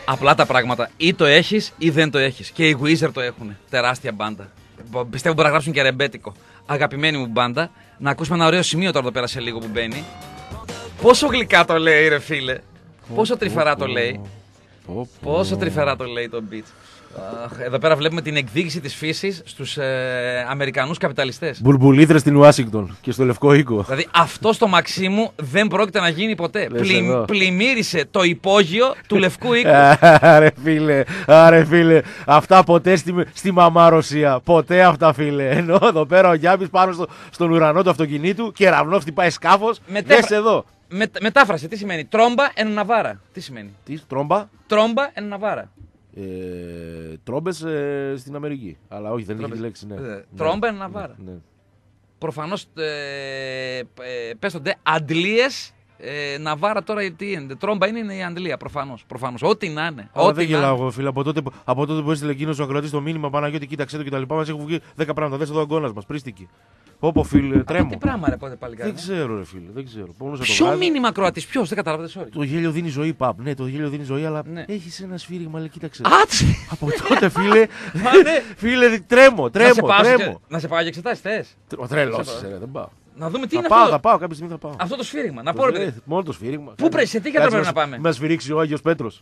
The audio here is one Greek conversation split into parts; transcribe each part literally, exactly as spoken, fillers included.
Απλά τα πράγματα. Ή το έχεις ή δεν το έχεις. Και οι Wizard το έχουν. Τεράστια μπάντα. Πιστεύω μπορεί να γράψουν και ρεμπέτικο. Αγαπημένη μου μπάντα. Να ακούσουμε ένα ωραίο σημείο τώρα εδώ πέρα σε λίγο που μπαίνει. Πόσο γλυκά το λέει, ρε φίλε. Πόσο τρυφερά το λέει. Πόσο τρυφερά το λέει το beat. Εδώ πέρα βλέπουμε την εκδίκηση της φύσης στους ε, Αμερικανούς καπιταλιστές. Μπουρμπουλήθρες στην Ουάσιγκτον και στο Λευκό Οίκο. Δηλαδή αυτό στο Μαξίμου δεν πρόκειται να γίνει ποτέ. Πλη, πλημμύρισε το υπόγειο του Λευκού Οίκου. Άρε φίλε, άρε φίλε. Αυτά ποτέ στη, στη μαμά Ρωσία. Ποτέ αυτά φίλε. Ενώ εδώ πέρα ο Γιάννης πάνω στο, στον ουρανό του αυτοκινήτου, κεραυνό χτυπάει σκάφος. Μετέφρα... εδώ. Με, μετάφραση, τι σημαίνει. Τρόμπα εν ναβάρα. Τι σημαίνει. Τι, τρόμπα. Τρόμπα εν ναβάρα. Ε, τρόμπες ε, στην Αμερική. Αλλά όχι, δεν είναι τη λέξη. Ναι. Ε, τρόμπα εν ναβάρα. Ναι, ναι. Προφανώς ε, ε, πέσονται αντλίες. Ε, Ναβάρα τώρα τι είναι. Τρόμπα είναι, είναι η Αντλία. Προφανώς. Προφανώς. Ό,τι να είναι. Αλλά δεν γελάω εγώ, φίλε. Από τότε, από τότε που έστειλε εκείνο ο ακροατής το μήνυμα, Παναγιώτη, κοίταξε το κτλ. Μας έχουν βγει δέκα πράγματα. Δες εδώ ο αγκώνας μας. Πρίστηκε. Όπω φίλε, τρέμω. Τι πράγμα ρε πότε πάλι δεν ξέρω, ρε φίλε. Δεν ξέρω. Ποιο μήνυμα ακροατής, ποιο, δεν καταλάβατε, sorry. Το γέλιο δίνει ζωή, παπ. Ναι, το γέλιο δίνει ζωή, αλλά ναι. Έχει ένα σφύριγμα, λέει, κοίταξε. Άτσε! Από τότε, φίλε. Φίλε, τρέμω, τρέμω. τρέμω. Να σε πάω για εξετάσεις, θες. Ο τρελός, δεν πάω. Να δούμε τι θα είναι πάω, αυτό. Θα πάω, κάποια στιγμή θα πάω. Αυτό το σφύριγμα. Να πω ρε. Μόνο το σφύριγμα. Πού πρέπει, σε τι γιατρό πρέπει να πάμε. Μα σφυρίξει ο Άγιος Πέτρος.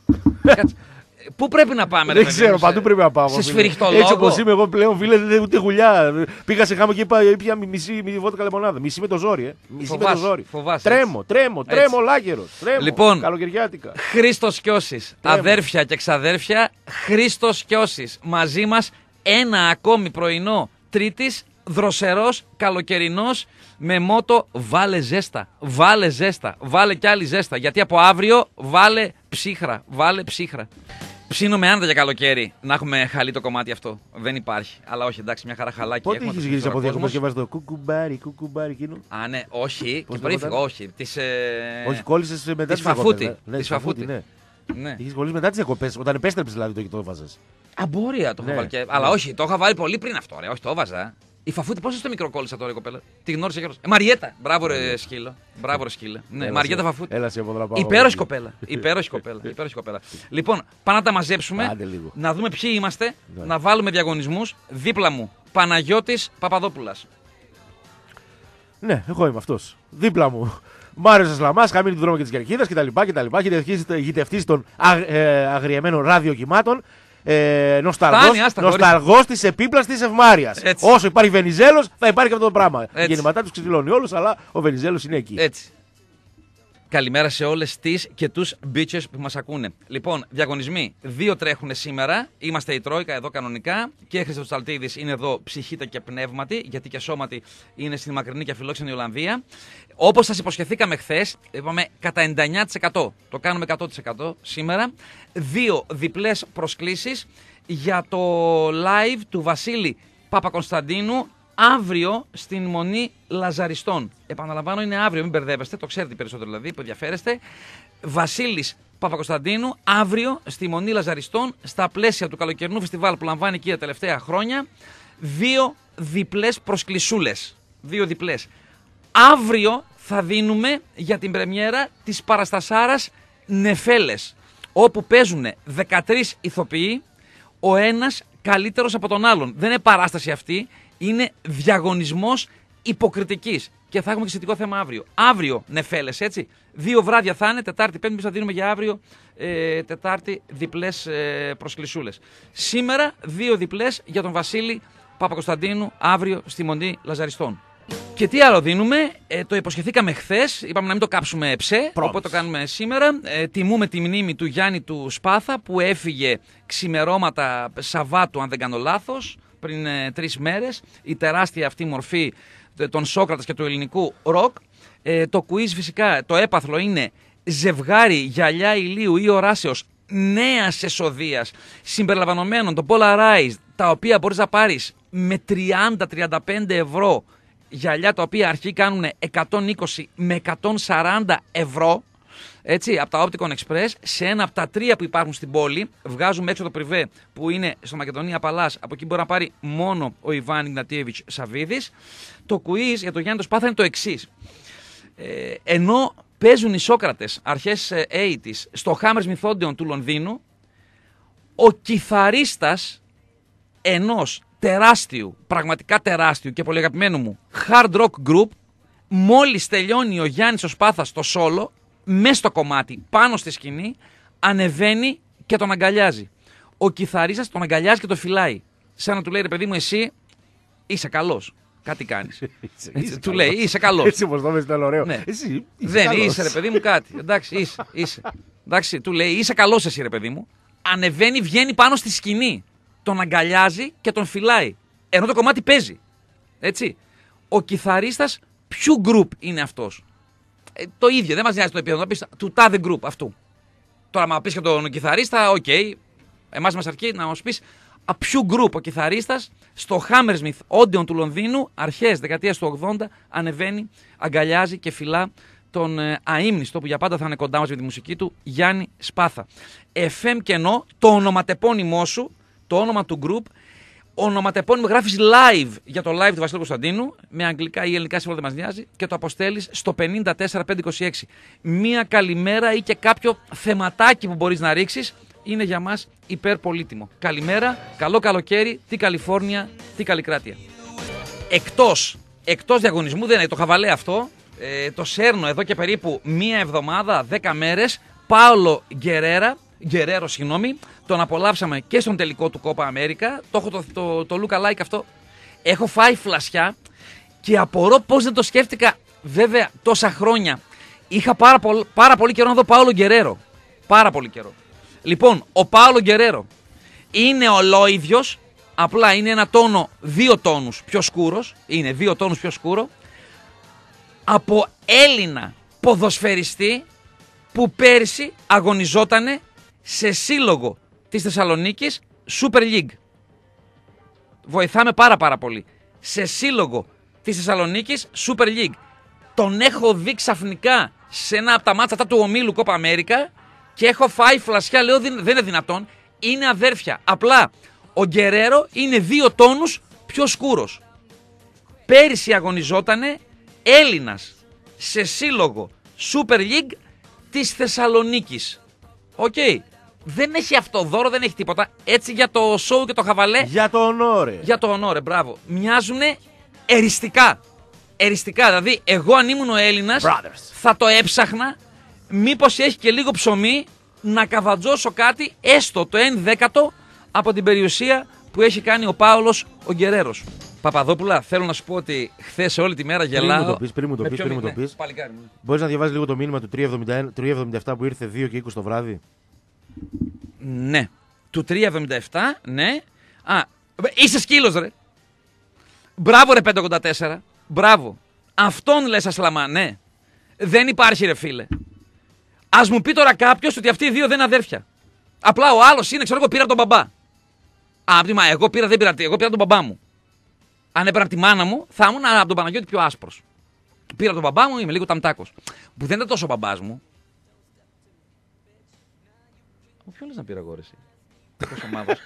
Πού πρέπει να πάμε, δεν ξέρω, παντού πρέπει να πάω. Σε σφυριχτολόγο. Έτσι όπως είμαι εγώ πλέον, φίλε, δεν ούτε γουλιά. Πήγα σε χάμο και είπα πια μισή βότκα λεμονάδα. Μισή με το ζόρι, ε. Μισή με το ζόρι. Τρέμω, τρέμω, τρέμω, λάκερος. Λοιπόν, καλοκαιριάτικα. Χρήστος Κιώσης, αδέρφια και ξαδέρφια, Χρήστος Κιώσης μαζί μας. Ένα ακόμη πρωινό Τρίτης, δροσερός, καλοκαιρινός, με μότο βάλε ζέστα, βάλε ζέστα, βάλε κι άλλη ζέστα. Γιατί από αύριο βάλε ψύχρα, βάλε ψύχρα. Ψήνομαι άνετα για καλοκαίρι να έχουμε χαλεί το κομμάτι αυτό. Δεν υπάρχει. Αλλά όχι, εντάξει, μια χαρά χαλάκι. Πότε έχεις γυρίσει από διακοπές και βάζεις το κουκουμπάρι, κουκουμπάρι εκείνο. Α, ναι, όχι. Πώς και πριν φύγω, όχι. Τις, ε... Όχι, κόλλησες μετά τις Φαφούτη. Ναι, της Φαφούτη. Ναι. Ναι. Είχες κολλήσει μετά τις διακοπές, όταν επέστρεψες δηλαδή το και το έβαζες. Αμπόρια το είχα βάλει. Και... Ναι. Αλλά όχι, το είχα βάλει πολύ πριν αυτό. Ρε. Όχι, το έβαζα. Η Φαφούτη, πόσο στο μικρό κόλλησα τώρα η κοπέλα. Τη γνώρισε κιόλας. Ε, Μαριέτα. Μπράβο, ρε σκύλο. Μπράβο, ρε σκύλο. Ναι, Μαριέτα Φαφούτη. Έλα σε από υπέροχη κοπέλα. Υπέροχη κοπέλα. Υπέροχη κοπέλα. Λοιπόν, πάμε να τα μαζέψουμε. Να δούμε ποιοι είμαστε. Ναι. Να βάλουμε διαγωνισμούς. Δίπλα μου Παναγιώτης Παπαδόπουλας. Ναι, εγώ είμαι αυτός. Δίπλα μου Μάριος Λαμάς, χαμήλη του δρόμου και της Κερκίδας κτλ. Γητευτής των αγριεμένων ραδιοκυμάτων. Ε, νοσταλγός, νοσταλγός της επίπλαστης ευμάρειας. Όσο υπάρχει Βενιζέλος, θα υπάρχει και αυτό το πράγμα. Η γεννηματά τους ξυλώνει όλους, αλλά ο Βενιζέλος είναι εκεί. Έτσι. Καλημέρα σε όλες τις και τους bitches που μας ακούνε. Λοιπόν, διαγωνισμοί. Δύο τρέχουν σήμερα. Είμαστε η Τρόικα εδώ κανονικά. Και Χρήστος Τσαλτίδης είναι εδώ ψυχήτα και πνεύματι, γιατί και σώματι είναι στην μακρινή και αφιλόξενη Ολλανδία. Όπως σας υποσχεθήκαμε χθες, είπαμε κατά ενενήντα εννέα τοις εκατό. Το κάνουμε εκατό τοις εκατό σήμερα. Δύο διπλές προσκλήσεις για το live του Βασίλη Παπακωνσταντίνου. Αύριο στην Μονή Λαζαριστών. Επαναλαμβάνω, είναι αύριο, μην μπερδεύεστε, το ξέρετε περισσότερο δηλαδή που ενδιαφέρεστε. Βασίλης Παπακωνσταντίνου, αύριο στη Μονή Λαζαριστών, στα πλαίσια του καλοκαιρινού φεστιβάλ που λαμβάνει εκεί τα τελευταία χρόνια. Δύο διπλές προσκλησούλες. Δύο διπλές. Αύριο θα δίνουμε για την πρεμιέρα της παραστασάρας Νεφέλες, όπου παίζουν δεκατρείς ηθοποιοί, ο ένας καλύτερος από τον άλλον. Δεν είναι παράσταση αυτή. Είναι διαγωνισμός υποκριτικής. Και θα έχουμε και σχετικό θέμα αύριο. Αύριο Νεφέλες, έτσι. Δύο βράδια θα είναι, Τετάρτη, Πέμπτη, θα δίνουμε για αύριο, ε, Τετάρτη, διπλές ε, προσκλησούλες. Σήμερα, δύο διπλές για τον Βασίλη Παπακωνσταντίνου, αύριο στη Μονή Λαζαριστών. Και τι άλλο δίνουμε, ε, το υποσχεθήκαμε χθες, είπαμε να μην το κάψουμε ψε, οπότε το κάνουμε σήμερα. Ε, τιμούμε τη μνήμη του Γιάννη του Σπάθα που έφυγε ξημερώματα Σαββάτου, αν δεν κάνω λάθος, πριν ε, τρεις μέρες. Η τεράστια αυτή μορφή των Σόκρατας και του ελληνικού ροκ. Ε, το quiz φυσικά, το έπαθλο είναι ζευγάρι γυαλιά ηλίου ή οράσεως νέας εσοδείας συμπεριλαμβανομένων των Polarized, τα οποία μπορείς να πάρεις με τριάντα με τριάντα πέντε ευρώ. Γυαλιά τα οποία αρχή κάνουν εκατόν είκοσι με εκατόν σαράντα ευρώ, έτσι, από τα Opticon Express, σε ένα από τα τρία που υπάρχουν στην πόλη. Βγάζουμε έξω το πριβέ που είναι στο Μακεδονία Παλάς, από εκεί μπορεί να πάρει μόνο ο Ιβάν Ιγνατίεβιτς Σαββίδης. Το quiz για το Γιάννη το Σπάθα είναι το εξής. Ε, ενώ παίζουν οι Σόκρατες αρχές ογδόντα στο Hammersmith Odeon του Λονδίνου, ο κιθαρίστας ενός τεράστιου, πραγματικά τεράστιου και πολύ αγαπημένου μου hard rock group, μόλις τελειώνει ο Γιάννης ο Σπάθας το solo, μες στο κομμάτι, πάνω στη σκηνή, ανεβαίνει και τον αγκαλιάζει. Ο κιθαρίστας τον αγκαλιάζει και τον φυλάει. Σαν να του λέει, ρε παιδί μου, εσύ είσαι καλός. Κάτι κάνεις. Είσαι, Έτσι, είσαι του καλός. λέει, είσαι καλός. Έτσι όπως το είπες ήταν ωραίο. Ναι. Εσύ είσαι Δεν καλός. είσαι, ρε παιδί μου, κάτι. Εντάξει, είσαι. είσαι. Εντάξει, του λέει, είσαι καλός εσύ, ρε παιδί μου. Ανεβαίνει, βγαίνει πάνω στη σκηνή. Τον αγκαλιάζει και τον φυλάει. Ενώ το κομμάτι παίζει. Έτσι. Ο κιθαρίστας, ποιου group είναι αυτός? Ε, το ίδιο, δεν μας νοιάζει το επίπεδο. Να πεις του τάδε group αυτού. Τώρα, μα πεις και τον κιθαρίστα, οκ. Okay. Εμάς μας αρκεί να μας πεις από ποιου group ο κιθαρίστας στο Hammersmith Odeon του Λονδίνου, αρχές δεκαετίας του ογδόντα, ανεβαίνει, αγκαλιάζει και φυλά τον ε, αείμνηστο, που για πάντα θα είναι κοντά μας με τη μουσική του, Γιάννη Σπάθα. εφ εμ κενό, το ονοματεπώνυμό σου, το όνομα του group, ονοματεπώνυμο γράφεις live για το live του Βασίλου Κωνσταντίνου, με αγγλικά ή ελληνικά σίγουρα δεν μας νοιάζει, και το αποστέλεις στο πενήντα τέσσερα πεντακόσια είκοσι έξι. Μία καλημέρα ή και κάποιο θεματάκι που μπορείς να ρίξεις είναι για μας υπερπολίτιμο. Καλημέρα, καλό καλοκαίρι, τι Καλιφόρνια, τι Καλλικράτεια. Εκτός, εκτός διαγωνισμού, δεν είναι το χαβαλέ αυτό, ε, το σέρνω εδώ και περίπου μία εβδομάδα, δέκα μέρες, Πάολο Γκερέρα, Γκερέρο, συγγνώμη, τον απολαύσαμε και στον τελικό του Κόπα Αμέρικα. Το έχω το, το, το Λούκα Like αυτό. Έχω φάει φλασιά και απορώ πώς δεν το σκέφτηκα, βέβαια, τόσα χρόνια. Είχα πάρα, πολλ, πάρα πολύ καιρό να δω Πάολο Γκερέρο. Πάρα πολύ καιρό. Λοιπόν, ο Πάολο Γκερέρο είναι ολόιδιος, απλά είναι ένα τόνο, δύο τόνους πιο σκούρος. Είναι δύο τόνους πιο σκούρο. Από Έλληνα ποδοσφαιριστή που πέρσι αγωνιζότανε σε σύλλογο της Θεσσαλονίκης Super League. Βοηθάμε πάρα πάρα πολύ. Σε σύλλογο της Θεσσαλονίκης Super League. Τον έχω δει ξαφνικά σε ένα από τα μάτσα αυτά του ομίλου Κόπα Αμέρικα και έχω φάει φλασιά. Λέω δεν είναι δυνατόν. Είναι αδέρφια. Απλά ο Γκερέρο είναι δύο τόνους πιο σκούρος. Πέρυσι αγωνιζότανε Έλληνας σε σύλλογο Super League της Θεσσαλονίκης. Οκ. Okay. Δεν έχει αυτό δώρο, δεν έχει τίποτα. Έτσι για το show και το χαβαλέ. Για το ονόρε. Για το ονόρε, μπράβο. Μοιάζουνε εριστικά. Εριστικά. Δηλαδή, εγώ αν ήμουν ο Έλληνας, θα το έψαχνα. Μήπως έχει και λίγο ψωμί να καβατζώσω κάτι, έστω το ενδέκατο από την περιουσία που έχει κάνει ο Πάολος ο Γκερέρος. Παπαδόπουλα, θέλω να σου πω ότι χθες όλη τη μέρα γελάω. Πριν μου το πεις, πριν μου το πεις, πριν μου το πεις. Μπορείς να διαβάζεις λίγο το μήνυμα του τριακόσια εβδομήντα επτά που ήρθε δύο και είκοσι το βράδυ. Ναι. Του τριακόσια εβδομήντα επτά, ναι. Α, είσαι σκύλος ρε. Μπράβο ρε πεντακόσια ογδόντα τέσσερα. Μπράβο. Αυτόν λες Ασλαμά, ναι. Δεν υπάρχει ρε φίλε. Ας μου πει τώρα κάποιος ότι αυτοί οι δύο δεν είναι αδέρφια. Απλά ο άλλος είναι, ξέρω εγώ, πήρα τον μπαμπά. Α, μα εγώ πήρα, δεν πήρα, εγώ πήρα τον μπαμπά μου. Αν έπαιρνα τη μάνα μου, θα ήμουν από τον Παναγιώτη πιο άσπρος. Πήρα τον μπαμπά μου, είμαι λίγο ταμτάκος. Που δεν είναι τόσο ο μπαμπάς μου. Ο ποιο λες να πήρα εγώ ρε εσύ. Τόσο μαύρος.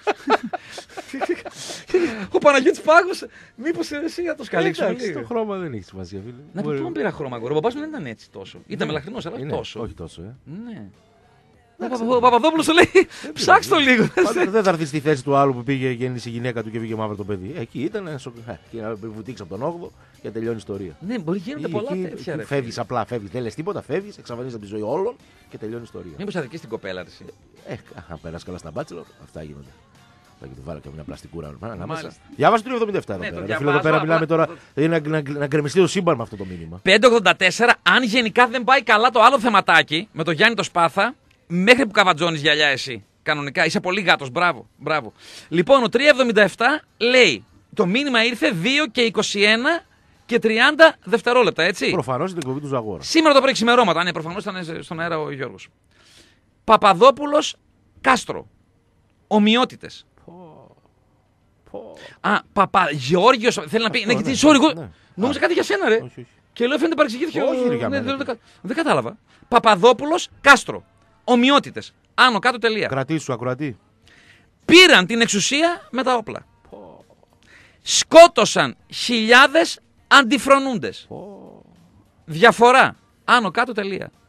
Ο Παναγιώτης πάγωσε. Μήπως εσύ να το σκαλίξω λίγο. Το χρώμα δεν έχει σημασία, φίλε. Να πει ποιον πήρα χρώμα εγώ. Ο μπαμπάς μου δεν ήταν έτσι τόσο. Ήταν μελαχρινός, αλλά όχι τόσο. Όχι τόσο, ε. Ναι. Ο Παπαδόπουλος σου λέει ψάξ' το λίγο. Δεν θα έρθει στη θέση του άλλου που πήγε και γέννησε η γυναίκα του και βγήκε μαύρο το παιδί. Εκεί ήταν να βουτήξει από τον όγδοο και τελειώνει η ιστορία. Ναι, μπορεί γίνονται πολλά τέτοια. Φεύγει απλά, φεύγει. Δεν λε τίποτα, φεύγει, εξαφανίζει από τη ζωή όλων και τελειώνει η ιστορία. Μήπως αδικείς την κοπέλα εσύ. Ε, αν πέρασε καλά στα μπάτσελορ, αυτά γίνονται. Θα του βάλω και μια πλαστικούρα. Διάβασε το εβδομήντα επτά εδώ πέρα. Εδώ πέρα μιλάμε τώρα να γκρεμιστεί το σύμπαν με αυτό το μήνυμα. πεντακόσια ογδόντα τέσσερα, αν γενικά δεν πάει καλά το άλλο θεματάκι με το Γιάννη το Σπάθα, μέχρι που καβατζώνεις γυαλιά εσύ. Κανονικά, είσαι πολύ γάτος. Μπράβο, μπράβο. Λοιπόν, ο τριακόσια εβδομήντα επτά λέει: το μήνυμα ήρθε δύο και είκοσι ένα και τριάντα δευτερόλεπτα, έτσι. Προφανώς την εκπομπή του Ζαγόρα. Σήμερα το πρωί ξημερώματα, ναι, προφανώς ήταν στον αέρα ο Γιώργος. Παπαδόπουλος Κάστρο. Ομοιότητες. Πω, πω. Α, Παπα Γεώργιος, θέλει να πει. Ναι, γιατί, sorry, εγώ νόμιζα κάτι για σένα, ρε. Όχι, όχι. Και λέω φαίνεται παρεξηγήθηκε. Όχι, ρε, για ναι, μένα. δεν, δεν κατάλαβα. Παπαδόπουλος Κάστρο. Ομοιότητες. Άνω κάτω τελεία. Κρατήσου, ακροατή. Πήραν την εξουσία με τα όπλα. Πω. Σκότωσαν χιλιάδες αντιφρονούντες. Πω. Διαφορά. Άνω κάτω τελεία.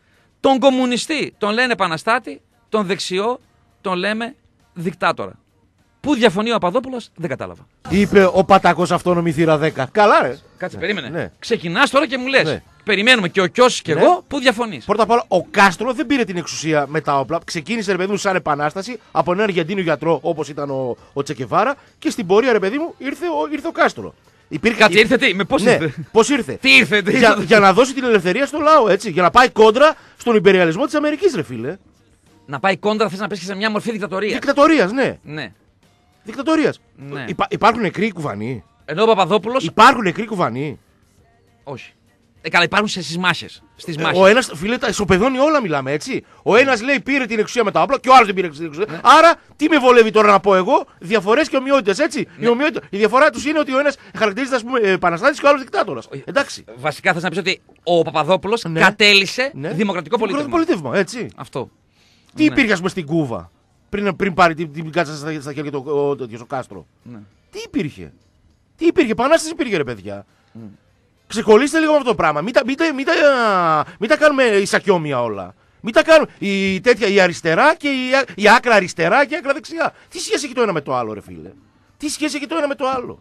Τον κομμουνιστή τον λένε επαναστάτη, τον δεξιό τον λέμε δικτάτορα. Πού διαφωνεί ο Παπαδόπουλος, δεν κατάλαβα. Είπε ο Πατάκος αυτόνομη θύρα δέκα. Καλά, ρε. Κάτσε, Ναι. περίμενε. Ναι. Ξεκινάς τώρα και μου λες. Ναι. Περιμένουμε και ο Κιώσης και Ναι. εγώ, πού διαφωνείς. Πρώτα απ' όλα, ο Κάστρο δεν πήρε την εξουσία με τα όπλα. Ξεκίνησε, ρε παιδί μου, σαν επανάσταση από έναν Αργεντίνο γιατρό όπως ήταν ο, ο Τσεκεβάρα και στην πορεία, ρε παιδί μου, ήρθε ο, ήρθε ο Κάστρο. Υπήρχε, Κάτσε, υ- ήρθε τι, με πώς ναι, ήρθε. πώς ήρθε. Τι ήρθε, τι για, ήρθε. για να δώσει την ελευθερία στο λαό, έτσι. Για να πάει κόντρα στον υπεριαλισμό της Αμερικής, ρε φίλε. Να πάει κόντρα, θες να πες και σε μια μορφή δικτατορίας. Δικτατορίας, ναι. Ναι. Δικτατορίας. Ναι. Υπά, υπάρχουν νεκροί κουβανοί. Ενώ ο Παπαδόπουλος. Υπάρχουν νεκροί κουβανοί. Όχι. Ε, καλά, υπάρχουν σε στις μάχες. Στις Ε, μάχες. ο ένας, φίλε, τα ισοπεδώνει όλα μιλάμε, έτσι. Ο ένας λέει πήρε την εξουσία με τα όπλα και ο άλλος δεν πήρε την εξουσία. Ναι. Άρα, τι με βολεύει τώρα να πω εγώ, διαφορές και ομοιότητες, έτσι. Ναι. Η, ομοιότητα, η διαφορά τους είναι ότι ο ένας χαρακτηρίζεται, ας πούμε, επαναστάτης και ο άλλος δικτάτορας. Εντάξει. Βασικά θες να πεις ότι ο Παπαδόπουλος Ναι. κατέλησε Ναι. δημοκρατικό πολίτευμα. πολίτευμα, έτσι. Αυτό. Τι Ναι. υπήρχε, ας πούμε, στην Κούβα πριν, πριν πάρει την, την κάτσα στα, στα χέρια του ο, ο, ο Κάστρο. Ναι. Τι υπήρχε. Τι υπήρχε, επανάσταση υπήρχε, ρε παιδιά. Ξεκολλήστε λίγο με αυτό το πράγμα. Μην τα, μην τα, μην τα, μην τα κάνουμε ισακιόμια όλα. Μην τα κάνουμε. Η, τέτοια, η αριστερά και η, η άκρα αριστερά και η άκρα δεξιά. Τι σχέση έχει το ένα με το άλλο, ρε φίλε. Τι σχέση έχει το ένα με το άλλο.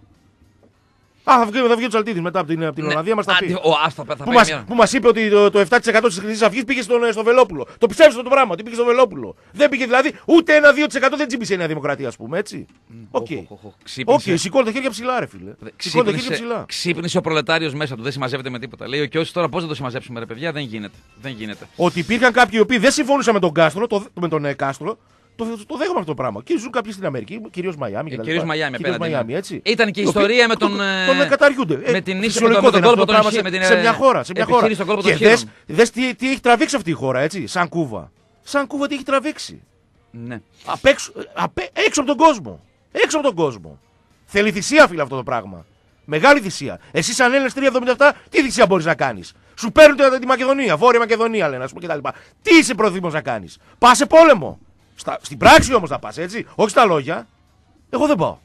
Α, θα βγει, θα βγει ο Τσαλτίδης μετά από την, από την Ναι. Ολλανδία, μας τα πει. Άντε, ο, ας, θα, θα Που πάει μας, μια- που μας είπε ότι το, το επτά τοις εκατό της Χρυσής Αυγής πήγε στον, στο Βελόπουλο. Το πιστεύεις αυτό το πράγμα, ότι πήγε στο Βελόπουλο. Δεν πήγε δηλαδή ούτε ένα δύο τοις εκατό δεν τσίπησε η Νέα Δημοκρατία, ας πούμε, έτσι. Οκ. Οχ, οχ, οχ. Οκ, Ξύπνησε. σηκώνει τα χέρια ψηλά, ρε φίλε. Σηκώνει τα χέρια Ξύπνησε, ψηλά. ξύπνησε ο προλετάριος μέσα του, δεν συμμαζεύεται με τίποτα. Λέει ο Κιώσης τώρα πώς θα το συμμαζέψουμε, ρε παιδιά, δεν γίνεται. Δεν γίνεται. Ότι υπήρχαν κάποιοι οι οποίοι δεν συμφώνησαν με τον Κάστρο, το, με τον ε, Κάστρο, το, το δέχομαι αυτό το πράγμα. Και ζουν κάποιοι στην Αμερική, κυρίως Μαϊάμι. Ε, κτλ. κυρίως Μαϊάμι Κυρίως απέναντι, Μαϊάμι, ναι. έτσι. Ήταν και η Οι οποίοι ιστορία με τον, Τον, ε, τον καταργούνται. με την ύση- φυσιολογικό με τον- με δεν τον είναι αυτό κόλπο το των πράγμα Ισχύ- σε, με την, σε μια χώρα. Σε μια χώρα. επιχείρηση στον κόλπο των Και δες, Χείρων. δες τι, τι έχει τραβήξει αυτή η χώρα, έτσι. Σαν Κούβα. Σαν Κούβα τι έχει τραβήξει. Ναι. Απ' έξω, απ' έξω από τον κόσμο. Έξω από τον κόσμο. Θέλει θυσία, φίλε, αυτό το πράγμα. Μεγάλη θυσία. Εσύ, σαν Έλληνες τριακόσια εβδομήντα επτά, τι θυσία μπορείς να κάνεις. Σου παίρνουν τη- τη Μακεδονία, Βόρεια Μακεδονία, λένε, ας πούμε, κτλ. Τι είσαι πρόθυμος να κάνεις. Πας σε πόλεμο. Στα, στην πράξη όμως να πας, έτσι. Όχι στα λόγια. Εγώ δεν πάω.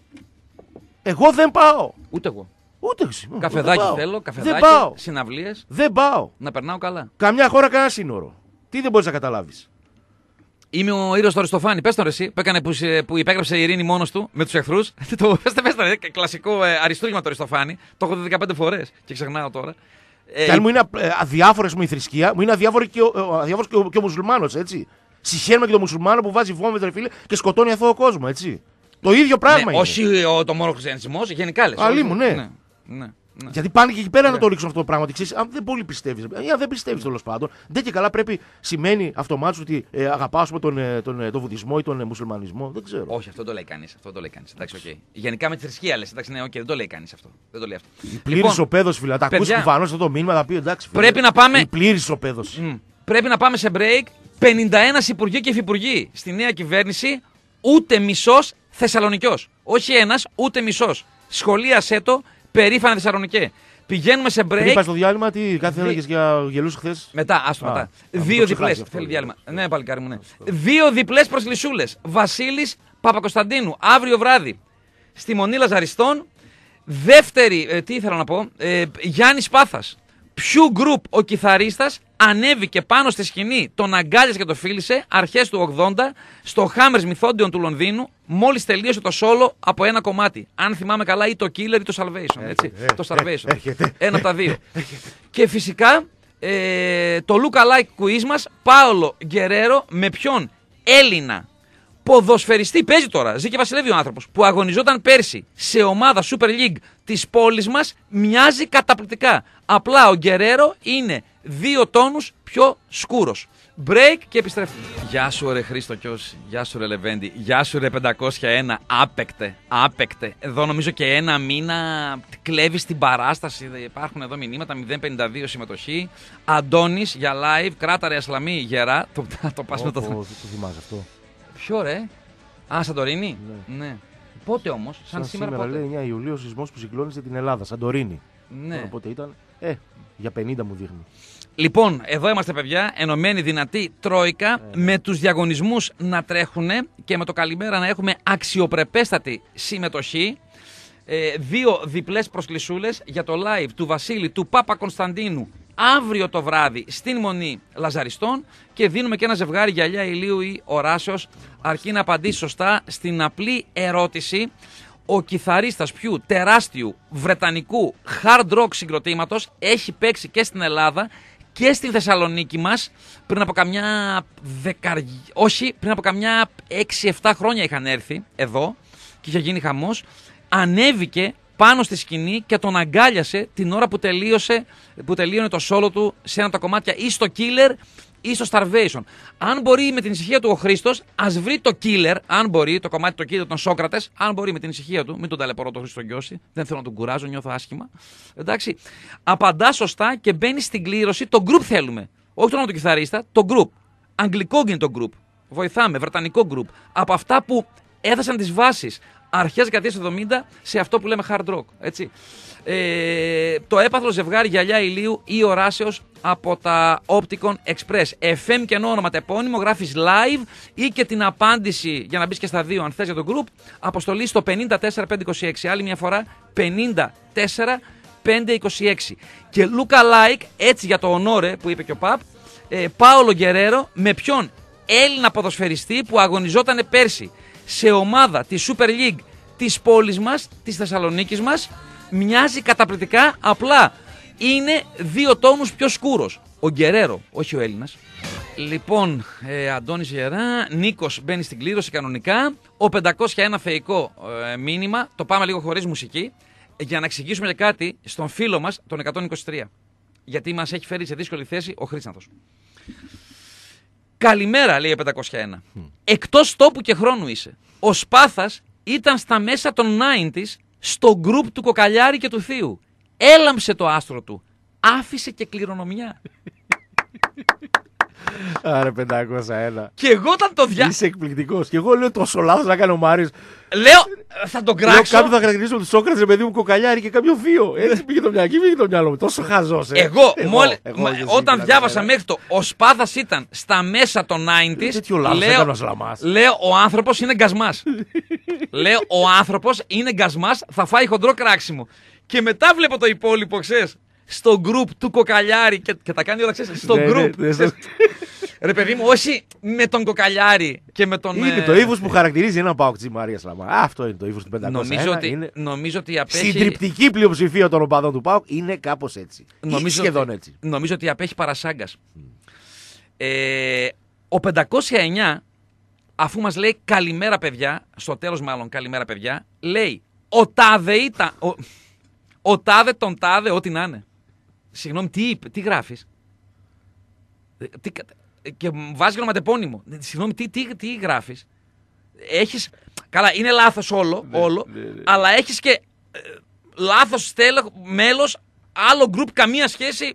Εγώ δεν πάω. Ούτε εγώ. Ούτε εσύ. Εγώ Καφεδάκι δεν πάω. θέλω, Δεν καφεδάκι, πάω. συναυλίες, Δεν πάω. να περνάω καλά. Καμιά χώρα, κανένα σύνορο. Τι δεν μπορείς να καταλάβεις. Είμαι ο ήρωας του Αριστοφάνη. Πες τον ρε εσύ, που, έκανε, που, σε- που υπέγραψε η ειρήνη μόνος του με τους εχθρούς. Το πες πες ρε, κλασικό ε, αριστούργημα του Αριστοφάνη. Το έχω δει δεκαπέντε φορές και ξεχνάω τώρα. Ε, Και αν μου είναι ε, αδιάφορες μου η θρησκεία, μου είναι αδιάφορη και ο, ε, αδιάφορος και ο, και ο μουσουλμάνος, έτσι. Συχαίνουμε και τον μουσουλμάνο που βάζει βόμβες, ρε φίλε, και σκοτώνει αθώο κόσμο, έτσι. Το ίδιο πράγμα ναι, είναι. όχι ο, το μόνο χριστιανισμός, γενικά λες. Αλλή όχι. μου, ναι. ναι, ναι, ναι. Γιατί πάνε και εκεί πέρα να Ναι. το ρίξουν αυτό το πράγμα. Ότι ξέρεις, αν δεν πολύ πιστεύει, αν δεν πιστεύει τέλο πάντων, δεν και καλά πρέπει σημαίνει αυτομάτως ότι ε, αγαπάω ας πούμε, τον, ε, τον, ε, τον βουδισμό ή τον ε, μουσουλμανισμό. Δεν ξέρω. Όχι, αυτό δεν το λέει κανείς. Αυτό δεν το λέει κανείς. Εντάξει, οκ. Γενικά με τη θρησκεία λες. Εντάξει, ναι, οκ, δεν το λέει κανείς αυτό. Δεν το λέει αυτό. Πλήρη Λοιπόν, οπέδος, φίλε. Τα ακούσει παιδιά, κουβανό αυτό το μήνυμα, θα πει εντάξει. Φίλε, πρέπει να πάμε- Η πλήρη οπέδος. μ, πρέπει να πάμε σε break. πενήντα ένα υπουργοί και υφυπουργοί στη νέα κυβέρνηση, ούτε μισός Θεσσαλονικιός. Όχι ένας, ούτε μισός. Σχολίασέ το, περήφανα Θεσσαλονικέ. Πηγαίνουμε σε Πριν break. είπα στο διάλειμμα, τι κάθε Δι- έλεγες για γελούς χθες. Μετά, άστο Α, μετά. θα μου το Δύο ξεχάσει διπλές. αυτό, Θέλει βέβαια. διάλειμμα. Ναι, παλικάρι μου, ναι. Δύο διπλές προσλησούλες. Βασίλης Παπακοσταντίνου, αύριο βράδυ. Στη Μονή Λαζαριστών. Δεύτερη, ε, τι ήθελα να πω, ε, Γιάννης Πάθας. Ποιου γκρουπ ο κιθαρίστας ανέβηκε πάνω στη σκηνή, τον αγκάλιασε και το φίλησε αρχές του ογδόντα στο Hammersmith Odeon του Λονδίνου, μόλις τελείωσε το σόλο από ένα κομμάτι. Αν θυμάμαι καλά, ή το Killer ή το Salvation. Έτσι. ε, το ε, Salvation. έρχεται. Ένα από τα δύο. Και φυσικά ε, το Look Alike quiz μας, Πάολο Γκερέρο, με ποιον Έλληνα ποδοσφαιριστή παίζει τώρα, ζει και βασιλεύει ο άνθρωπος, που αγωνιζόταν πέρσι σε ομάδα Super League της πόλης μας, μοιάζει καταπληκτικά. Απλά ο Γκερέρο είναι δύο τόνους πιο σκούρος. Break και επιστρέφουμε. Γεια σου ρε Χρήστο Κιώση, γεια σου ρε Λεβέντη, γεια σου ρε πεντακόσια ένα, άπεκτε, άπεκτε. Εδώ νομίζω και ένα μήνα κλέβει την παράσταση, υπάρχουν εδώ μηνύματα, μηδέν πενήντα δύο συμμετοχή. Αντώνης για live, κράτα ρε Ασλαμή γερά, το, το πας με το... Ω, ω, το θυμάσαι αυτό. Ποιο ρε, α, Σαντορίνη, ναι. Πότε όμως, σαν, Σαν σήμερα, σήμερα πότε. λέει εννιά Ιουλίου ο σεισμός που συγκλώνησε την Ελλάδα, Σαντορίνη. Ναι. Τώρα πότε ήταν. Ε, για πενήντα μου δείχνει. Λοιπόν, εδώ είμαστε παιδιά, ενωμένη δυνατή τρόικα, με τους διαγωνισμούς να τρέχουν και με το καλημέρα να έχουμε αξιοπρεπέστατη συμμετοχή. Ε, δύο διπλές προσκλησούλες για το live του Βασίλη του Παπα Κωνσταντίνου αύριο το βράδυ στην Μονή Λαζαριστών και δίνουμε και ένα ζευγάρι γυαλιά ηλίου ή οράσεως, αρκεί να απαντήσει σωστά στην απλή ερώτηση. Ο κιθαρίστας ποιου τεράστιου βρετανικού hard rock συγκροτήματος έχει παίξει και στην Ελλάδα και στην Θεσσαλονίκη μας πριν από καμιά δεκαρ... όχι, πριν από καμιά έξι εφτά χρόνια είχαν έρθει εδώ και είχε γίνει χαμός. Ανέβηκε πάνω στη σκηνή και τον αγκάλιασε την ώρα που τελείωσε, που τελείωνε το solo του σε ένα από τα κομμάτια ή στο Killer ή στο Starvation. Αν μπορεί με την ησυχία του ο Χρήστος, ας βρει το Killer, αν μπορεί, το κομμάτι το Killer των Σόκρατες, αν μπορεί με την ησυχία του, μην τον ταλαιπωρώ τον Χρήστο Γκιώση, δεν θέλω να τον κουράζω, νιώθω άσχημα. Εντάξει, απαντά σωστά και μπαίνει στην κλήρωση, το group θέλουμε. Όχι το όνομα του κιθαρίστα, το group. Αγγλικό είναι το group. Βοηθάμε, βρετανικό group. Από αυτά που έδωσαν τις βάσεις αρχές δεκαετίας εβδομήντα σε αυτό που λέμε hard rock. Έτσι. Ε, το έπαθλο ζευγάρι γυαλιά ηλίου ή οράσεως από τα Opticon Express. εφ εμ και ενώ ονοματεπώνυμο, γράφεις live ή και την απάντηση για να μπεις και στα δύο αν θες για το group. Αποστολή στο πενήντα τέσσερα πεντακόσια είκοσι έξι. Άλλη μια φορά πενήντα τέσσερα πεντακόσια είκοσι έξι. Και look-alike, έτσι για το ονόρε που είπε και ο Παπ, ε, Πάολο Γκερέρο, με ποιον Έλληνα ποδοσφαιριστή που αγωνιζόταν πέρσι σε ομάδα της Super League της πόλης μας, της Θεσσαλονίκης μας, μοιάζει καταπληκτικά, απλά είναι δύο τόνους πιο σκούρος. Ο Γκερέρο, όχι ο Έλληνας. Λοιπόν, ε, Αντώνης Γερά, Νίκος μπαίνει στην κλήρωση κανονικά. Ο πεντακόσια ένα θεϊκό ε, μήνυμα, το πάμε λίγο χωρίς μουσική, για να εξηγήσουμε και κάτι στον φίλο μας, τον εκατόν είκοσι τρία. Γιατί μας έχει φέρει σε δύσκολη θέση ο Χρήστανθος. Καλημέρα, λέει ο πεντακόσια ένα. Mm. Εκτός τόπου και χρόνου είσαι. Ο Σπάθας ήταν στα μέσα των ενενήντα στο γκρουπ του Κοκαλιάρη και του Θείου. Έλαμψε το άστρο του. Άφησε και κληρονομιά. Άρα πεντακόσια ένα. Και εγώ όταν το διά... Είσαι εκπληκτικός. Και εγώ λέω τόσο λάθος να κάνει ο Μάριος. Λέω, θα τον κράξω. Λέω κάποιον θα χαρακτηρίσω του Σόκρατες, ρε παιδί μου, Κοκαλιάρη και κάποιο βίο. Έτσι πήγε το μυαλό, πήγε το μυαλό μου. Τόσο χαζός. Ε. Εγώ, εγώ, μόλι, εγώ, μα, εγώ όταν διάβασα μέχρι το ο Σπάθας ήταν στα μέσα των ενενήντα, λέω, λέω ο άνθρωπος είναι γκασμάς. Λέω ο άνθρωπος είναι γκασμάς, θα φάει χοντρό κράξιμο. Και μετά βλέπω το υπόλοιπο, ξέρεις, στο group του Κοκαλιάρη και, και τα κάνει όλα, ξέρεις, στο ναι, group. Ναι, ναι, ρε παιδί μου, όχι με τον Κοκαλιάρη και με τον... Είναι ε... το ύφος που χαρακτηρίζει έναν Παοκτζή Μαρία Σλαμά. Αυτό είναι το ύφος του πεντακόσια ένα. Νομίζω ότι, είναι... νομίζω ότι απέχει... Συντριπτική πλειοψηφία των οπαδών του ΠΑΟΚ είναι κάπως έτσι. Νομίζω σχεδόν ότι, έτσι. Νομίζω ότι απέχει παρασάγκας. Mm. Ε, ο πεντακόσια εννιά, αφού μας λέει καλημέρα παιδιά, στο τέλος μάλλον καλημέρα παιδιά, λέει ο τάδε ήταν... Ο, ο τάδε τον τάδε, ό,τι να είναι. Συγγνώμη, τι, τι γράφεις? Τι, και βάζει ονοματεπώνυμο. Συγγνώμη, τι, τι, τι γράφεις? Έχεις... Καλά, είναι λάθος όλο, ναι, όλο ναι, ναι. Αλλά έχεις και ε, λάθος στέλεχο, μέλος, άλλο γκρουπ, καμία σχέση.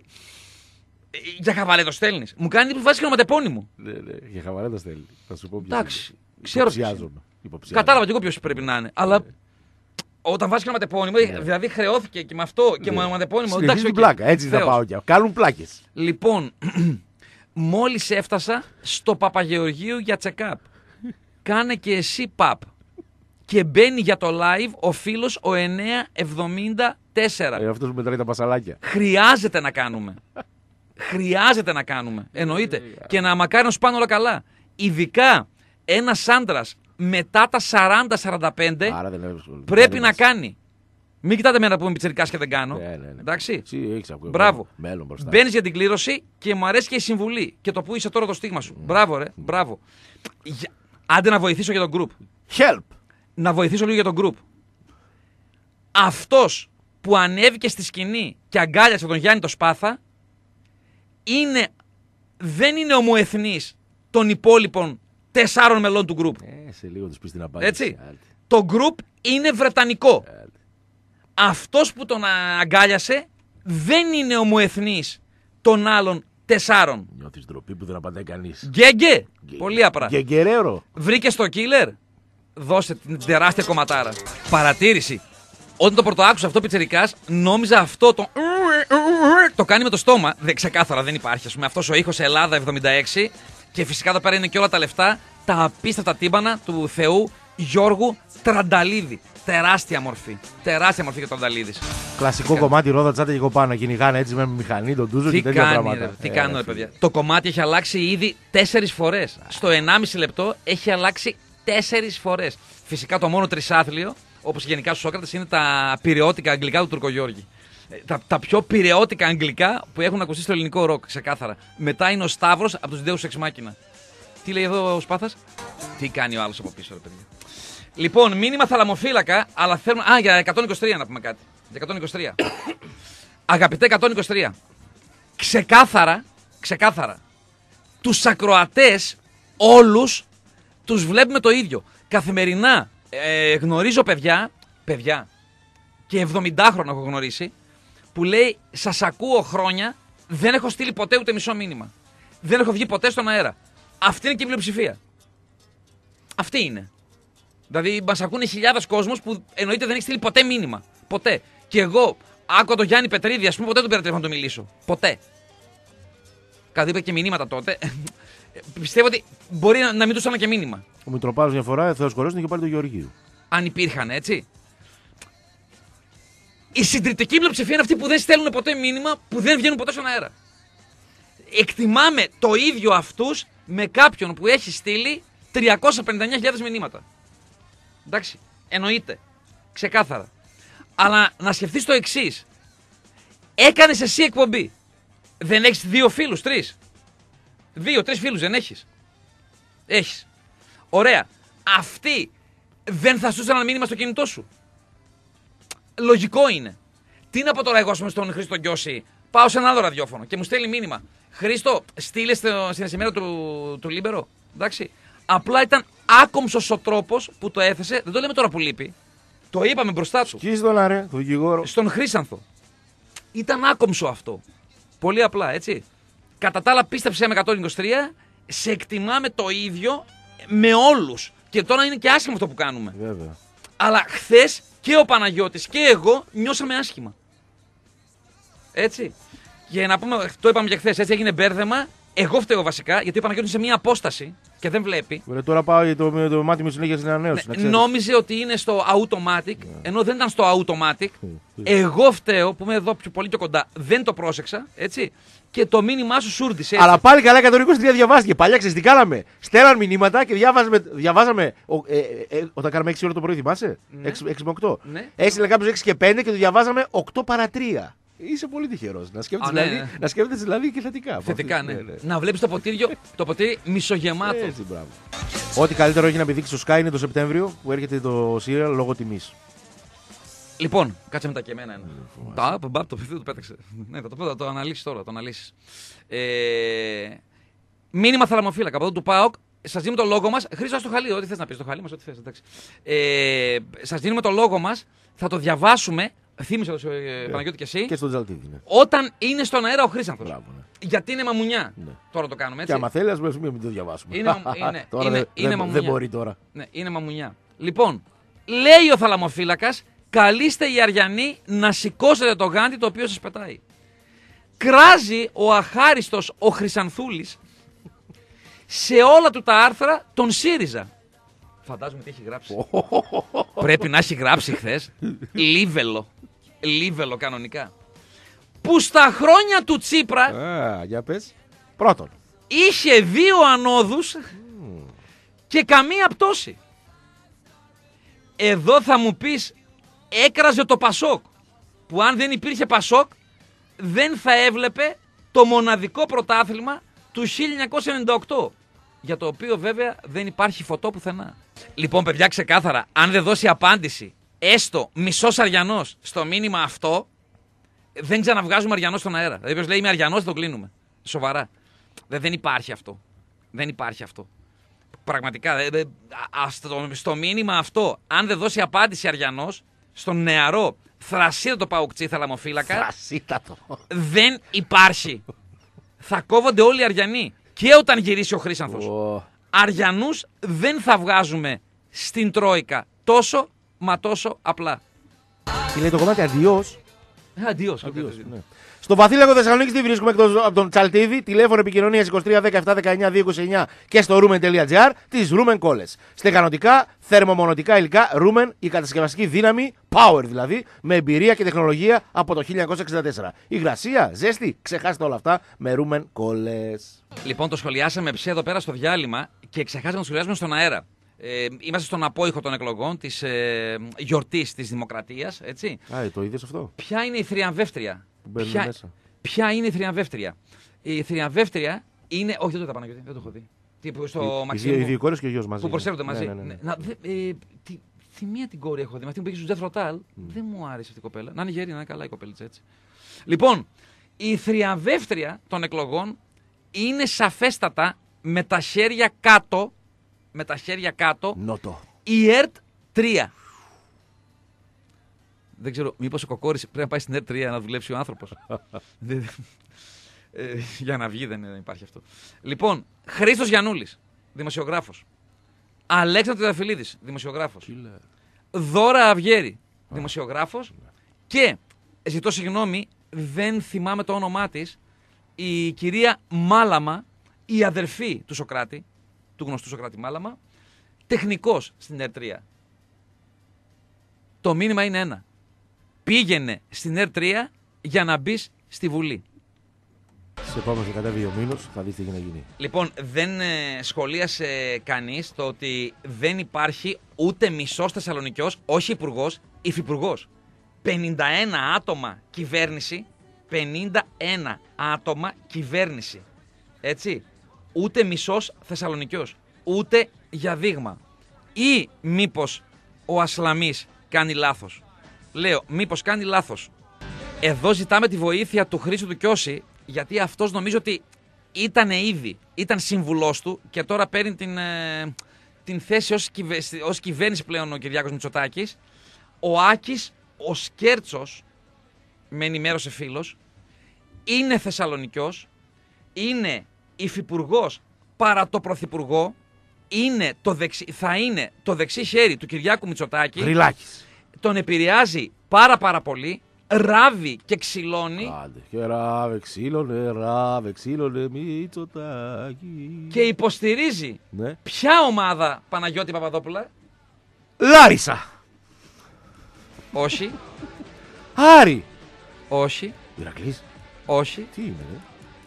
Για χαβαλέ το στέλνεις. Μου κάνει που βάζει και ονοματεπώνυμο. Ναι, ναι, για χαβαλέ το στέλνει. Θα σου πω ποιος. Εντάξει, ξέρω. Κατάλαβα και εγώ ποιος πρέπει να είναι. Αλλά ναι. Όταν βάζει και ονοματεπώνυμο, ναι. Δηλαδή χρεώθηκε και με αυτό και ναι. με ονοματεπώνυμο. Εντάξει, okay. Πλάκα, έτσι θα πάω κι. Κάνουν πλάκες. Λοιπόν, μόλις έφτασα στο Παπαγεωργίου για check-up. Κάνε και εσύ παπ. Και μπαίνει για το live ο φίλος ο εννιακόσια εβδομήντα τέσσερα. Ε, αυτός που μετράει τα πασαλάκια. Χρειάζεται να κάνουμε. Χρειάζεται να κάνουμε. Εννοείται. Και να μακάρι να σου πάνε όλα καλά. Ειδικά ένας άντρας μετά τα σαράντα σαράντα πέντε Άρα δεν πρέπει να κάνει. Μην κοιτάτε εμένα που είμαι πιτσιρικάς και δεν κάνω. Ναι, ναι, ναι. Εντάξει. Εσύ, μπράβο. Μπαίνεις για την κλήρωση και μου αρέσει και η συμβουλή. Και το που είσαι τώρα το στίγμα σου. Mm. Μπράβο, ρε. Μπράβο. Για... Άντε να βοηθήσω για τον group. Help. Να βοηθήσω λίγο για τον group. Αυτός που ανέβηκε στη σκηνή και αγκάλιασε τον Γιάννη το Σπάθα είναι... δεν είναι ομοεθνής των υπόλοιπων τεσσάρων μελών του group. Ε, σε λίγο τους πεις την απάντηση. Έτσι. Άλτε. Το group είναι βρετανικό. Άλτε. Αυτός που τον αγκάλιασε δεν είναι ομοεθνής των άλλων τεσσάρων. Νιώθεις ντροπή που δεν απαντάει κανείς. Γκέγκε. Πολύ απρά. Γκεγκερέρο. Βρήκε το killer. Δώσε την τεράστια κομματάρα. Παρατήρηση. Όταν το πρωτοάκουσα αυτό πιτσιρικάς, νόμιζα αυτό το... το κάνει με το στόμα. Δεν, ξεκάθαρα δεν υπάρχει. Ας πούμε, αυτός ο ήχος Ελλάδα εβδομήντα έξι. Και φυσικά εδώ πέρα είναι και όλα τα λεφτά, τα απίστευτα τύμπανα του Θεού Γιώργου Τρανταλίδη. Τεράστια μορφή. Τεράστια μορφή για τον Τρανταλίδη. Κλασικό κομμάτι ρόδα τσάτα και κοπάνα. Κυνηγάνε έτσι με μηχανή, τον τούζο και τέτοια κάνει, πράγματα. Ρε, τι ε, κάνουν, ρε παιδιά. Το κομμάτι έχει αλλάξει ήδη τέσσερις φορές. Στο ενάμιση λεπτό έχει αλλάξει τέσσερις φορές. Φυσικά το μόνο τρισάθλιο, όπως γενικά στους Σόκρατες, είναι τα πειραιώτικα αγγλικά του Τουρκογιώργη. Τα, τα πιο πειραιώτικα αγγλικά που έχουν ακουστεί στο ελληνικό ροκ, ξεκάθαρα. Μετά είναι ο Σταύρος από τους Deus Ex Machina. Τι λέει εδώ ο Σπάθας? Τι κάνει ο άλλος από πίσω, ρε παιδιά. Λοιπόν, μήνυμα θαλαμοφύλακα, αλλά θέλουμε. Α, για εκατόν είκοσι τρία να πούμε κάτι. Για εκατόν είκοσι τρία. Αγαπητέ εκατόν είκοσι τρία. Ξεκάθαρα, ξεκάθαρα. Τους ακροατές όλους τους βλέπουμε το ίδιο. Καθημερινά ε, γνωρίζω παιδιά, παιδιά και εβδομηντάχρονα έχω γνωρίσει, που λέει σας ακούω χρόνια, δεν έχω στείλει ποτέ ούτε μισό μήνυμα. Δεν έχω βγει ποτέ στον αέρα. Αυτή είναι και η πλειοψηφία. Αυτή είναι. Δηλαδή μας ακούνε χιλιάδες κόσμος που εννοείται δεν έχει στείλει ποτέ μήνυμα. Ποτέ. Και εγώ άκουγα τον Γιάννη Πετρίδη, ας πούμε, ποτέ τον πήρα τηλέφωνο να τον μιλήσω. Ποτέ. Κάτι είπε και μηνύματα τότε. Πιστεύω ότι μπορεί να μην του στέλνα και μήνυμα. Ο Μητροπάνος μια φορά, Θεός χωρός, είχε πάλι το Γεωργίου. Αν υπήρχαν, έτσι. Η συντριπτική πλειοψηφία είναι αυτοί που δεν στέλνουν ποτέ μήνυμα, που δεν βγαίνουν ποτέ στον αέρα. Εκτιμάμε το ίδιο αυτούς με κάποιον που έχει στείλει τριακόσιες πενήντα εννιά χιλιάδες μηνύματα. Εντάξει, εννοείται. Ξεκάθαρα. Αλλά να σκεφτείς το εξής. Έκανες εσύ εκπομπή. Δεν έχεις δύο φίλους, τρεις. Δύο, τρεις φίλους δεν έχεις. Έχεις. Ωραία. Αυτοί δεν θα σου στέλναν μήνυμα στο κινητό σου. Λογικό είναι. Τι να πω τώρα εγώ στον Χρήστο Γκιώση, πάω σε ένα άλλο ραδιόφωνο και μου στέλνει μήνυμα. Χρήστο, στείλε στην εφημερίδα του, του Λίμπερο. Εντάξει. Απλά ήταν άκομψος ο τρόπος που το έθεσε. Δεν το λέμε τώρα που λείπει. Το είπαμε μπροστά του. Σκίζει τον αρέ, τον δικηγόρο. Στον Χρήσανθο. Ήταν άκομψο αυτό. Πολύ απλά, έτσι. Κατά τα άλλα, πίστεψε με εκατόν είκοσι τρία, σε εκτιμάμε το ίδιο με όλους. Και τώρα είναι και άσχημο αυτό που κάνουμε. Βέβαια. Αλλά χθες και ο Παναγιώτης και εγώ νιώσαμε άσχημα. Έτσι. Για να πούμε, το είπαμε και χθες, έτσι έγινε μπέρδεμα. Εγώ φταίω βασικά, γιατί ο Παναγιώτης είναι σε μια απόσταση και δεν βλέπει. Ωραία, τώρα πάω το, το, το μάτι μου συνέχεια στην ανανέωση. Ναι, νόμιζε ότι είναι στο automatic, yeah. ενώ δεν ήταν στο automatic. Yeah. Εγώ φταίω που είμαι εδώ πιο πολύ πιο κοντά, δεν το πρόσεξα, έτσι. Και το μήνυμά σου σούρντισε. Αλλά πάλι καλά εκατόν είκοσι τρία διαβάστηκε. Παλιά ξέρεις τι κάναμε. Στέλναν μηνύματα και διάβαζαμε, διαβάζαμε. Ε, ε, ε, όταν κάναμε έξι ώρα το πρωί, θυμάσαι. Ναι. έξι με οκτώ. Ναι. Έστειλε κάποιο έξι και πέντε και το διαβάζαμε οκτώ παρά τρία. Είσαι πολύ τυχερός. Να σκέφτεσαι ναι, δηλαδή, ναι. να σκέφτεσαι δηλαδή και θετικά. Θετικά, ναι. ναι, ναι. Να βλέπεις το ποτήριο, το ποτήρι μισογεμάτο. Έτσι, μπράβο. Ό,τι καλύτερο έχει να επιδείξει στο Sky είναι το Σεπτέμβριο που έρχεται το serial λόγω τιμής. Λοιπόν, κάτσε μετά και εμένα ένα. Τα, το μπαπ, το παιδί του πέταξε. Ναι, θα το πω, θα το αναλύσεις τώρα, το αναλύσεις. Ε, μήνυμα θαλαμοφύλακα από εδώ του ΠΑΟΚ. Σας δίνουμε το λόγο μας. Χρήστο, στο χαλί, ό,τι θες να πεις, το χαλί μας, ό,τι θες. Εντάξει. Ε, σας δίνουμε το λόγο μας, θα το διαβάσουμε. Θύμισε το ε, Παναγιώτη και εσύ. Και στον Τζαλτίδη, ναι. Όταν είναι στον αέρα ο Χρήσανθος. Μπράβο, ναι. Γιατί είναι μαμουνιά. Ναι. Τώρα το κάνουμε έτσι. Και άμα θέλει, ας πούμε, μην το διαβάσουμε. Είναι, είναι, τώρα είναι, δεν, είναι δεν, μαμουνιά. δεν μπορεί τώρα. Ναι, είναι μαμουνιά. Λοιπόν, λέει ο θαλαμοφύλακας, καλείστε οι Αριανοί να σηκώσετε το γάντι το οποίο σας πετάει. Κράζει ο αχάριστος ο Χρυσανθούλης σε όλα του τα άρθρα τον ΣΥΡΙΖΑ. Φαντάζομαι τι έχει γράψει. Πρέπει να έχει γράψει χθες. Λίβελο. Λίβελο κανονικά. Που στα χρόνια του Τσίπρα Α, για πες. Πρώτον. είχε δύο ανόδους mm. και καμία πτώση. Εδώ θα μου πεις έκραζε το Πασόκ, που αν δεν υπήρχε Πασόκ δεν θα έβλεπε το μοναδικό πρωτάθλημα του χίλια εννιακόσια ενενήντα οκτώ, για το οποίο βέβαια δεν υπάρχει φωτό πουθενά. Λοιπόν παιδιά, ξεκάθαρα, αν δεν δώσει απάντηση έστω μισός Αριανός στο μήνυμα αυτό, δεν ξαναβγάζουμε Αριανό στον αέρα. Δηλαδή, ποιος λέει είμαι Αριανός, θα το κλείνουμε. Σοβαρά. Δεν, δεν υπάρχει αυτό. Δεν υπάρχει αυτό. Πραγματικά. Δε, δε, α, στο, στο μήνυμα αυτό, αν δεν δώσει απάντηση Αριανός, στον νεαρό θρασίτατο παουκτσί θαλαμοφύλακα, Θρασίτατο. δεν υπάρχει. Θα κόβονται όλοι οι Αριανοί. Και όταν γυρίσει ο Χρήσανθος. Oh. Αριανούς δεν θα βγάζουμε στην Τρόικα τόσο μα τόσο απλά. Και λέει το κομμάτι αντιός. Αντίο. Ναι. Στο Βαθύλακο Θεσσαλονίκη τι βρίσκουμε εκτός από τον Τσαλτίδη, τηλέφωνο επικοινωνίας είκοσι τρία δέκα επτά δεκαεννιά δύο είκοσι εννιά και στο rumen τελεία gr της Rumen Κόλλες. Στεγανοτικά, θερμομονωτικά υλικά, Rumen, η κατασκευαστική δύναμη, power δηλαδή, με εμπειρία και τεχνολογία από το χίλια εννιακόσια εξήντα τέσσερα. Υγρασία, ζέστη, ξεχάστε όλα αυτά με Rumen Κόλλες. Λοιπόν, το σχολιάσαμε ψε εδώ πέρα στο διάλειμμα και ξεχάσαμε να το σχολιάσουμε στον αέρα. Ε, είμαστε στον απόϊχο των εκλογών της ε, γιορτής της Δημοκρατίας, έτσι. Α, το είδες αυτό. Ποια είναι η θριαμβεύτρια. Ποια, μέσα. ποια είναι η θριαμβεύτρια. Η θριαμβεύτρια είναι. Όχι, δεν το είδα Παναγιώτη, δεν το έχω δει. Τι, στο Μαξίμου. Οι δύο κόρες και ο γιος μαζί. Που προσέρχονται μαζί. Ναι, ναι, ναι. Να, δε, ε, τη, τη μία την κόρη έχω δει. Με αυτή που πήγε στο Death Rotal, mm. δεν μου άρεσε αυτή η κοπέλα. Να είναι γέρη, να είναι καλά η κοπέλιτσα έτσι. Λοιπόν, η θριαμβεύτρια των εκλογών είναι σαφέστατα με τα χέρια κάτω. Με τα χέρια κάτω. Νότο. Η ΕΡΤ τρία. Δεν ξέρω, μήπως ο Κοκόρης πρέπει να πάει στην ΕΡΤ τρία να δουλέψει ο άνθρωπος. ε, για να βγει δεν υπάρχει αυτό. Λοιπόν, Χρήστος Γιαννούλης, δημοσιογράφος. Αλέξανδρος Τριανταφυλλίδης, δημοσιογράφος. Δώρα Αυγέρη, δημοσιογράφος. Και, ζητώ συγγνώμη, δεν θυμάμαι το όνομά της, η κυρία Μάλαμα, η αδερφή του Σοκράτη, του γνωστού Σοκράτη Μάλαμα, τεχνικός στην ΕΡΤ τρία. Το μήνυμα είναι ένα. Πήγαινε στην ΕΡΤ τρία για να μπει στη Βουλή. Σε πάμε σε κατά δύο μήνους, θα δεις τι έχει να γίνει. Λοιπόν, δεν ε, σχολίασε κανείς το ότι δεν υπάρχει ούτε μισός Θεσσαλονικιός, όχι υπουργός, υφυπουργός. πενήντα ένα άτομα κυβέρνηση, πενήντα ένα άτομα κυβέρνηση. Έτσι. Ούτε μισός Θεσσαλονικιός, ούτε για δείγμα. Ή μήπως ο Ασλαμής κάνει λάθος. Λέω, μήπως κάνει λάθος. Εδώ ζητάμε τη βοήθεια του Χρήστου του Κιώση, γιατί αυτός νομίζω ότι ήταν ήδη, ήταν σύμβουλός του και τώρα παίρνει την, ε, την θέση ως, κυβε, ως κυβέρνηση πλέον ο Κυριάκος Μητσοτάκης. Ο Άκης, ο Σκέρτσος, με ενημέρωσε φίλος, είναι Θεσσαλονικιός, είναι υφυπουργός παρά το πρωθυπουργό, είναι το δεξι, θα είναι το δεξί χέρι του Κυριάκου Μητσοτάκη. Γρυλάκης. Τον επηρεάζει πάρα πάρα πολύ, ράβει και ξυλώνει. Άντε, και ράβε ξύλωνε, ράβε ξύλωνε Μητσοτάκη. Και υποστηρίζει ναι. ποια ομάδα, Παναγιώτη Παπαδόπουλα? Λάρισα. Όχι. Άρη. Όχι. Ηρακλής. Όχι. Τι είναι, ρε?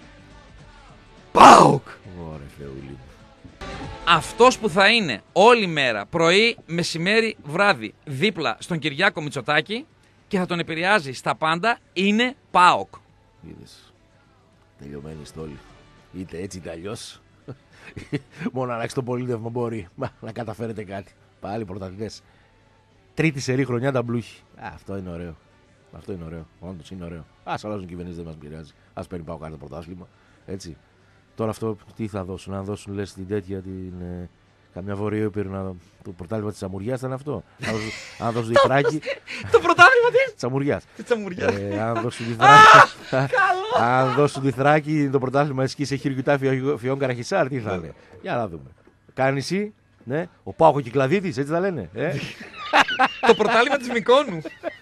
ΠΑΟΚ. Ωραία, Θεούλη. Αυτός που θα είναι όλη μέρα, πρωί, μεσημέρι, βράδυ, δίπλα στον Κυριάκο Μητσοτάκη και θα τον επηρεάζει στα πάντα, είναι ΠΑΟΚ. Είδες. Τελειωμένη στόλη. Είτε έτσι είτε αλλιώς. Μόνο να αλλάξει το πολίτευμα μπορεί. Μα, να καταφέρετε κάτι. Πάλι πρωταθλητές. Τρίτη σερή χρονιά τα μπλούχη. Α, αυτό είναι ωραίο. Αυτό είναι ωραίο. Όντως είναι ωραίο. Ας αλλάζουν κυβερνήσεις, δεν μας πειράζει. Ας παίρνει ΠΑΟΚ το πρωτάθλημα. Έτσι. Τώρα αυτό τι θα δώσουν, να δώσουν λες την τέτοια την. Ε, καμιά βορειοείπειρο να. Το πρωτάθλημα της Τσαμουριάς ήταν αυτό. Αν δώσουν τη Θράκη. Το πρωτάθλημα της Τσαμουριάς. Τσαμουριάς. Αν δώσουν τη Θράκη. Αν δώσουν τη Θράκη το πρωτάθλημα εσκή σε χειροκυτά Φιών Καραχισάρ, τι θα είναι. Για να δούμε. Κάνει εσύ, ναι, ο Πάκο Κυκλαδίτης, έτσι θα λένε. Το πρωτάθλημα της Μικόνου.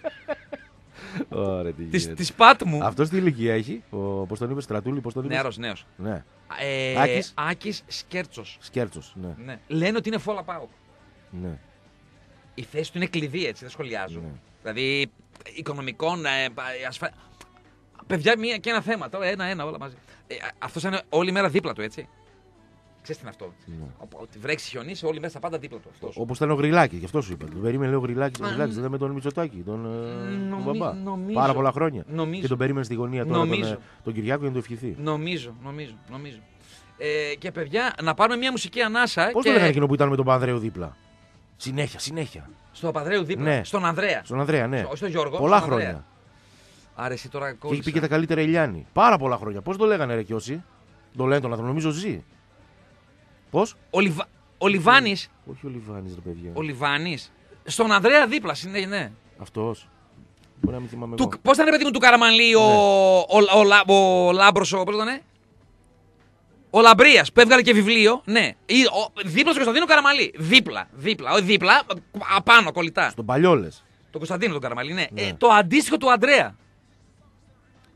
Ωραία, της, της Πάτμου. Αυτός τι ηλικία έχει, πώς τον είπε, Στρατούλη, πώς τον είπε. Νεαρός, νέος. Ναι. Ε, Άκης. Άκης Σκέρτσος. Σκέρτσος, ναι. ναι. Λένε ότι είναι φόλα ΠΑΟΚ. Ναι. Η θέση του είναι κλειδί, έτσι, δεν σχολιάζω. Ναι. Δηλαδή, οικονομικών, ε, ασφα... παιδιά, μία και ένα θέμα, τώρα ένα-ένα όλα μαζί. Ε, αυτός θα είναι όλη μέρα δίπλα του, έτσι. Ξέρεις τι είναι αυτό. Ναι. Ότι βρέξει, χιονίσει, όλη μέρα στα πάντα δίπλα του. Αυτός. Όπως ήταν ο Γρυλάκης, γι' αυτό σου είπα. Περίμενε, λέω Γρυλάκης. Ο Γρυλάκης δεν ήταν με τον Μητσοτάκη, τον, Νομι... τον μπαμπά. Νομίζω, Πάρα πολλά χρόνια. Νομίζω, και τον περίμενε στη γωνία τώρα τον, τον Κυριάκο για να το ευχηθεί. Νομίζω, νομίζω, νομίζω. Ε, και παιδιά, να πάρουμε μια μουσική ανάσα. Πώς και... το λέγανε εκείνο που ήταν με τον Πανδρέου δίπλα. Συνέχεια, συνέχεια. Στον Παπαδρέου δίπλα. Ναι. Στον Ανδρέα. Στον Ανδρέα, ναι. Στο, στον Γιώργο. Πολλά στον χρόνια. Ανδρέα. Άρα εσύ τώρα και έχει πει και τα καλύτερα Ηλιάννη. Πάρα πολλά χρόνια. Πώς το λέγανε, ρε Κιώση. Το λένε τον άνθρωπο, νομίζω ζει. Πώς? Ο, Λιβα... ο Λιβάνης. Όχι ο Λιβάνης, ρε παιδιά. Ο Λιβάνης. Στον Ανδρέα δίπλα, συνέχεια, ναι. Αυτός. Μπορεί να μην θυμάμαι. Του... Πώς ήταν, ρε παιδί μου, του Καραμανλή, ναι. ο, ο, ο, ο, ο Λάμπρος, ο, πώς ήταν, ο Λαμπρίας που έβγαλε και βιβλίο, ναι. Ή, ο, δίπλα στον Κωνσταντίνο Καραμαλή. Δίπλα, δίπλα, όχι δίπλα, απάνω, κολλητά. Στον παλιό λες. Τον Κωνσταντίνο τον Καραμαλή, ναι. ναι. Ε, το αντίστοιχο του Ανδρέα.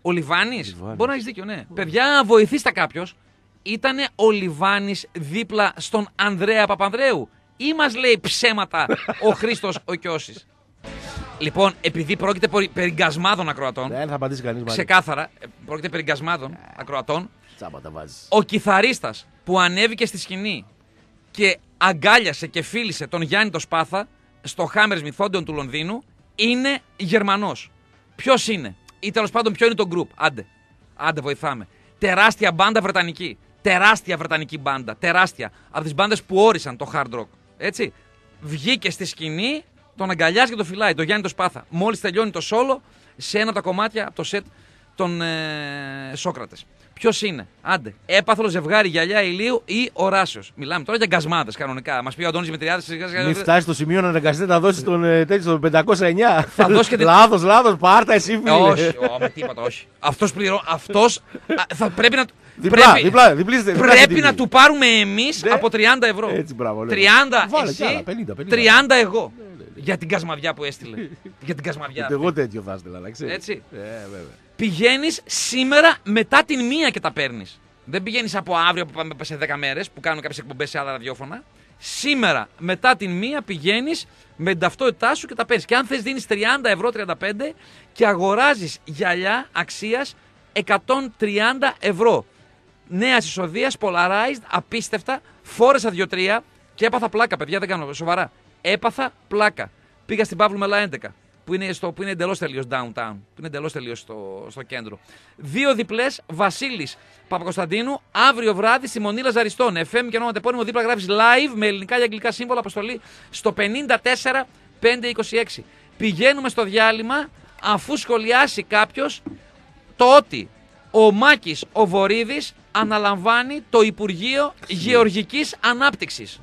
Ο Λιβάνης. Λιβάνης. Μπορεί να έχει δίκιο, ναι. Παιδιά, βοηθήστε κάποιος. Ήτανε ο Λιβάνης δίπλα στον Ανδρέα Παπανδρέου ή μας λέει ψέματα ο Χρήστος ο Κιώσης? Λοιπόν, επειδή πρόκειται περί περιγκασμάδων ακροατών. Δεν θα απαντήσει κανείς. Ξεκάθαρα, πρόκειται περιγκασμάδων ακροατών. Τσάμπα τα βάζεις. Ο κιθαρίστας που ανέβηκε στη σκηνή και αγκάλιασε και φίλησε τον Γιάννη το Σπάθα στο Hammersmith Odeon του Λονδίνου είναι Γερμανός. Ποιος είναι? Ή τέλος πάντων ποιο είναι το group? Άντε, άντε βοηθάμε. Τεράστια μπάντα βρετανική. Τεράστια βρετανική μπάντα. Τεράστια. Από τις μπάντες που όρισαν το hard rock. Έτσι. Βγήκε στη σκηνή, τον αγκαλιάζει και τον φυλάει. Το Γιάννη το Σπάθα. Μόλις τελειώνει το solo σε ένα από τα κομμάτια από το σετ των ε, Σόκρατες. Ποιος είναι? Άντε. Έπαθλο ζευγάρι γυαλιά ηλίου ή Οράσιος. Μιλάμε τώρα για γκασμάδες κανονικά. Μας πει ο Αντώνης Δημητριάδης. Μην φτάσει στο σημείο να αναγκαστείτε να δώσει τον τέτοιο στον πεντακόσια εννιά. Θα δώσει και την... Λάθος, λάθος, πάρτα εσύ φίλε. Όχι, ο, με τίποτα, όχι. Αυτός πληρώ, αυτός α, θα πρέπει να... Διπλά, πρέπει, διπλά, διπλήστε, πρέπει να του πάρουμε εμείς ναι. από τριάντα ευρώ. Έτσι, μπράβο, λέω. τριάντα Βάλε εσύ, κι άλλα, πενήντα, πενήντα. τριάντα εγώ. Ναι, ναι, ναι. Για την κασμαδιά που έστειλε. Για την κασμαδιά. Εγώ τέτοιο θα έστειλα, να ξέρεις. Έτσι. Ε, βέβαια. Πηγαίνεις σήμερα μετά την μία και τα παίρνεις. Δεν πηγαίνεις από αύριο που πάμε σε δέκα μέρες που κάνουν κάποιες εκπομπές σε άλλα ραδιόφωνα. Σήμερα μετά την μία πηγαίνεις με την ταυτότητά σου και τα παίρνεις. Και αν θες δίνεις τριάντα ευρώ, τριάντα πέντε και αγοράζεις γυαλιά αξίας εκατόν τριάντα ευρώ. Νέας εισοδείας, polarized, απίστευτα. Φόρεσα δύο τρία και έπαθα πλάκα, παιδιά, δεν κάνω σοβαρά. Έπαθα πλάκα. Πήγα στην Παύλου Μελά έντεκα. Που είναι, στο, που είναι εντελώς τελείως downtown, που είναι εντελώς τελείως στο, στο κέντρο. Δύο διπλές, Βασίλης Παπακοσταντίνου, αύριο βράδυ στη Μονή Λαζαριστών. εφ εμ και όνομα τεπώνυμο, δίπλα γράφεις live με ελληνικά και αγγλικά σύμβολα, αποστολή στο πενήντα τέσσερα πεντακόσια είκοσι έξι. Πηγαίνουμε στο διάλειμμα αφού σχολιάσει κάποιος το ότι ο Μάκης ο Βορίδης αναλαμβάνει το Υπουργείο Γεωργικής Ανάπτυξης.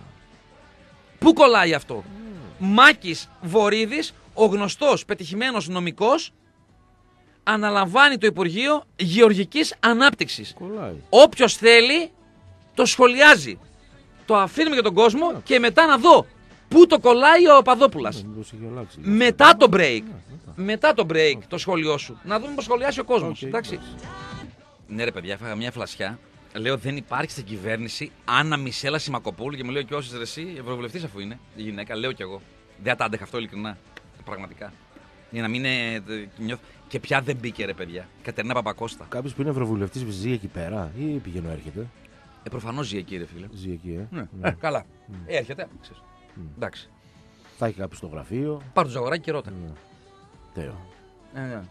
Πού κολλάει αυτό? Μάκης Βορίδης, ο γνωστός πετυχημένος νομικός, αναλαμβάνει το Υπουργείο Γεωργικής Ανάπτυξης. Κολλάει. Όποιος θέλει το σχολιάζει. Το αφήνουμε για τον κόσμο yeah. και μετά να δω πού το κολλάει ο Παπαδόπουλας. Yeah, μετά το break. Yeah, μετά το break το σχόλιο σου. Να δούμε πώς σχολιάσει ο κόσμος. Okay, εντάξει. Ναι ρε παιδιά, έφαγα μια φλασιά. Λέω δεν υπάρχει στην κυβέρνηση Άννα Μισέλα Σιμακοπούλου και μου λέει και όσοι ρε εσύ, ευρωβουλευτής αφού είναι η γυναίκα. Λέω κι εγώ. Δεν τα άντεχα αυτό ειλικρινά. Πραγματικά. Για να μην είναι. Νιώθω. Και πια δεν μπήκε ρε παιδιά. Κατερίνα Παπακώστα. Κάποιος που είναι ευρωβουλευτής ζει εκεί πέρα ή πηγαίνω έρχεται? Ε, προφανώς ζει εκεί ρε φίλε. Ζει εκεί, ε. Ναι. Ναι. Ε, καλά. Mm. Ε, έρχεται, ξέρεις. Mm. Εντάξει. Θα έχει κάποιο στο γραφείο. Πάρ' το Ζαγοράκι και ρώτα. Ναι. Τέο. Ε, ναι.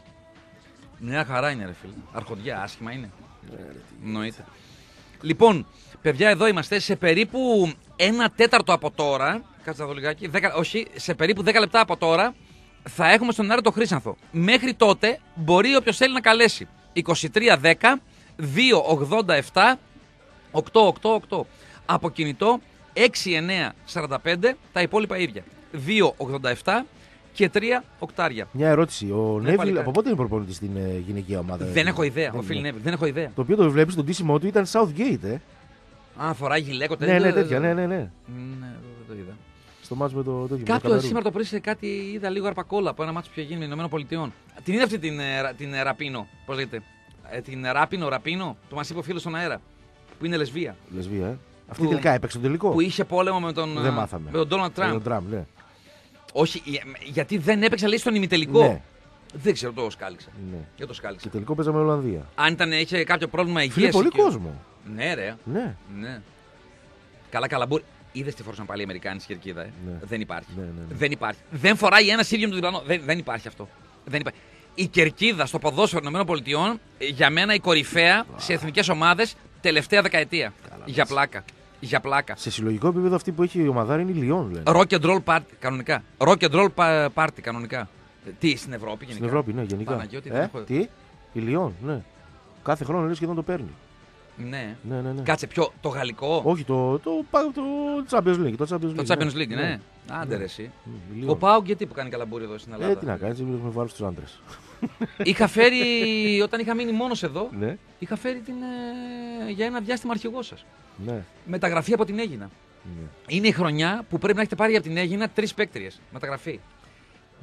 Μια χαρά είναι ρε φίλε. Αρχοντιά, άσχημα είναι. Εννοείται. Λοιπόν, παιδιά, εδώ είμαστε σε περίπου ένα τέταρτο από τώρα. Κάτσε να δω λιγάκι. δέκα, όχι, σε περίπου δέκα λεπτά από τώρα θα έχουμε στον αέρα το Χρήσανθο. Μέχρι τότε μπορεί όποιος θέλει να καλέσει. είκοσι τρία δέκα δύο ογδόντα επτά οκτακόσια ογδόντα οκτώ. Από κινητό έξι εννιά σαράντα πέντε, τα υπόλοιπα ίδια. δύο ογδόντα επτά και τρία οκτάρια. Μια ερώτηση. Ο ναι, Νέβιλ από πότε είναι προπονητής στην ε, γυναικεία ομάδα? Δεν έχω ιδέα. Ο Φιλ Νέβιλ, δεν έχω ιδέα. Το οποίο το βλέπεις στον ντύσιμό του ήταν Southgate, ε. Α, φοράει γυλαίκο τέτοια. Ναι, ναι, τέτοια, ναι, ναι. Ναι, ναι δεν το είδα. Στο μάτς με το τέτοιο. Κάποιο σήμερα το πρωί σε κάτι είδα λίγο αρπακόλα από ένα μάτς που είχε γίνει με Ηνωμένων Πολιτειών. Την είδα αυτή την, την Ραπίνο, πώς λέγεται. Ε, την Ράπινο, Ραπίνο, το μας είπε ο φίλος στον αέρα. Που είναι λεσβία. Λεσβία, ε. Αυτή που, τελικά έπαιξε το τελικό. Που είχε πόλεμο με τον, δεν μάθαμε. με τον Ντόναλντ Τραμπ. Με τον Τραμπ, ναι. Όχι, γιατί δεν έπαιξε λέει στον ημιτελικό. Ναι. Δεν ξέρω, το σκάλιξα. Ναι. Για το σκάλιξα. Και τελικό παίζαμε Ολλανδία. Αν ήταν, είχε κάποιο πρόβλημα υγείας. Φίλε, πολύ και... κόσμο. Ναι, ρε. Ναι. ναι. Καλά, καλά. Μπορεί... Είδες τι φορούσαν πάλι οι Αμερικάνοι στη κερκίδα, ε. Ναι. Δεν υπάρχει. Ναι, ναι, ναι. Δεν υπάρχει. Δεν φοράει ένα ίδιο με τον διπλανό. Δεν, δεν υπάρχει αυτό. Δεν υπάρχει. Η κερκίδα στο ποδόσφαιρο των ΗΠΑ για μένα η κορυφαία wow. σε εθνικές ομάδες τελευταία δεκαετία. Καλά, για πλάκα. Για πλάκα. Σε συλλογικό επίπεδο αυτή που έχει η ομαδάρα είναι η Λιόν, λένε. Rock and roll party κανονικά. Rock and roll party κανονικά. Τι, στην Ευρώπη γενικά. Στην Ευρώπη, ναι, γενικά. Παναγιώτη, ε, έχω... Τι, η Λιόν, ναι. Κάθε χρόνο λέει σχεδόν το παίρνει. Ναι. Ναι, ναι, ναι. Κάτσε πιο το γαλλικό. Όχι, το, το, το, το Champions League. Το Champions League, το Champions League, ναι. ναι. ναι. Άντε ρε εσύ. Mm, ο Πάουκ γιατί που κάνει καλαμπούρι εδώ στην Ελλάδα. Ε, τι να κάνει, έχουμε βάλει στους άντρες. Είχα φέρει, όταν είχα μείνει μόνος εδώ, ναι. είχα φέρει την, ε, για ένα διάστημα αρχηγό σας. Ναι. Μεταγραφή από την Αίγινα. Ναι. Είναι η χρονιά που πρέπει να έχετε πάρει από την Αίγινα τρεις παίκτριες. Μεταγραφή.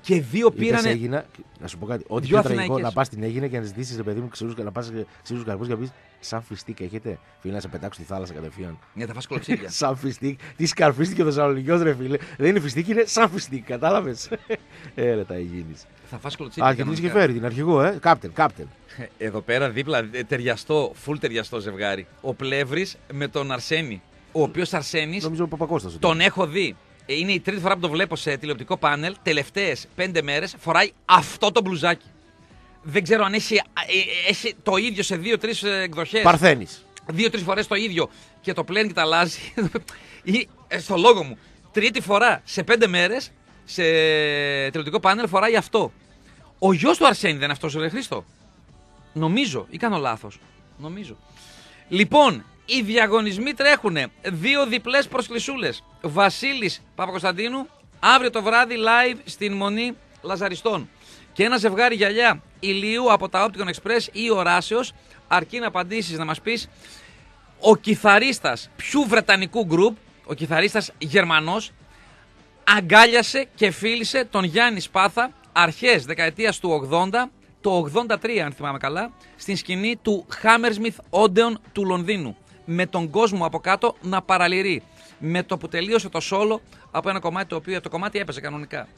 Και δύο πήρανε. Έγινα, να σου πω κάτι. Ό,τι Δυο πιο τραγικό Αθηναϊκές. να πα στην Αίγυπτο και να ζητήσει, παιδί μου, ξηρούς, να πα ξηρού καρπού και να πει σαν φιστίκ έχετε. Φίλε, να σε πετάξω στη θάλασσα κατευθείαν. Ναι, θα φας κολοψίδια. Σαν φιστίκ. Τι σκαρφίστηκε ο Θεσσαλονικιός, ρε φίλε. Δεν είναι φιστίκ, είναι σαν φιστίκ. Κατάλαβε. Έρε τα Αιγίνη. Θα φας κολοψίδια. Α, και την είχε φέρει την αρχηγό, ε. Κάπτεν, κάπτεν. Εδώ πέρα δίπλα, ε, ταιριαστό, full ταιριαστό ζευγάρι. Ο Πλεύρης με τον Αρσένη. Ο οποίος Αρσένης Νομίζω ο Παπακώστας. τον έχω δει. Ε, Είναι η τρίτη φορά που το βλέπω σε τηλεοπτικό πάνελ. Τελευταίες πέντε μέρες φοράει αυτό το μπλουζάκι. Δεν ξέρω αν έχει, ε, έχει το ίδιο σε δύο-τρεις εκδοχές. Παρθένης. Δύο-τρεις φορές το ίδιο και το πλένει και τα αλλάζει. Ή, ε, στο λόγο μου, τρίτη φορά σε πέντε μέρες σε τηλεοπτικό πάνελ φοράει αυτό. Ο γιος του Αρσένη δεν είναι αυτός, ρε Χρήστο? Νομίζω, ή κάνω λάθος. Νομίζω. Λοιπόν, οι διαγωνισμοί τρέχουνε. Δύο διπλές προσκλησούλες. Βασίλης Παπακοσταντίνου, αύριο το βράδυ live στην Μονή Λαζαριστών. Και ένα ζευγάρι γυαλιά ηλίου από τα Opticon Express ή Οράσεως, αρκεί να απαντήσεις να μας πεις ο κιθαρίστας ποιου βρετανικού γκρουπ, ο κιθαρίστας Γερμανός, αγκάλιασε και φίλησε τον Γιάννη Σπάθα αρχές δεκαετίας του ογδόντα, το ογδόντα τρία αν θυμάμαι καλά, στην σκηνή του Hammersmith Odeon του Λονδίνου, με τον κόσμο από κάτω να παραλυρεί, με το που τελείωσε το σόλο από ένα κομμάτι το οποίο το κομμάτι έπαιζε κανονικά.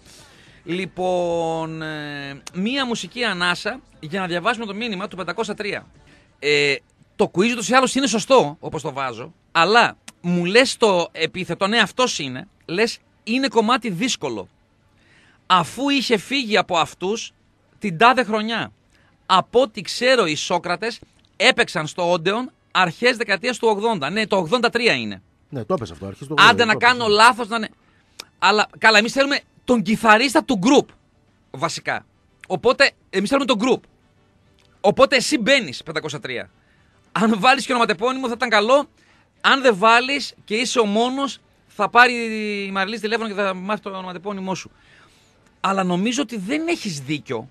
Λοιπόν, ε, μία μουσική ανάσα για να διαβάσουμε το μήνυμα του πεντακόσια τρία. Ε, το quiz ούτως ή άλλως είναι σωστό, όπως το βάζω, αλλά μου λες το επίθετο, ναι αυτός είναι, λες είναι κομμάτι δύσκολο. Αφού είχε φύγει από αυτούς την τάδε χρονιά. Από ό,τι ξέρω οι Σόκρατες έπαιξαν στο Όντεον αρχές δεκαετίας του ογδόντα. Ναι, το ογδόντα τρία είναι. Ναι, το έπεσε αυτό. Αρχές του Άντε ογδόντα, να το κάνω έπεσε. λάθος να είναι. Αλλά καλά, εμείς θέλουμε τον κιθαρίστα του group. Βασικά. Οπότε εμείς θέλουμε τον group. Οπότε εσύ μπαίνεις πεντακόσια τρία. Αν βάλεις και ονοματεπώνυμο θα ήταν καλό. Αν δεν βάλεις και είσαι ο μόνος, θα πάρει η Μαριλής τηλέφωνο και θα μάθει το ονοματεπώνυμό σου. Αλλά νομίζω ότι δεν έχεις δίκιο.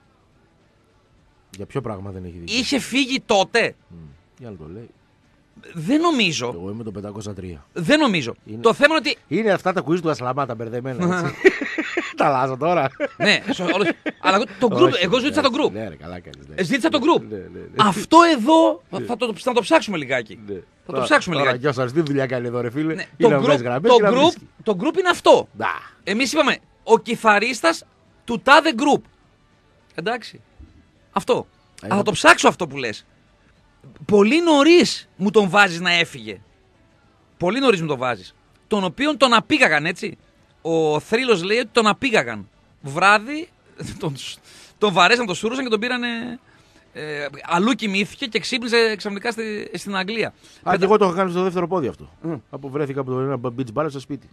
Για ποιο πράγμα δεν έχει δίκιο. Είχε φύγει τότε. Mm. Για να το λέει. Δεν νομίζω. Εγώ είμαι το πεντακόσια τρία. Δεν νομίζω. Είναι- Το θέμα είναι ότι. Είναι αυτά τα quiz του Ασλαμά τα μπερδεμένα. έτσι. Τα αλλάζω τώρα. Ναι, σω- όλος- αλλά το group, Όχι, εγώ ζήτησα το group. Ναι, ρε, καλά κάνεις. ναι. Ε, Ζήτησα το group. Ναι, ναι, ναι. Αυτό εδώ θα το, θα το ψάξουμε λιγάκι. Ναι. Θα το Τώρα- ψάξουμε τώρα λιγάκι. κι όσας τι δουλειά κάνει εδώ, ρε φίλε. Ναι, Είναι το να βγάζει group, γραμμές το, και να group, βρίσκει. το group είναι αυτό. Μπα. Εμείς είπαμε ο κιθαρίστας του τάδε group. Εντάξει. Αυτό. Αλλά θα το ψάξω αυτό που λες. Πολύ νωρίς μου τον βάζεις να έφυγε. Πολύ νωρίς μου τον βάζεις. Τον οποίον τον απήγαγαν, έτσι. Ο θρύλος λέει ότι τον απήγαγαν. Βράδυ τον, τον βαρέσαν, τον σούρουσαν και τον πήρανε. Ε, αλλού κοιμήθηκε και ξύπνησε ξαφνικά στη, στην Αγγλία. Α, και εγώ το είχα κάνει στο δεύτερο πόδι αυτό. Από βρέθηκα από το ένα beach bar στο σπίτι.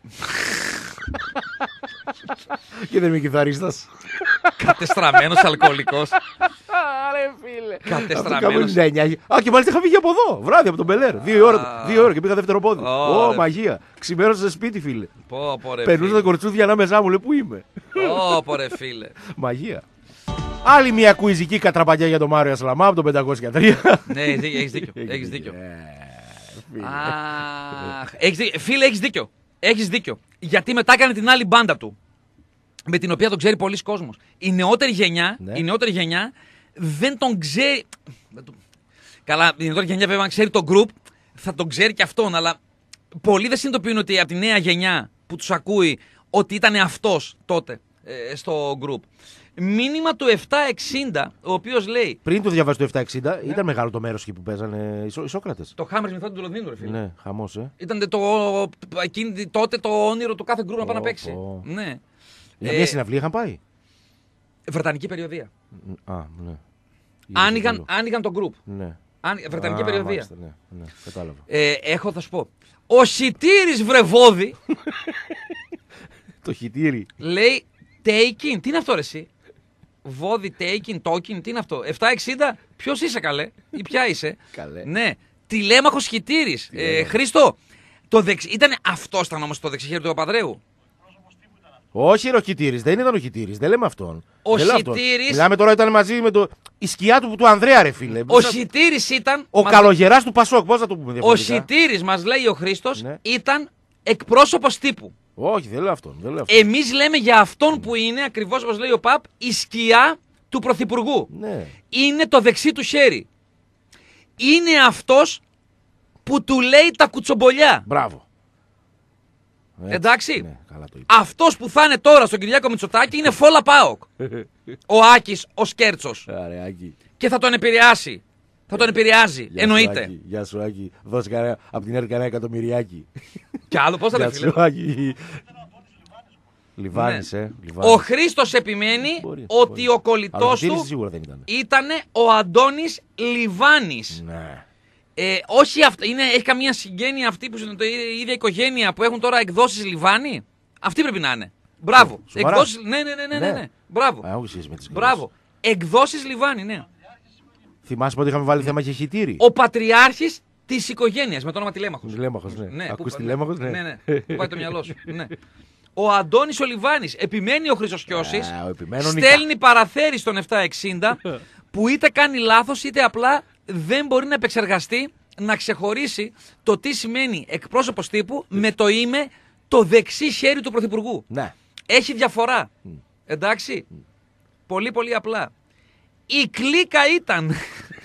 Και δεν είμαι κιθαρίστας. Κατεστραμμένος αλκοολικός. Άρε φίλε. Κατεστραμμένος. Α, και μάλιστα είχα φύγει από εδώ, βράδυ από τον Μπελέρ. Δύο η ώρα, δύο ώρα και πήγα δεύτερο πόδι. Ω, Ω, ρε. μαγεία. Ξημέρωσα σε σπίτι, φίλε. Πω, πω, ρε Περνούσα φίλε. τα κορτσούδια ανάμεσά μου, λέει πού είμαι. Πω, πω, ρε φίλε. Μαγεία. Άλλη μια κουιζική κατραπαγιά για τον Μάριο Ασλαμά από το πεντακόσια τρία. Ναι, έχεις δίκιο. Έχεις δίκιο. Ε, φίλε. Αχ, έχεις δίκιο. Φίλε, έχεις δίκιο. Έχεις δίκιο. Γιατί μετά έκανε την άλλη μπάντα του. Με την οποία τον ξέρει πολλοί κόσμος. Η νεότερη γενιά, Ναι. η νεότερη γενιά δεν τον ξέρει. δεν τον- Καλά, η νεότερη γενιά βέβαια αν ξέρει τον group, θα τον ξέρει και αυτόν. Αλλά πολλοί δεν συνειδητοποιούν ότι από τη νέα γενιά που τους ακούει ότι ήταν αυτός τότε ε, στο group. Μήνυμα του επτακόσια εξήντα, ο οποίος λέει. Πριν το διαβάσει το επτακόσια εξήντα, ήταν μεγάλο το μέρο εκεί που παίζανε οι, Σο- οι Σόκρατες. Το Hammersmith Odeon του Λονδίνου, ρε φίλε. Ναι, χαμός, ε. Ήταν το, εκείνη, τότε το όνειρο του κάθε γκρουπ να πάει να Πω, παίξει. πω. Ναι. Για Ε, μια συναυλία είχαν πάει. Βρετανική περιοδία. Α, ναι. Άνοιγαν, Είδες άνοιγαν το γκρουπ. το λόγο. Ναι. Άνοιγαν, βρετανική Α, περιοδία. μάλιστα, ναι, ναι, κατάλαβα. Ε, έχω, θα σου πω. Ο Σιτήρης Βρεβόδη Το χιτήρι. λέει taking. Τι είναι αυτό, ρε, εσύ. Βόδι, taking, talking. Τι είναι αυτό. επτακόσια εξήντα. Ποιος είσαι, καλέ. Ή ποια είσαι. Καλέ. Ναι. Τηλέμαχος Χιτήρης. Ε, Τηλέμαχος. Χρήστο. Το δεξι... Ήταν αυτό ήταν όμως το δεξιχέρι του Παπαδρέου. Όχι, ρε, ο Χιτήρης, δεν ήταν ο Χιτήρης, δεν λέμε αυτόν. Ο Δεν λέω αυτόν. Χιτήρης- Μιλάμε τώρα, ήταν μαζί με το. Η σκιά του, του Ανδρέα, ρε φίλε. Ο Σαν- Σιτήρης ήταν. ο μας- καλογεράς του Πασόκ, πώς θα το πούμε Ο διαφορετικά. Σιτήρης, μας λέει ο Χρήστος, Ναι. ήταν εκπρόσωπος τύπου. Όχι, δεν λέω αυτόν. Δεν λέω αυτόν. Εμείς λέμε για αυτόν που είναι, ακριβώς όπως λέει ο Παπ, η σκιά του Πρωθυπουργού. Ναι. Είναι το δεξί του χέρι. Είναι αυτός που του λέει τα κουτσομπολιά. Μπράβο. Έτσι, Εντάξει. Ναι, καλά το είπε. Αυτός που θα είναι τώρα στον Κυριάκο Μητσοτάκη είναι φόλα ΠΑΟΚ. Ο Άκης, ο Σκέρτσος. Άρε, Άκη. Και θα τον επηρεάσει. Θα τον επηρεάζει. Γεια Εννοείται. Σου, Άκη. Γεια σου, Άκη. Δώσε κανένα, από την έρη κανένα εκατομμυριάκι. Κι άλλο, πώς θα Γεια τα φίλε. σου, Άκη. Λιβάνης, Ναι. ε. Λιβάνης. Ο Χρήστος επιμένει Μπορεί, ότι μπορεί. ο Αλλά κολλητός ο Τήρης του σίγουρα δεν ήταν. ήταν ο Αντώνης Λιβάνης. Ναι. Ε, όχι αυτό, είναι, έχει καμία συγγένεια αυτή που είναι το η ίδια οικογένεια που έχουν τώρα εκδόσεις Λιβάνη. Αυτή πρέπει να είναι. Μπράβο. Σοβαρά? Εκδόσεις, ναι, ναι, ναι, ναι, ναι, ναι. Μπράβο. Α, έχω σχέση με τις Μπράβο. Εκδόσεις Λιβάνη, ναι. Θυμάσαι πότε είχαμε βάλει θέμα και χιτήρι. Ο πατριάρχης της οικογένειας με το όνομα Τηλέμαχος. Λέμαχος, ναι. Ναι, Ακούς πού- Τηλέμαχος, ναι. Ναι, ναι. Πού πάει το μυαλό σου. Ναι. Ο Αντώνης ο Λιβάνης. Επιμένει ο Χρυσοσκιώσης. Α, ο επιμένων νικά. Στέλνει παραθέρι στον επτακόσια εξήντα που είτε κάνει λάθος είτε απλά δεν μπορεί να επεξεργαστεί, να ξεχωρίσει το τι σημαίνει εκπρόσωπος τύπου με το είμαι το δεξί χέρι του Πρωθυπουργού. Ναι. Έχει διαφορά. Εντάξει. Πολύ πολύ απλά. Η κλίκα ήταν.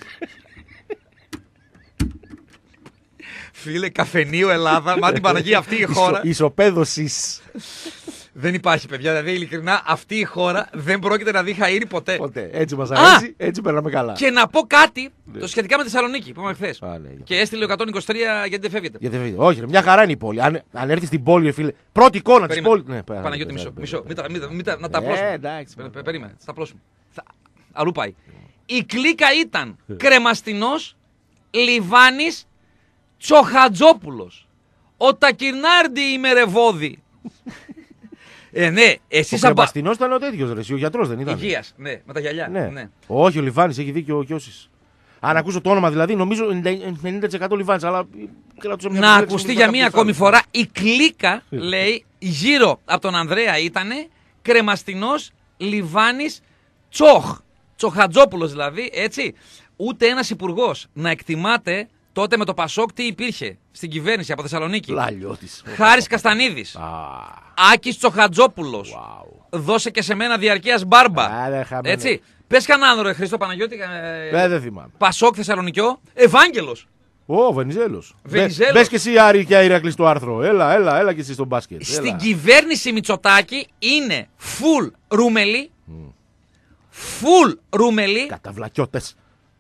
Φίλε, καφενείο Ελλάδα, μα την Παναγία αυτή η χώρα. Ισοπαίδωσης. Δεν υπάρχει, παιδιά. Δηλαδή, ειλικρινά, αυτή η χώρα δεν πρόκειται να δει χαΐρι ποτέ. Ποτέ. Έτσι μας Α! αρέσει, έτσι περνάμε καλά. Και να πω κάτι το σχετικά με τη Θεσσαλονίκη που είπαμε χθε. Α, ναι. Και έστειλε ο εκατόν είκοσι τρία γιατί δεν φεύγεται. Γιατί δεν φύγει. Όχι, ρε, μια χαρά είναι η πόλη. Αν, αν έρθει στην πόλη, ρε φίλε. Πρώτη εικόνα τη Περίμενε. πόλη. Ναι, πέρα, Παναγιώτη, πέρα, μισό. πέρα, μισό. πέρα. Μην τα- μην τα- μην τα- να τα Ε, απλώσουμε. εντάξει, Πε- μωρέ. πε- Περίμενε, θα τα απλώσουμε. Θα- Αλλού πάει. Η κλίκα ήταν Κρεμαστινός, Λιβάνης, Τσοχατζόπουλος. Ο Τακυρνάρντι ημερεβόδη. Ε, ναι, Ο εσύ σαν πα... Κρεμαστινός ήταν ο τέτοιος, ρε, εσύ, ο γιατρός δεν ήταν. Υγείας, ναι, με τα γυαλιά. Ναι. Ναι. Όχι, ο Λιβάνης έχει δίκιο ο Κιώσης. Αν ακούσω το όνομα δηλαδή, νομίζω ενενήντα τοις εκατό Λιβάνης, αλλά κράτουσα μια Να λέξη, ακουστεί μην για το μία κάνω ακόμη πιθανό. φορά. Η κλίκα, λέει, γύρω από τον Ανδρέα ήτανε Κρεμαστινός, Λιβάνης, Τσοχ. Τσοχατζόπουλος δηλαδή, έτσι. Ούτε ένας υπουργός να εκτιμάται τότε με το Πασόκ τι υπήρχε στην κυβέρνηση από Θεσσαλονίκη. Λαλιώτης. Χάρης Καστανίδης. Α, Άκης Τσοχατζόπουλος. wow. Δώσε και σε μένα διαρκείας μπάρμπα. Α, δεν χαμένο. Έτσι. Πες κανέναν ρε Χριστό Παναγιώτη. ε, Ε, δεν θυμάμαι. Πασόκ Θεσσαλονικιό. Ευάγγελος. Ω, Βενιζέλος. Βενιζέλος. Μπες και εσύ Άρη και Ηρακλή στο άρθρο. Έλα, έλα, έλα και εσύ στο μπάσκετ. Στην Έλα. κυβέρνηση Μητσοτάκη είναι full ρούμελι. Full ρούμελι. Καταβλακιώτες.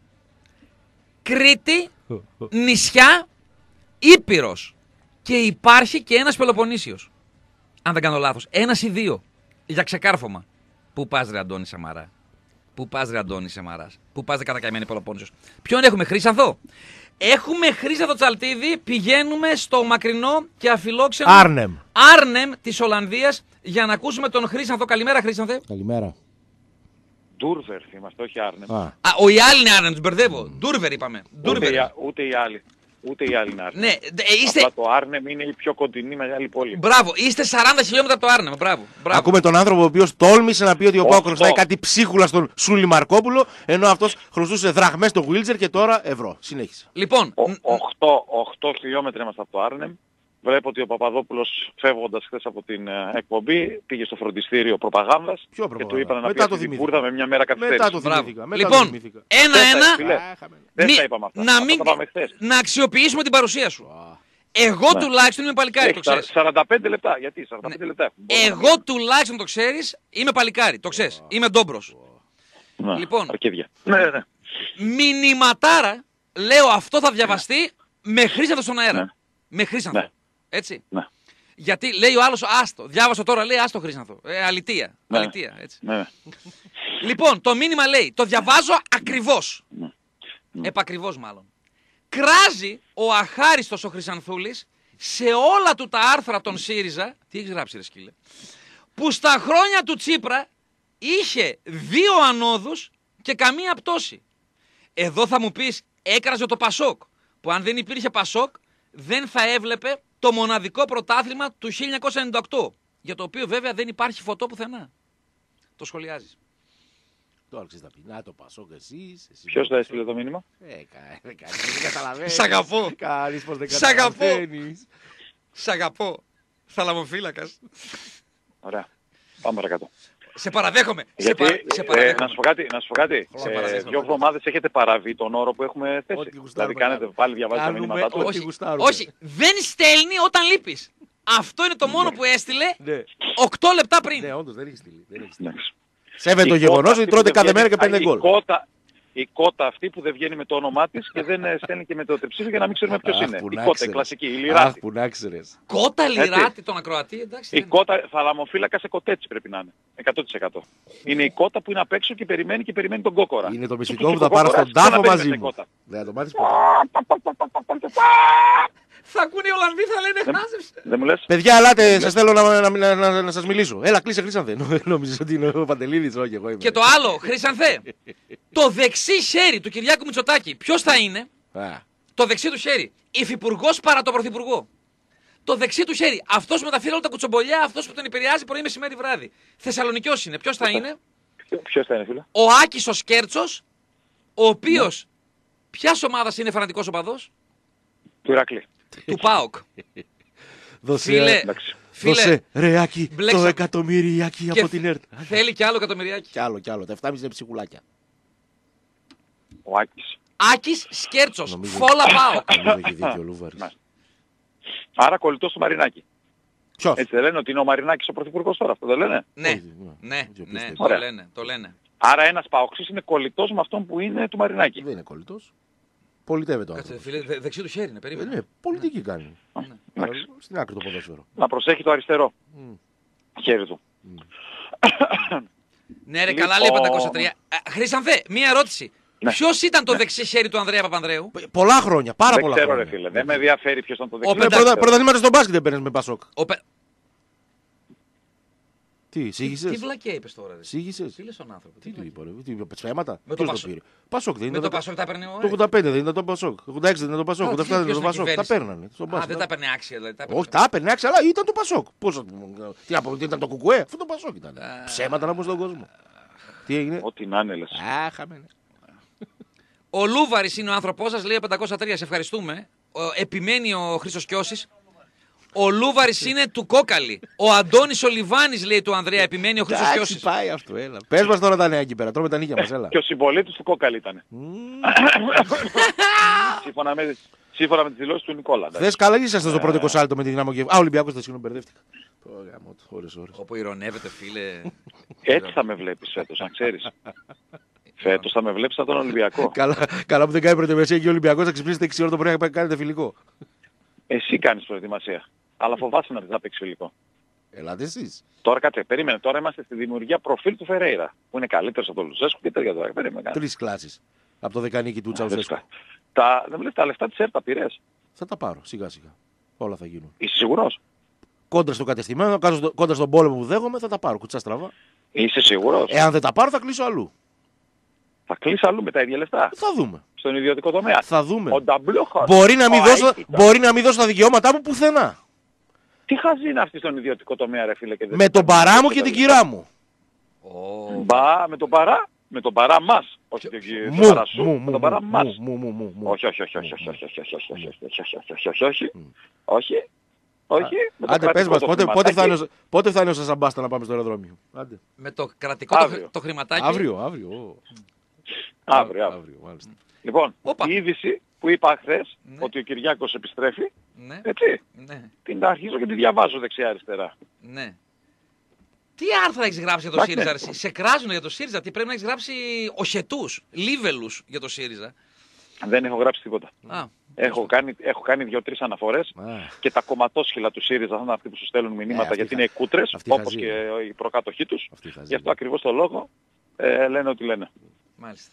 Κρήτη, νησιά, Ήπειρος. Και υπάρχει και ένας Πελοποννήσιος. Αν δεν κάνω λάθος. Ένας ή δύο. Για ξεκάρφωμα. Πού πας ρε Αντώνη Σαμαρά. Πού πας ρε Αντώνη Σαμαράς. Πού πας ρε κατακαημένη Πελοπόννησιος. Ποιον έχουμε, Χρύσανθο. Έχουμε Χρύσανθο Τσαλτίδη. Πηγαίνουμε στο μακρινό και αφιλόξενο Άρνεμ. Άρνεμ της Ολλανδίας για να ακούσουμε τον Χρύσανθο. Καλημέρα, Χρύσανθε. Καλημέρα. Ντούρβερ είμαστε, όχι Άρνεμ. Α, Α, ο η άλλη είναι Άρνεμ, τους μπερδεύω. Ντούρβερ είπαμε. Ούτε, Ντούρβερ. η, α- ούτε η άλλη. Ούτε η άλλη είναι Άρνεμ. Ναι, δε- ε, είστε. Απλά το Άρνεμ είναι η πιο κοντινή μεγάλη πόλη. Μπράβο, είστε σαράντα χιλιόμετρα από το Άρνεμ. Μπράβο. Μπράβο. Ακούμε τον άνθρωπο ο οποίος τόλμησε να πει ότι ο Πάοκ Οχτώ. χρωστάει κάτι ψίχουλα στον Σούλη Μαρκόπουλο, ενώ αυτός χρωστούσε δραχμές στο Βίλτζερ και τώρα ευρώ. Συνέχισε. Λοιπόν, Ο- ν- οχτώ, οχτώ χιλιόμετρα είμαστε από το Άρνεμ. Βλέπω ότι ο Παπαδόπουλος φεύγοντας χθες από την ε, εκπομπή πήγε στο φροντιστήριο προπαγάνδας Ποιο και προπαγάνδα? του είπαν να Μετά πει το αυτή την θυμήθηκα. πούρδα με μια μέρα καθυστέρηση. Μετά το μπράβο. θυμήθηκα. Μετά το Λοιπόν, θυμήθηκα. ένα-ένα. Φίλε, Α, χαμένο. δεν μη- τα είπαμε αυτά. να, Αυτά μην, τα πάμε χθες. να αξιοποιήσουμε την παρουσία σου. Εγώ Ναι. τουλάχιστον είμαι παλικάρι, το Έχει ξέρεις. σαράντα πέντε λεπτά. Γιατί σαράντα πέντε λεπτά έχουμε. Μπορούμε να Εγώ τουλάχιστον το ξέρεις, είμαι παλικάρι, το ξέρεις. Είμαι ντόμπρος. Ναι, Λοιπόν. αρκίδια. Ναι, ναι. Μηνυματάρα, λέω αυτό θα διαβαστεί με Χρύσανθο στον αέρα. Ναι. Με Χρύσανθο. Ναι. Έτσι. Ναι. Γιατί λέει ο άλλος, άστο. Διάβασα τώρα, λέει άστο Χρύσανθο. Ε, αλητεία. Ναι. Αλητεία, έτσι. Ναι, ναι. Λοιπόν, το μήνυμα λέει, το διαβάζω ακριβώς. Ναι. Επακριβώς μάλλον. Κράζει ο αχάριστος ο Χρυσανθούλης σε όλα του τα άρθρα των ΣΥΡΙΖΑ, τι έχεις γράψει ρε σκύλε, που στα χρόνια του Τσίπρα είχε δύο ανόδους και καμία πτώση. Εδώ θα μου πεις, έκραζε το Πασόκ, που αν δεν υπήρχε Πασόκ δεν θα έβλεπε το μοναδικό πρωτάθλημα του χίλια εννιακόσια ενενήντα οκτώ, για το οποίο βέβαια δεν υπάρχει φωτό πουθενά. Το σχολιάζεις. Τώρα ξέρεις τα πει. Να το Πασόκ εσείς. εσείς Ποιος το θα έστειλε το μήνυμα? Ε, κα- ε, κανείς δεν καταλαβαίνει. Σ' αγαπώ. Κανείς πως δεν Σ' αγαπώ. καταλαβαίνεις. Σ' αγαπώ. Θαλαμοφύλακας. Ωραία. Πάμε παρακάτω. Σε παραδέχομαι. Γιατί, σε, πα... σε ε, παραδέχομαι. να σου πω κάτι, να σου πω κάτι. Σε Ε, παραδέχομαι. δύο εβδομάδες έχετε παραβεί τον όρο που έχουμε θέσει. Ό,τι γουστάρουμε Δηλαδή κάνετε κάνουμε. πάλι διαβάζετε τα Κάνουμε μηνύματά του. ό,τι όχι, γουστάρουμε. όχι, δεν στέλνει όταν λείπεις. Αυτό είναι το μόνο που έστειλε Ναι, οκτώ λεπτά πριν. ναι, όντως δεν έχει στείλει. Δεν έχει στείλει. Εντάξει. Σέβεται το Η γεγονός κότα ότι αυτή τρώτε που δεν κάθε μέρα και βγαίνει- πέντε η γκολ. κότα- Η κότα αυτή που δεν βγαίνει με το όνομά της και δεν ε, στέλνει και με το τριψήφιο για να μην ξέρουμε ποιος Αχ, είναι. που Η να κότα, η ξέρεις. κλασική, η Αχ, λιράτη. που να ξέρεις. Κότα λιράτη τον ακροατή, εντάξει. Η δεν- κότα θαλαμοφύλακα σε κοτέτσι πρέπει να είναι. εκατό τοις εκατό. Είναι η κότα που είναι απ' έξω και περιμένει και περιμένει τον κόκορα. Είναι το Του, μυστικό του, που του, θα πάρω κόκορας, στον τάφο ξαναμπαίνει μαζί μέσα η μου. κότα. Δεν θα το μάθεις ποτέ. Θα ακούνε οι Ολλανδοί, θα λένε χάζεψε. Δεν μου λες. Παιδιά, ελάτε, σας θέλω να, να, να, να, να σας μιλήσω. Έλα, κλείσε, Χρήσανθε. Νόμιζες ότι είναι ο Παντελίδης, όχι εγώ είμαι. Και το άλλο, Χρυσανθέ, το δεξί χέρι του Κυριάκου Μητσοτάκη, ποιος θα είναι? Α, Το δεξί του χέρι. Υφυπουργός παρά τον Πρωθυπουργό. Το δεξί του χέρι. Αυτός με τα φύλλα όλα τα κουτσομπολιά, αυτός που τον επηρεάζει πρωί, μεσημέρι, βράδυ. Θεσσαλονικιός είναι. Ποιος θα είναι? Ποιος θα είναι, φίλε. Ο Άκης ο Σκέρτσος, ο οποίος ποιας ομάδας είναι φανατικός οπαδός? Του Ηρακλή. Του ΠΑΟΚ. δώσε, Φίλε, Εντάξει. φίλε, δώσε ρεάκι το μπλέξαμε. εκατομμυριάκι και από την ΕΡΤ. θέλει κι άλλο εκατομμυριάκι. Κι άλλο, κι άλλο. Τα εφτάμιση είναι ψυχουλάκια. Ο Άκης. Άκης Σκέρτσος. Νομίζω- Φόλα ΠΑΟΚ. Νομίζω έχει δίκιο ο Λούβαρης. Μάλιστα. Άρα κολλητός του Μαρινάκη. Ποιος? Έτσι δεν λένε ότι είναι ο Μαρινάκης ο πρωθυπουργός τώρα, αυτό δεν λένε. Ναι, Όχι, ναι, όχι, ναι, όχι, το Ωραία. λένε, το λένε. Άρα ένας παοξής είναι κολλητός με αυτόν που είναι του Μαρινάκη. Δεν είναι κολλητός. Πολιτεύεται ο Κάτσε, άνθρωπος. φίλε, δε- δεξί του χέρι είναι, Ε, περίμενε. Ναι, πολιτική κάνει. Εντάξει. Στην άκρη το ποδόσφαιρο. Να προσέχει το αριστερό Μμ. χέρι του. Ναι, ρε, Λοιπόν- καλά λέει πεντακόσια τρία. Ε, Χρήσανθε, μία ερώτηση. Ναι. Ποιος ήταν το δεξί χέρι του Ανδρέα Παπανδρέου? Π- Πολλά χρόνια, πάρα Δεν πολλά ξέρω χρόνια. ρε φίλε, δεν με ενδιαφέρει ποιος ήταν το Ο δεξί. Ναι, πεντά- πρωτα- πρωταθλήματα στο μπάσκετ δεν παίρνεις με Πασόκ. Ο Πε- Τι, Τι σίγησες. βλακιά είπες τώρα, ρε. Σίγησες. Τι λες στον άνθρωπο? Τι του βλακιά. είπα, ρε, τι είπε, ψέματα. Με το Ποιος το Πασόκ. πήρε. Πασόκ δεν Με είναι. το το- Πασόκ τα έπαιρνε ο Το Άρης. ογδόντα πέντε δεν ήταν το Πασόκ. Το ογδόντα έξι δεν ήταν το Πασόκ. Α, Το τι, επτά δεν ήταν ποιος το στην Πασόκ. Τα κυβέρνηση? παίρνανε. στον Α, μπάσκετ. δεν τα έπαιρνε άξια δηλαδή. τα έπαιρνε. Όχι, τα έπαιρνε άξια, αλλά ήταν το Πασόκ. Πώς θα- Τι να πω, ότι ήταν το Κουκουέ. Αυτό το Πασόκ ήταν. Α. Ψέματα να πω στον κόσμο. Τι έγινε. Ό,τι να είναι λες. Α, χαμένε. Ο Λούβαρης είναι ο άνθρωπός σας, λέει ο πεντακόσια τρία. Σε ευχαριστούμε. Ο, επιμένει ο Χρήστος Κιώσης. Ο Λούβαρης είναι του Κόκαλη. Ο Αντώνης ο Λιβάνης, λέει του Ανδρέα, επιμένει ο Χρήστος Εντάξει, Κιώσης. πάει αυτό, έλα. Πες μας τώρα τα νέα εκεί πέρα. Τρώμε τα νύχια μας, έλα. Και ο συμπολίτης του Κόκαλη ήταν. Σύμφωνα με, σύμφωνα με τις δηλώσεις του Νικόλα. εντάξει. Χθες καλά είσαστε στο πρώτο εικοσάλεπτο με τη Δυναμό Κιέβου. Α, Ολυμπιακός, θα συγγνώμη, μπερδεύτηκα. Πω, γάμο το, ώρες, ώρες. Όπου ηρωνεύεται, φίλε. Έτσι θα με βλέπεις φέτος, να ξέρεις. Φέτος θα με βλέπεις σαν τον Ολυμπιακό. Καλά, καλά που δεν κάνει προετοιμασία και ο Ολυμπιακός θα ξυπνήσετε έξι ώρα το πρωί να κάνετε φιλικό. Εσύ κάνεις προετοιμασία. Αλλά φοβάσαι να δεις να παίξει φιλικό. Ελάτε εσείς. Τώρα κάτσε, περίμενε. Τώρα είμαστε στη δημιουργία προφίλ του Φερέιρα. Που είναι καλύτερος από τον Λουζέσκου και τέτοια τώρα. Περίμενε. κάτσε. Τρεις κλάσεις. Από το δεκανίκι του Τσαουσέσκου. Τα, δεν βλέπεις τα λεφτά της ΕΡΤ τα πήρες. Θα τα πάρω σιγά σιγά. Όλα θα γίνουν. Είσαι σίγουρος. Κόντρα στο κατεστημένο, κάτω στο- κόντρα στον πόλεμο που δέχομαι, θα τα πάρω. Κουτσά στραβά. Είσαι σίγουρος. Εάν δεν τα πάρω, θα κλείσω αλλού. Θα κλείσει αλλού με τα ίδια λεφτά. Θα δούμε. Στον ιδιωτικό τομέα. Θα δούμε. Ο Νταμπλόχος. Μπορεί να, μην Ο δώσω, Αίκητα. μπορεί να μην δώσω τα δικαιώματά μου πουθενά. Τι χαζή είναι αυτή στον ιδιωτικό τομέα ρε φίλε. Και δεν Με τον παρά μου και την κυρά μου. Ω, Μπα, με τον παρά. Με τον παρά μας. Όχι τον κύριο Μου, παρά σου. μου, Με μου, τον παρά μου, μας. μου, μου, μου, μου. Όχι, όχι, όχι, όχι, όχι, όχι, όχι, όχι, όχι, όχι, όχι, όχι, όχι, όχι, όχι, όχι, όχι, με το Άντε, πες κρατικό μας, το πότε, πότε, χρηματάκι. φτάνει, ο- πότε φτάνει ο Σασαμπάστα να πάμε στο αεροδρόμιο. Άντε. με το κρατικό το, Αύριο. χρη- το χρηματάκι. Αύριο, αύριο. ω. Αύριο, αύριο. Αύριο, μάλιστα. Λοιπόν, Όπα. η είδηση που είπα χθες, Ναι. ότι ο Κυριάκος επιστρέφει, Ναι, έτσι, ναι, την αρχίζω και τη διαβάζω δεξιά-αριστερά. ναι. Τι άρθρα έχεις γράψει για το Εντάξει, ΣΥΡΙΖΑ, ναι. ρε, εσύ? Σε κράζουν για το ΣΥΡΙΖΑ. Τι πρέπει να έχεις γράψει οχετούς, λίβελους για το ΣΥΡΙΖΑ. Δεν έχω γράψει τίποτα. Α, Έχω κάνει, έχω κάνει δύο-τρεις αναφορές Α, και τα κομματόσχυλα του ΣΥΡΙΖΑ θα είναι αυτοί που σου στέλνουν μηνύματα αυτή γιατί χα- είναι κούτρες, αυτή όπως χαζή και είναι. οι προκάτοχοί τους. αυτή η χαζή. Γι' αυτό ακριβώς το λόγο ε, λένε ότι λένε. μάλιστα.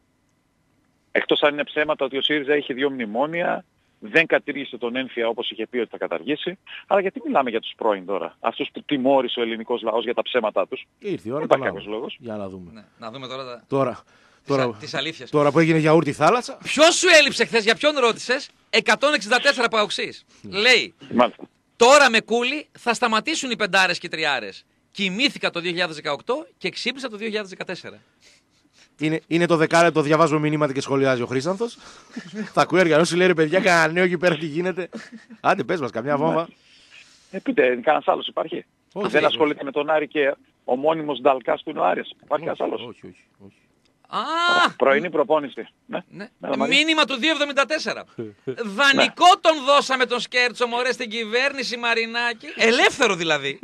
Εκτός αν είναι ψέματα ότι ο ΣΥΡΙΖΑ είχε δύο μνημόνια, δεν κατήργησε τον έμφυα όπως είχε πει ότι θα καταργήσει. Αλλά γιατί μιλάμε για τους πρώην τώρα, αυτούς που τιμώρησε ο ελληνικός λαός για τα ψέματά τους. Ήρθε η ώρα Δεν το υπάρχει λάβω. κάποιος λόγος. Για να δούμε. Ναι. Να δούμε τώρα τα... Τώρα, της, τώρα, α- της αλήθειας. τώρα που έγινε γιαούρτι θάλασσα. Ποιος σου έλειψε χθες, για ποιον ρώτησες? εκατόν εξήντα τέσσερα παοξής. Λέει, Μάλιστα. τώρα με κούλι θα σταματήσουν οι πεντάρες και οι τριάρες. Κοιμήθηκα το δύο χιλιάδες δεκαοκτώ και ξύπνησα το δύο χιλιάδες δεκατέσσερα. Είναι, είναι το δεκάλεπτο, διαβάζω μηνύματα και σχολιάζει ο Χρήσανθος. Θα ακούει αργανό, σου λέει ρε παιδιά, κανένα νέο εκεί πέρα τι γίνεται. Άντε, πες μας, καμιά βόμβα. Ε, πείτε, κανένας άλλος υπάρχει? Όχι, Δεν όχι. ασχολείται με τον Άρη και ο μόνιμος Νταλκάς που είναι ο Άρης? Υπάρχει κανένας άλλος? Όχι, όχι, όχι. Α, Πρωινή προπόνηση. Ναι. ναι. Έλα, Μαρία. Μήνυμα του δύο εβδομήντα τέσσερα. Δανεικό τον δώσαμε τον Σκέρτσο, μωρέ, στην κυβέρνηση Μαρινάκη. Ελεύθερο δηλαδή.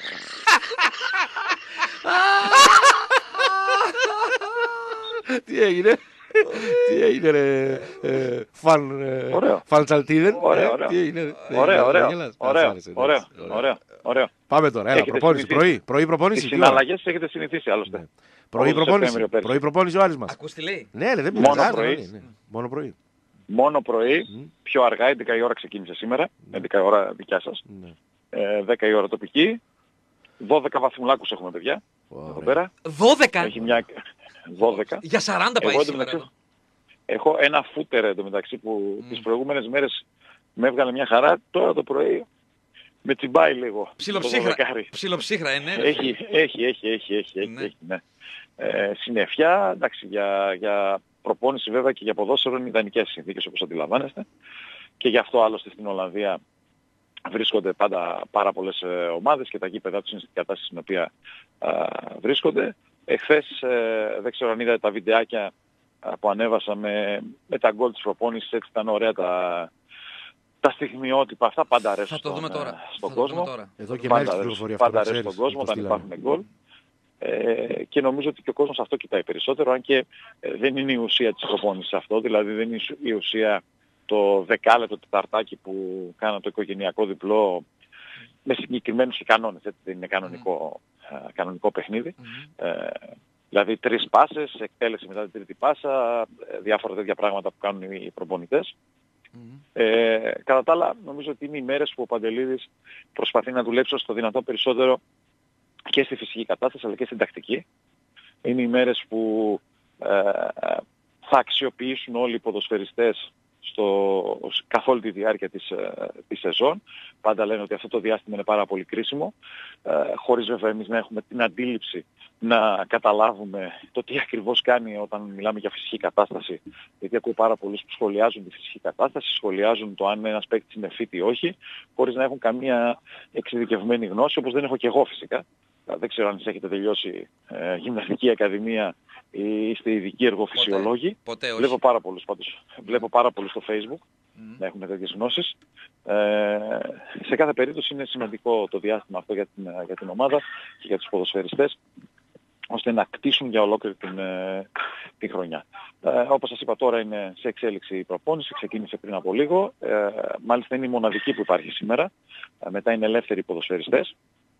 Τι έγινε? Τι έγινε ρε ε, φαν, ε, Ωραίο. φαντσαλτίδεν? Ωραίο, Ε, ωραίο. Τι έγινε? Ωραίο, ωραίο. Δεν γελάς? Α, σ' Ωραίο, άρεσε, ωραίο, εντάξει, ωραία. ωραίο, ωραίο. Πάμε τώρα, έλα, Έχετε προπόνηση, συνηθίσει. πρωί, πρωί προπόνηση. Τις τι ώρα? συναλλαγές έχετε συνηθίσει άλλωστε. Ναι. Πρωί Όπως το προπόνηση, Σεπτέμβριο πέρσι. πρωί προπόνηση ο Άρης μας. Ακούς τι λέει. Ναι, ρε, δεν Μόνο πειράζει, πρωί. ναι, ναι. Μόνο πρωί. Μόνο πρωί, πιο αργά, έντεκα η ώρα ξεκίνησε σήμερα, έντεκα η ώρα δικιά σας, Ναι. ε, δέκα η ώρα τοπική, δώδεκα βαθμουλάκους έχουμε παιδιά, εδώ Ωραία. πέρα. δώδεκα. Έχει μια... δώδεκα. Για σαράντα πάει Εγώ σήμερα. εντωμεταξύ έχω ένα φούτερ εντωμεταξύ που mm. τις προηγούμενες μέρες με έβγαλε μια χαρά, τώρα το πρωί με τσιμπάει λίγο. το Ψιλοψύχρα. δωδεκάρι. Ψιλοψύχρα, ε, ναι. Έχει, έχει, έχει, έχει, έχει, έχει, Ναι. έχει, ναι. Ε, συννεφιά, εντάξει, για, για προπόνηση βέβαια και για ποδόσφαιρο είναι ιδανικές συνθήκες όπως αντιλαμβάνεστε. Και γι' αυτό άλλωστε στην Ολλανδία βρίσκονται πάντα πάρα πολλές ε, ομάδες και τα γήπεδά τους είναι στην κατάσταση στην οποία α, βρίσκονται. Εχθές ε, δεν ξέρω αν είδατε τα βιντεάκια α, που ανέβασα με, με τα γκολ της προπόνησης, έτσι ήταν ωραία τα, τα στιγμιότυπα, αυτά πάντα αρέσουν Θα το δούμε στον, τώρα. ε, στον Θα το δούμε κόσμο. τώρα. Εδώ και Πάντα μέρες την αρέσουν, πληροφορία αυτό, πάντα να αρέσει ξέρεις, στον κόσμο πώς όταν τη υπάρχουν λένε. γκολ. Ε, και νομίζω ότι και ο κόσμος αυτό κοιτάει περισσότερο, αν και ε, δεν είναι η ουσία της προπόνησης αυτό, δηλαδή δεν είναι η ουσία το δεκάλεπτο τεταρτάκι που κάνα το οικογενειακό διπλό με συγκεκριμένους και κανόνες, έτσι δεν είναι κανονικό, mm. ε, κανονικό παιχνίδι. Mm. Ε, δηλαδή τρεις πάσες, εκτέλεση μετά την τρίτη πάσα, ε, διάφορα τέτοια πράγματα που κάνουν οι προπονητές. Mm. Ε, κατά τα άλλα, νομίζω ότι είναι οι μέρες που ο Παντελίδης προσπαθεί να δουλέψει όσο το δυνατόν περισσότερο και στη φυσική κατάσταση αλλά και στην τακτική. Είναι οι μέρες που ε, θα αξιοποιήσουν όλοι οι ποδοσφαιριστές στο, καθ' όλη τη διάρκεια της, της σεζόν. Πάντα λένε ότι αυτό το διάστημα είναι πάρα πολύ κρίσιμο, ε, χωρίς βέβαια εμείς να έχουμε την αντίληψη να καταλάβουμε το τι ακριβώς κάνει όταν μιλάμε για φυσική κατάσταση. Γιατί ακούω πάρα πολλούς που σχολιάζουν τη φυσική κατάσταση, σχολιάζουν το αν ένας παίκτης είναι fit ή όχι, χωρίς να έχουν καμία εξειδικευμένη γνώση, όπως δεν έχω και εγώ φυσικά. Δεν ξέρω αν έχετε τελειώσει ε, γυμναστική ακαδημία ή είστε ειδικοί εργοφυσιολόγοι. Ποτέ, όχι. Βλέπω πάρα πολλούς πάντως. Βλέπω πάρα πολλούς στο Facebook mm. να έχουν τέτοιες γνώσεις. Ε, σε κάθε περίπτωση είναι σημαντικό το διάστημα αυτό για την, για την ομάδα και για τους ποδοσφαιριστές, ώστε να κτίσουν για ολόκληρη την, την χρονιά. Ε, όπως σας είπα τώρα είναι σε εξέλιξη η προπόνηση, ξεκίνησε πριν από λίγο. Ε, μάλιστα είναι η μοναδική που υπάρχει σήμερα. Ε, μετά είναι ελεύθεροι οι ποδοσφαιριστές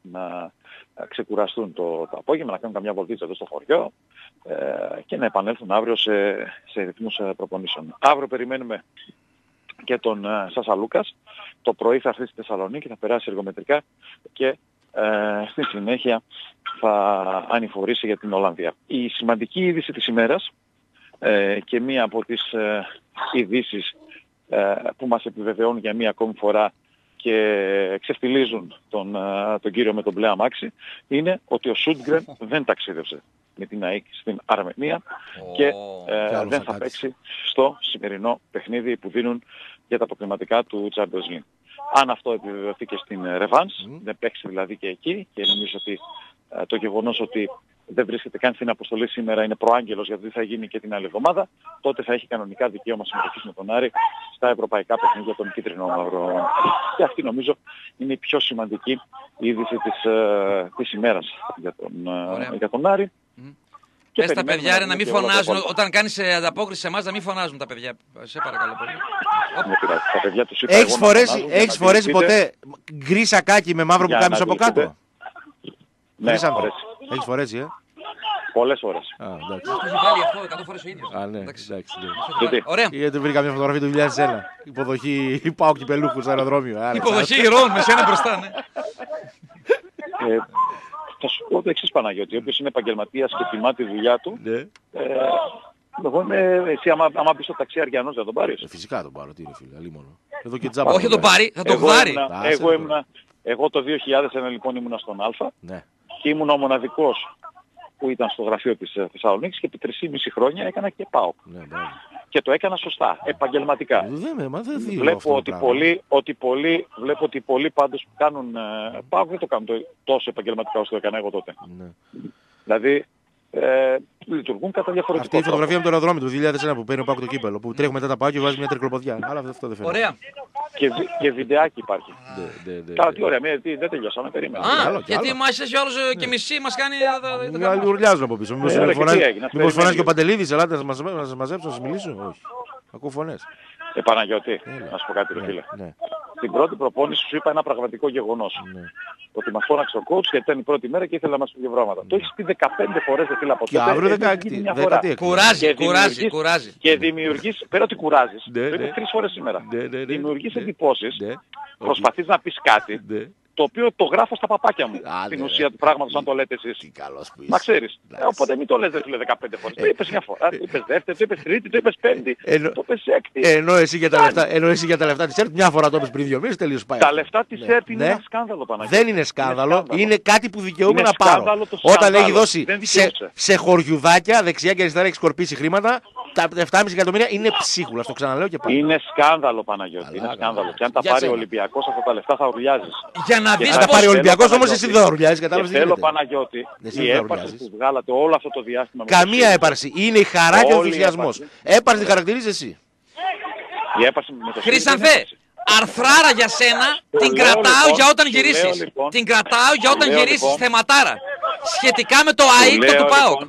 να ξεκουραστούν το, το απόγευμα, να κάνουν καμιά βολτίτσα εδώ στο χωριό ε, και να επανέλθουν αύριο σε, σε ρυθμούς προπονήσεων. Αύριο περιμένουμε και τον ε, Σάσα Λούκας. Το πρωί θα έρθει στη Θεσσαλονίκη, θα περάσει εργομετρικά και ε, στη συνέχεια θα ανηφορήσει για την Ολλανδία. Η σημαντική είδηση της ημέρας ε, και μία από τις ε, ειδήσεις ε, που μας επιβεβαιώνουν για μία ακόμη φορά και ξεφτιλίζουν τον, τον κύριο με τον μπλε αμάξι είναι ότι ο Σούντγκρεν δεν ταξίδευσε με την ΑΕΚ στην Αρμενία oh. και ε, δεν θα παίξει στο σημερινό παιχνίδι που δίνουν για τα αποκλειματικά του Champions League. Αν αυτό επιβεβαιωθεί και στην Revanche, mm. δεν παίξει δηλαδή και εκεί και νομίζω ότι ε, το γεγονός ότι δεν βρίσκεται καν στην αποστολή σήμερα είναι προάγγελος γιατί θα γίνει και την άλλη εβδομάδα, τότε θα έχει κανονικά δικαίωμα συμμετοχής με τον Άρη στα ευρωπαϊκά παιχνίδια των κίτρινων μαύρων. Και αυτή νομίζω είναι η πιο σημαντική είδηση της, ε, της ημέρας για τον, ε, για τον Άρη. Mm. Πες τα παιδιά ρε, να μην φωνάζουν, όταν κάνεις ανταπόκριση σε εμάς να μην φωνάζουν τα παιδιά. Σε παρακαλώ πολύ. Τα παιδιά τους είπα έχεις φορέσει, έχεις φορέσει ποτέ γκρι σακάκι με μαύρο που κάνεις από κάτω? Ναι, έχεις φορέσει, ε? Πολλές φορές. Α, εντάξει. Το έχει βάλει αυτό εκατό φορές ο ίδιος. Α, ναι, εντάξει. Ωραία. Γιατί βρήκα μια φωτογραφία του δύο χιλιάδες ένα. Υποδοχή πάω κυπελούχου στο αεροδρόμιο. Υποδοχή ηρώων με σένα μπροστά, ναι. Θα σου πω το εξής Παναγιώτη, ο οποίος είναι επαγγελματίας και τιμά τη δουλειά του. Εγώ είμαι, εσύ άμα, άμα πεις στο ταξί Αριανός θα τον πάρεις. Ε, φυσικά τον πάρω, τι είναι φίλε, αλίμονο. Εδώ και τζάμπα. Όχι θα τον πάρει, θα τον βάρει. Εγώ, ήμουνα, εγώ το δύο χιλιάδες ένα λοιπόν ήμουνα στον Α ναι. και ήμουν ο μοναδικός που ήταν στο γραφείο της Θεσσαλονίκης και επί τρεισήμισι χρόνια έκανα και ΠΑΟΚ. Ναι, και το έκανα σωστά, επαγγελματικά. Δεν, μα δεν βλέπω, ότι πολλοί, ότι πολλοί, βλέπω ότι πολλοί πάντως που κάνουν ε, ΠΑΟΚ δεν το κάνουν το, τόσο επαγγελματικά όσο το έκανα εγώ τότε. Ναι. Δηλαδή ε, λειτουργούν κατά διαφορετικό. Αυτή η φωτογραφία με το αεροδρόμιο του δύο χιλιάδες ένα που παίρνει ο ΠΑΟΚ το κύπελο. Που τρέχει μετά τα ΠΑΟΚ και βάζει μια τρικλοποδιά. Αλλά αυτό δεν φαίνεται. Ωραία. Και, και βιντεάκι υπάρχει. Καλά, τι ωραία, δεν τελειώσαμε, περίμενα. Α, γιατί μας είσαι άλλος και μισή μας κάνει. Άλλοι ουρλιάζουν από πίσω. Μήπως φωνάζει και ο Παντελίδης, ελάτε να σας μαζέψω, να σας μιλήσω. Όχι. Ακούω φωνές. Ε, Παναγιώτη, να σου πω κάτι, ρε φίλε. Στην πρώτη προπόνηση σου είπα ένα πραγματικό γεγονός. Ότι μας φώναξε ο coach γιατί ήταν η πρώτη μέρα και ήθελα να μας πει γευρόματα. Το έχεις πει δεκαπέντε φορές, δεν φίλα από τότε. Και αύριο δεκαέξι. Κουράζει, κουράζει, κουράζει. Και δημιουργείς, πέρα ότι κουράζεις, το είπες τρεις φορές σήμερα. Δημιουργείς εντυπώσεις, προσπαθείς να πεις κάτι, το οποίο το γράφω στα παπάκια μου. Στην ουσία του πράγματος, αν το λέτε εσείς. Μα ξέρεις. Οπότε μην το λες δεν φίλε δεκαπέντε φορές. Το είπες μια φορά, το είπες δεύτερη, το είπες τρίτη, το είπες πέμπτη, το είπες έκτη. Ενώ εσύ για τα λεφτά της ΕΡΤ μια φορά το είπες πριν δύο μήνες, τελείως πάει. Τα λεφτά της ΕΡΤ είναι ένα σκάνδαλο, Παναγιώτη. Δεν είναι σκάνδαλο, είναι κάτι που δικαιούμαι να πάρω. Όταν έχει δώσει σε χωριουδάκια δεξιά και αριστερά έχει σκορπίσει χρήματα, τα επτά κόμμα πέντε εκατομμύρια είναι ψίχουλα, το ξαναλέω και πάλι. Είναι σκάνδαλο, Παναγιώτη. Είναι σκάνδαλο. Και αν τα πάρει ο Ολυμπιακός αυτά τα λεφτά θα ουρλιάζεις. Για να δεις πώς... πάρει ο Ολυμπιακός όμως εσύ δεν θα ουρλιάζεις, κατάλαβες τι θέλω, γίνεται. Παναγιώτη, η έπαρση που βγάλατε όλο αυτό το διάστημα... Καμία έπαρση. Είναι η χαρά και ο ενθουσιασμός. Έπαρση τη χαρακτηρίζεις εσύ. Η έπαρση με το Χρυσανθέ, αρθράρα για σένα, την κρατάω για όταν γυρίσεις. Την κρατάω για όταν γυρίσεις, θεματάρα. Σχετικά με το αείπτο του ΠΑΟΚ.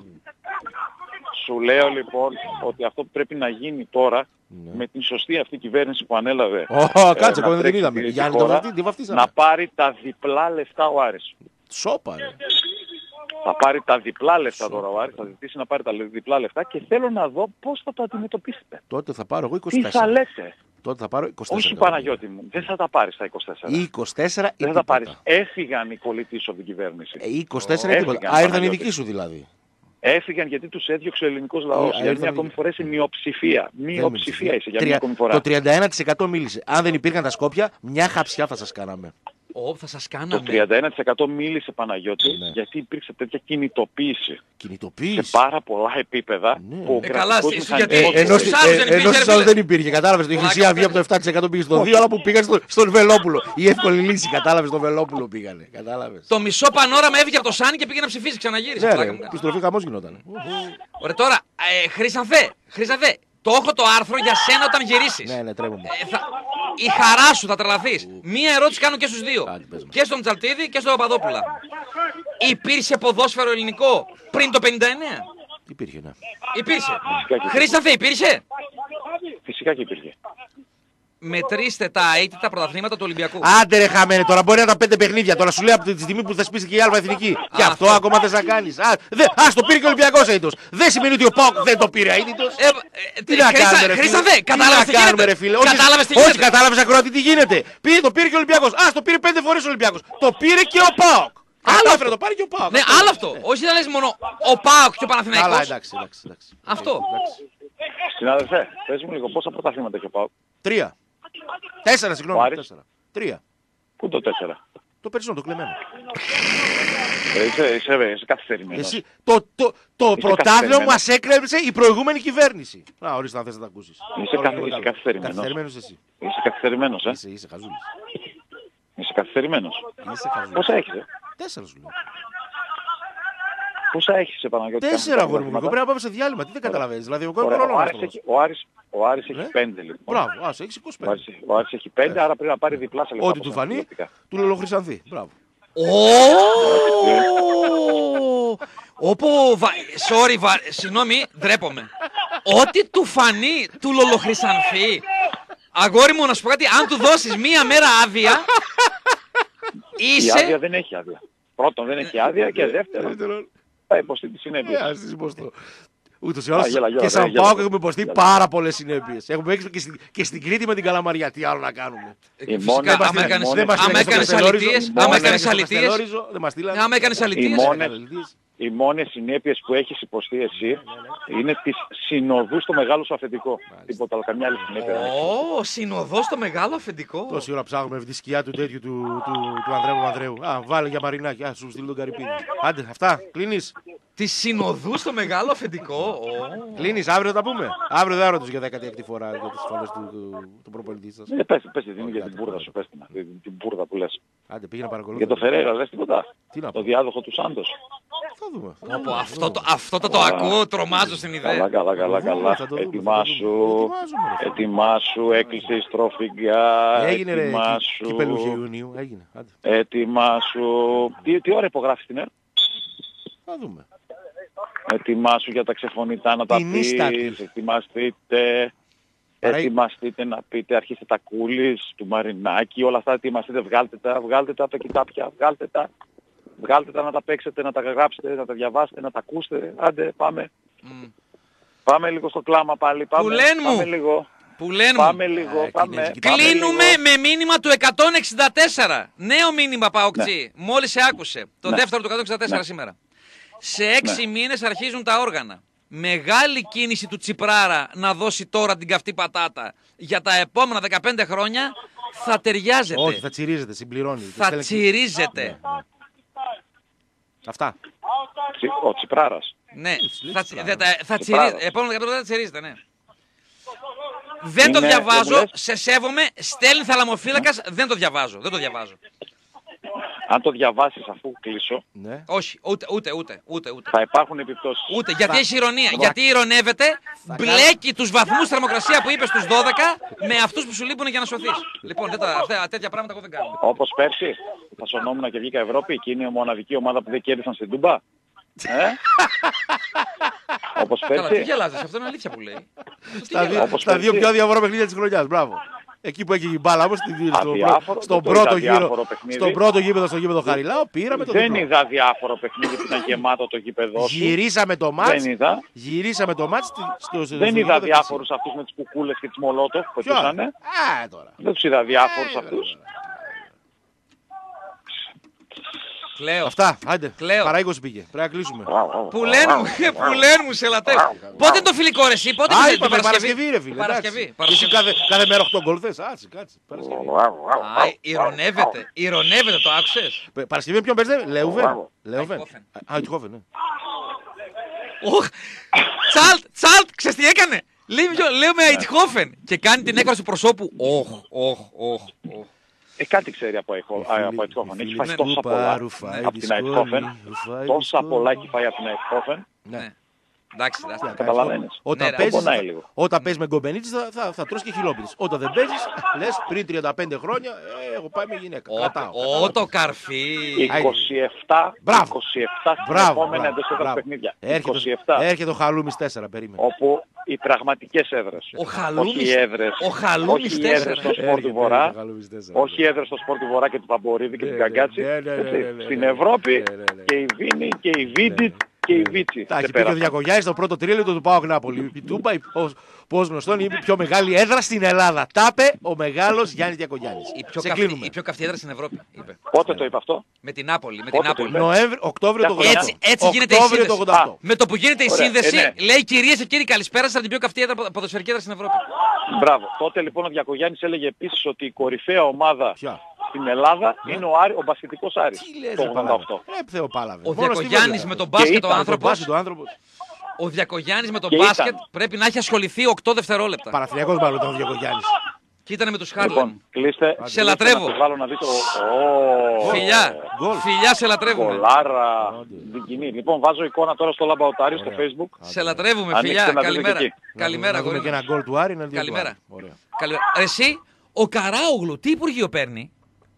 Σου λέω λοιπόν ότι αυτό που πρέπει να γίνει τώρα ναι. με την σωστή αυτή κυβέρνηση που ανέλαβε oh, κάτσε, ε, δεν είδαμε. Για χώρα, να πάρει τα διπλά λεφτά ο Άρης. Σόπα ρε. Θα πάρει τα διπλά λεφτά τώρα ο Άρης, θα ζητήσει να πάρει τα διπλά λεφτά και θέλω να δω πώς θα το αντιμετωπίσετε. Τότε θα πάρω εγώ είκοσι τέσσερα. Τι θα λέτε. Τότε θα πάρω είκοσι τέσσερα. Όχι Παναγιώτη μου, δεν θα τα πάρεις τα είκοσι τέσσερα. Ή είκοσι τέσσερα ή δεν θα τα πάρεις. Έφυγαν οι κολλητοί από την κυβέρνηση. Ε, είκοσι τέσσερα ή τίποτα. Α, ήρθαν οι δικοί σου δηλαδή. Έφυγαν γιατί τους έδιωξε ο ελληνικός λαός. Για μια ακόμη φορά είσαι μειοψηφία. Μειοψηφία είσαι για μια ακόμη φορά. Το τριάντα ένα τοις εκατό μίλησε. Αν δεν υπήρχαν τα Σκόπια, μια χαψιά θα σας κάναμε. Ω, θα σας κάναμε. Το τριάντα ένα τοις εκατό μίλησε, Παναγιώτη, ναι. γιατί υπήρξε τέτοια κινητοποίηση. Κινητοποίηση. Σε πάρα πολλά επίπεδα. Ναι. Που ε, καλά, γιατί ε, ενώ στους άλλους δεν υπήρχε. Κατάλαβες, η Χρυσή Αυγή από το επτά τοις εκατό πήγε στο δύο, αλλά που πήγαν στο, στον Βελόπουλο. Η εύκολη λύση, κατάλαβες, στον Βελόπουλο πήγανε. Κατάλαβες. Το μισό πανόραμα έφυγε από το Σάνι και πήγε να ψηφίσει, ξαναγύρισε. Ναι, ρε, επιστροφή χαμός γινόταν. Ωραία, τώρα, ε, Χρυσανθέ, Χρυσανθέ, το έχω το άρθρο για σένα όταν γυρίσεις. Ναι, ναι, τρέμομαι. Ε, θα... Η χαρά σου θα τρελαθείς. Μία ερώτηση κάνω και στους δύο. Άντε, και στον Τσαλτίδη και στον Παπαδόπουλα. Υπήρξε ποδόσφαιρο ελληνικό πριν το πενήντα εννέα. Υπήρχε, ναι. Υπήρχε. Χρυσανθέ, υπήρχε. Φυσικά και υπήρχε. Μετρήστε τα αίτητα πρωταθλήματα του Ολυμπιακού. Άντε ρε χαμένε, τώρα μπορεί να τα πέντε παιχνίδια. Τώρα σου λέω από τη στιγμή που θα σπίσει και η Άλβα Εθνική. Α, και αυτό, αυτό ακόμα δεν θα κάνεις. Α, δε, ας το πήρε και ο Ολυμπιακός αίτητος. Δεν σημαίνει ότι ο ΠΑΟΚ δεν το πήρε αίτητος. Ε, ε, τι να κάνουμε ρε φίλε. Χρυσανθέ, κατάλαβες τι γίνεται. Ρε, φίλε. Κατάλαβες τι γίνεται. Όχι, κατάλαβες ακροατή τι γίνεται. Πήρε, το πήρε και ο Ολυμπιακός. Α, το πήρε πέντε φορές ο Ολυμπιακός. Το πήρε και ο ΠΑΟΚ. Άλλο αυτό το πάρει και ο ΠΑΟΚ. Ναι, άλλο αυτό. Όχι να λες μόνο ο ΠΑΟΚ και ο Παναθηναϊκός. Καλά, εντάξει, εντάξει. Αυτό. Συνάδελφε, πες μου λίγο πόσα πρωταθλήματα έχει ο ΠΑΟΚ. Τρία. Τέσσερα, συγγνώμη. Τέσσερα. Τρία. Πού το τέσσερα. Το περισσότερο, το κλεμμένο. Ε, είσαι, είσαι, είσαι καθυστερημένος. Εσύ, το το, το πρωτάθλημα μας έκλεψε η προηγούμενη κυβέρνηση. Να, ορίστε αν θες να τα ακούσεις. Είσαι, καθ, είσαι καθυστερημένος. Καθυστερημένος εσύ. Είσαι καθυστερημένος, ε. Είσαι, είσαι χαζούλης. Είσαι καθυστερημένος. Είσαι χαζούλης. Πόσα έχεις, ε. Τέσσερα σου λέω. Πόσα έχεις, Παναγιώτη. Τέσσερα αγόρι μου. Πρέπει να πάμε σε διάλειμμα. Τι δεν καταλαβαίνεις. Δηλαδή, ο Ωραία, ο, Άρης έχει, ο, Άρης, ο Άρης έχει πέντε λοιπόν. Μπράβο, ας έχεις είκοσι πέντε. Ο Άρης, ο Άρης έχει πέντε, άρα πρέπει να πάρει διπλά σε λεπτά. Ό,τι του φανεί, του λολοχρυσανθεί. Μπράβο. Όπου, sorry, συγγνώμη, ντρέπομαι. Ό,τι του φανεί, του λολοχρυσανθεί. Αγόρι μου, να σου πω κάτι, αν του δώσεις μία μέρα άδεια, είσαι... Η άδεια δεν έχει άδεια. Πρώτον δεν έχει άδεια και δεύτερον θα υποστεί τις συνέπειες. Ας τις υποστώ. Ούτως ή άλλως και σαν ΠΑΟΚ έχουμε υποστεί πάρα πολλές συνέπειες. Έχουμε έξω και στην Κρήτη με την Καλαμαριά. Τι άλλο να κάνουμε. Άμα έκανες αλητίες, άμα έκανες αλητίες, άμα έκανες αλητίες. Οι μόνες συνέπειες που έχεις υποστεί εσύ είναι τις συνοδούς στο μεγάλο σου αφεντικό. Τίποτα άλλο, καμιά άλλη συνέπεια. Ω, συνοδός στο μεγάλο αφεντικό. Τόση ώρα ψάχνουμε τη σκιά του τέτοιου του Ανδρέου Ανδρέου. Α, βάλε για Μαρινάκη. Α, σου στείλει τον Καρυπίδη. Άντε, αυτά, κλείνεις. Τη συνοδού στο μεγάλο αφεντικό. Κλείνεις, αύριο θα τα πούμε. Αύριο δεν θα ρωτήσω για δέκατη έκτη φορά για τις φωνές του, του, του προπονητή σας. Ε, πες, πες, την για την πούρδα σου, πες την, την πούρδα που λες. Άντε, πήγαινε παρακολουθώ. Για το Φερέιρα, λες τίποτα. Τι να Το πω. διάδοχο του Σάντος. Θα δούμε. Θα Πω, δούμε. αυτό το, αυτό το, το ακούω, τρομάζω στην Καλά, ιδέα. καλά, καλά, Θα το δούμε, καλά. θα το δούμε, θα το Ετοιμάσου, δούμε. Ετοιμάζομαι, ρε. ετοιμάσου, έκλεισε η στροφή γκά. Έγινε ρε, Ετοιμάσου, κυπελούχε Ιουνίου. Έγινε. Άντε. ετοιμάσου. Τι, τι ώρα υπογράφει την ΕΡ? Θα δούμε. Ετοιμάσου για τα ξεφωνητά να τα Την πεις. ίστατη. Ετοιμαστείτε. Παρά- Ετοιμαστείτε να πείτε, αρχίστε τα Κούλης, του Μαρινάκη, όλα αυτά ετοιμαστείτε, βγάλτε τα, βγάλτε τα από τα κοιτάπια, βγάλτε τα. Βγάλτε τα να τα παίξετε, να τα γράψετε, να τα διαβάσετε, να τα ακούσετε. Άντε, πάμε. Μμ. Πάμε λίγο στο κλάμα πάλι. Πάμε, Που λένε μου. πάμε λίγο. Που λένε μου. Πάμε λίγο. Α, Πάμε. Κινέζικη. πάμε Κλείνουμε λίγο. με μήνυμα του εκατόν εξήντα τέσσερα. Νέο μήνυμα, Παοκτζή. Μόλις σε άκουσε. Το Ναι. δεύτερο του εκατόν εξήντα τέσσερα Ναι. σήμερα. Σε έξι μήνες αρχίζουν τα όργανα. Μεγάλη κίνηση του Τσιπράρα να δώσει τώρα την καυτή πατάτα. Για τα επόμενα δεκαπέντε χρόνια θα ταιριάζεται. Όχι, θα τσιρίζεται, συμπληρώνει. θα Στέλνει- τσιρίζεται. Ναι, ναι. Αυτά. Τσι- Ο Τσιπράρας. Ναι, Τσιπράρας. θα, τσι- δε- τα- θα Τσιπράρας. τσιρίζεται. Επόμενα δεκαπέντε χρόνια θα τσιρίζεται, ναι. Δεν το Είναι- διαβάζω, δεν μου λες. σε σέβομαι, στέλνει θαλαμοφύλακας, δεν το διαβάζω, δεν το διαβάζω. Αν το διαβάσεις αφού κλείσω, Ναι. Όχι, ούτε, ούτε, ούτε, ούτε, ούτε. θα υπάρχουν επιπτώσεις. Ούτε, γιατί Θα- έχει ηρωνία. θα- Γιατί ηρωνεύεται, θα μπλέκει τους βαθμούς θερμοκρασία που είπε στους δώδεκα με αυτούς που σου λείπουν για να σωθείς. Λοιπόν, δεν τα, αυτά, τέτοια πράγματα εγώ δεν κάνω. Όπως πέρσι, θα σωνόμουν και βγήκα Ευρώπη και είναι η μοναδική ομάδα που δεν κέρδισαν στην Τούμπα. Ε? Όπως Καλά, τι πέρσι. γελάζεις, αυτό είναι αλήθεια που λέει. Τι Στα, δύο, γελάς. Όπως στα δύο πέρσι. πιο αδιαφορά παιχνίδια της χρονιάς. Μπράβο. Εκεί που έγινε η μπάλα όμως, στη- στο, Αδιάφορο, πρω- δεν στον το πρώτο είδα γύρο, αδιάφορο παιχνίδι. στον πρώτο γήπεδο, στο γήπεδο Χαριλάου, πήραμε το Δεν διπλό. είδα διάφορο παιχνίδι που ήταν γεμάτο το γήπεδό σου. Γυρίσαμε το μάτς, Δεν είδα. γυρίσαμε το μάτς στη- στο, στο, Δεν στο είδα γήπεδο διάφορους αυτούς με τις κουκούλες και τις μολότοφ που Ποιο? πετούσανε. Α, τώρα. Δεν τους είδα διάφορους Ε, αυτούς. Κλαίω. Αυτά, άντε. Κλαίω. Παρά είκοσι πήγε. Πρέπει να κλείσουμε. Που λένε μου, που λένε μου σε λατρεύω. Πότε είναι το φιλικό ρε εσύ, πότε Α, είναι την είπαμε Παρασκευή. Παρασκευή, ρε φίλε. Παρασκευή. εντάξει. Παρασκευή. Εσύ κάθε, κάθε μέρα οκτώ γκολ θες. Άτσε, κάτσε. Παρασκευή. Α, ηρωνεύεται, ηρωνεύεται, το άκουσες. Πε- Παρασκευή με ποιον παίζετε, Λέουβεν. Λέουβεν. Αϊτχόφεν. Α, Αϊτχόφεν, ναι. Οχ, Τσάλτ, Τσάλτ, ξέρεις τι έκανε. Λέει, ποιο- λέω με Αϊτχόφεν και κάνει την έκφραση του προσώπου. Όχ, όχ, όχ, όχ. Ε, κάτι ξέρει από Αϊτχόφεν. Έχει φάει τόσα πολλά από την Αϊτχόφεν. Τόσα πολλά έχει φάει από την Αϊτχόφεν. Ναι. Εντάξει, εντάξει. Καταλαβαίνεις. Όταν Ναι, ρε, παίζεις, πονάει λίγο. όταν παίζεις με γκομπενίτσες θα, θα, θα τρως και χιλόπιτες. Όταν δεν παίζεις, λες πριν τριάντα πέντε χρόνια, ε, εγώ πάει με γυναίκα. Κρατάω. Ω, το καρφί. είκοσι επτά, Μπράβο. είκοσι επτά στην Μπράβο, επόμενα μπράβο, εντός έδρας μπράβο. παιχνίδια. Έρχεται, είκοσι επτά. έρχεται ο Χαλούμης τέσσερα, περίμενε. Όπου οι πραγματικές έδρες. Ο Χαλούμης- Όχι οι έδρες. ο Χαλούμης όχι οι έδρες τέσσερα. στο Σπορ του Βορρά. Έρχεται ο Χαλούμης τέσσερα. Όχι οι έδρες στο Σπορ του Βορρά και του Παμπορίδη και Ναι, του ναι, Γκαγκάτσι. ναι, ναι, ναι, Έτσι. ναι, ναι, Στην ναι. Ευρώπη Ναι, ναι, ναι. και η Βίνη και η Βίντιτ και η Βίτσι. Εντάξει, Σε πήγε ο πέρασαν. Διακογιάννης στο πρώτο τρίλεπτο του ΠΑΟΚ Νάπολη. Η Τούμπα, πώς γνωστόν, είναι η πιο μεγάλη έδρα στην Ελλάδα. Τάπε ο μεγάλος Γιάννης Διακογιάννης. Η πιο, Σε καυτή, κλείνουμε. η πιο καυτή έδρα στην Ευρώπη, είπε. Πότε το είπε αυτό? Με την Νάπολη. Με την Πότε το Νάπολη. είπε? Νοέμβρη, Οκτώβριο του ογδόντα οκτώ. Έτσι- έτσι γίνεται η Οκτώβριο σύνδεση. του ογδόντα οκτώ. Με το που γίνεται η Ωραία, σύνδεση, ε, ναι. λέει κυρίες και κύριοι, καλησπέρα σας από την πιο καυτή έδρα, ποδοσφαιρική έδρα στην Ευρώπη. Μπράβο. Τότε λοιπόν ο Διακογιάννης έλεγε επίσης ότι η κορυφαία ομάδα Ποια? στην Ελλάδα είναι ο, Άρη, ο μπασκετικός Άρης. Τι λες, Το ρε ογδόντα Παλάβε. οκτώ. Ε, Θεοπάλαβε. Ο Μόνο στη Διακογιάννης Βέλγια. με τον Και μπάσκετ ο ήταν, Το άνθρωπος. μπάσκετ ο άνθρωπος. Ο Διακογιάννης με τον Και μπάσκετ ήταν. πρέπει να έχει ασχοληθεί οκτώ δευτερόλεπτα. Παραθυριακός μάλλον ήταν ο Διακογιάννης. Και ήταν με τους Χάρλεμ. Λοιπόν, κλείστε. Σε κλείστε λατρεύω. Να το βάλω να δείτε. Ω, Φιλιά, Γκολ. φιλιά, σε λατρεύουμε. Κολάρα. Άντε. Την κοινή. Λοιπόν, βάζω εικόνα τώρα στο λαμπαοτάριο στο Ωραία. Facebook. Σε λατρεύουμε, Ανοίξτε φιλιά. να δείτε Καλημέρα. εκεί. Καλημέρα, Να δούμε αγόρι και μας. ένα γκολ του Άρη. να δει του Καλημέρα. Άρη. Ωραία. Καλημέρα. Εσύ, ο Καράογλου, τι υπουργείο παίρνει.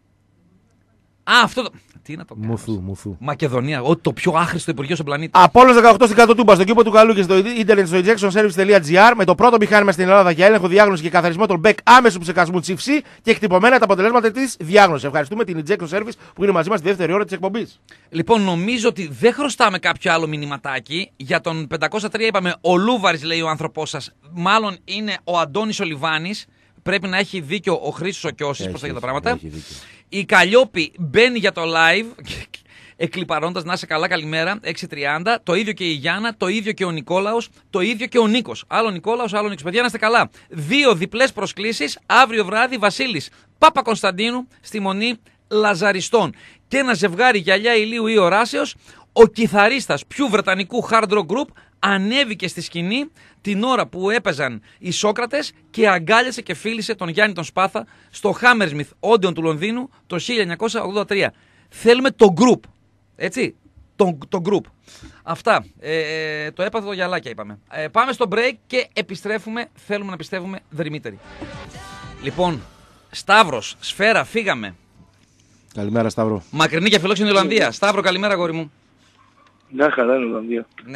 Α, αυτό το. Τι να το κάνω. Μουθού, μουθού. Μακεδονία, ό, το πιο άχρηστο υπουργείο στον πλανήτη. Απόλλωνας δεκαοκτώ στην κάτω τούμπα, στον κήπο του Καλού και στο ίντερνετ στο injection service τελεία gr με το πρώτο μηχάνημα στην Ελλάδα για έλεγχο, διάγνωση και καθαρισμό των μπέκ άμεσου ψεκασμού τσιφσί και εκτυπωμένα τα αποτελέσματα τη διάγνωση. Ευχαριστούμε την injection service που είναι μαζί μα τη δεύτερη ώρα τη εκπομπή. Λοιπόν, νομίζω ότι δεν χρωστάμε κάποιο άλλο μηνυματάκι. Για τον πεντακόσια τρία είπαμε ο Λούβαρης, λέει ο άνθρωπός σας. Μάλλον είναι ο Αντώνης ο Λιβάνης. Πρέπει να έχει δίκιο ο Χρήστος ο Κιώσης, πώς τα για τα πράγματα. Η Καλλιόπη μπαίνει για το live, εκλιπαρώντας να είσαι καλά, καλημέρα, έξι τριάντα. Το ίδιο και η Γιάννα, το ίδιο και ο Νικόλαος, το ίδιο και ο Νίκος. Άλλο Νικόλαος, άλλο Νίκος. Παιδιά, να είστε καλά. Δύο διπλές προσκλήσεις, αύριο βράδυ Βασίλης Πάπα Κωνσταντίνου στη Μονή Λαζαριστών. Και ένα ζευγάρι γυαλιά ηλίου ή οράσεως, ο κιθαρίστας ποιου βρετανικού hard rock group ανέβηκε στη σκηνή την ώρα που έπαιζαν οι Σόκρατες και αγκάλιασε και φίλησε τον Γιάννη τον Σπάθα στο Hammersmith Odeon του Λονδίνου το χίλια εννιακόσια ογδόντα τρία. Θέλουμε το group. Έτσι. Το, το group. Αυτά. Ε, το έπαθο το γυαλάκια είπαμε. Ε, πάμε στο break και επιστρέφουμε. Θέλουμε να πιστεύουμε δρυμύτεροι. Λοιπόν, Σταύρος, Σφαίρα, φύγαμε. Καλημέρα, Σταύρο. Μακρινή και φιλόξενη Ολλανδία. Σταύρο, καλημέρα, αγόρι μου. Μια χαρά είναι η Ολλανδία. Ναι.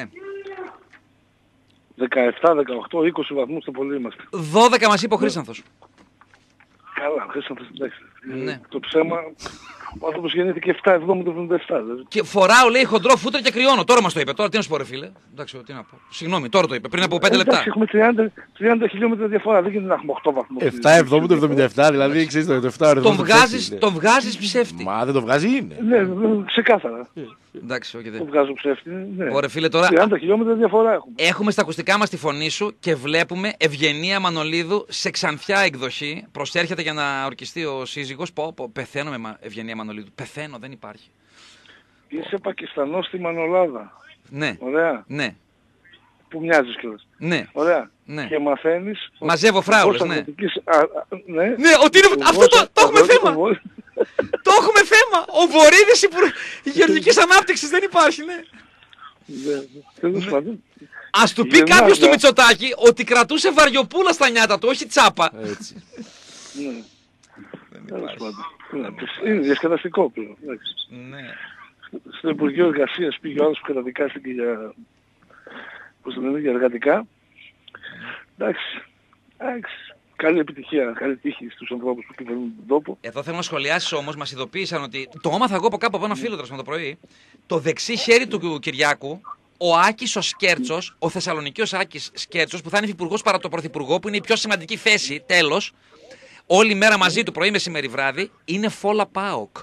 δεκαεπτά, δεκαοκτώ, είκοσι βαθμούς το πολύ είμαστε. δώδεκα μας είπε ο Χρήσανθος. Καλά, Χρήσανθος, εντάξει. Ναι. Το ψέμα, ο άνθρωπος γεννήθηκε επτά εβδομήντα εβδομήντα επτά. Δηλαδή. Και φοράω, λέει, χοντρό φούτρα και κρυώνω. Τώρα μας το είπε. Τώρα τι να σου πω, ρε φίλε. Εντάξει, τι να πω. Συγγνώμη, τώρα το είπε. Πριν από πέντε Ε, λεπτά. εντάξει, έχουμε τριάντα, τριάντα χιλιόμετρα διαφορά. Δεν γίνεται να έχουμε οκτώ βαθμούς. επτά εβδομήντα εβδομήντα επτά, δηλαδή ξέρεις το επτά Τον βγάζεις, τον βγάζεις ψεύτη. Μα δεν το βγάζει, είναι. Ναι, ναι, ξεκάθαρα. Εντάξει, όχι Το δεν. βγάζω ψεύτη. Ναι. Ωραία, φίλε, τώρα τριάντα χιλιόμετρα διαφορά έχουμε. έχουμε στα ακουστικά μας τη φωνή σου και βλέπουμε Ευγενία Μανολίδου σε ξανθιά εκδοχή. Προσέρχεται για να ορκιστεί ο σύζυγος. Πω, πω, πεθαίνω με Μα- Ευγενία Μανολίδου. Πεθαίνω, δεν υπάρχει. Είσαι Πακιστανός στη Μανολάδα. Ναι, Ωραία. ναι, Που μοιάζεις κιόλας. ναι. Ωραία. Ναι. Και μαθαίνεις... Μαζεύω φράουλες, ναι. αγροτικής- α, α, ναι. Ναι, ότι είναι... Ο αυτό το, Βος- το έχουμε αγροτικός θέμα. Βος- Το έχουμε θέμα. Ο Βορύδης υπουργός Γεωργικής Ανάπτυξης δεν υπάρχει, ναι. Ναι, τέλος πάντων. Ας του πει Γεννάς, κάποιος του ναι. Μητσοτάκη ότι κρατούσε βαριοπούλα στα νιάτα του, όχι τσάπα. Έτσι. Ναι. Τέλος πάντων. Ναι, είναι διασκεδαστικό πλέον. εντάξει. Ναι. Στο Υπουργείο Εργασίας πήγε ο άλλος που καταδικάστηκε για, πώς το λένε, για εργατικά. Εντάξει. Εντάξει. Καλή επιτυχία, καλή τύχη στους ανθρώπους που κυβερνούν τον τόπο. Εδώ θέλω να σχολιάσεις όμως, μας ειδοποίησαν ότι το έμαθα εγώ από κάπου από ένα φίλο τώρα το πρωί. Το δεξί χέρι του Κυριάκου, ο Άκης ο Σκέρτσος, ο Θεσσαλονικίος Άκης Σκέρτσος, που θα είναι υφυπουργός παρά το πρωθυπουργό, που είναι η πιο σημαντική θέση, τέλος, όλη μέρα μαζί του, πρωί, μεσημέρι, βράδυ, είναι φόλα ΠΑΟΚ.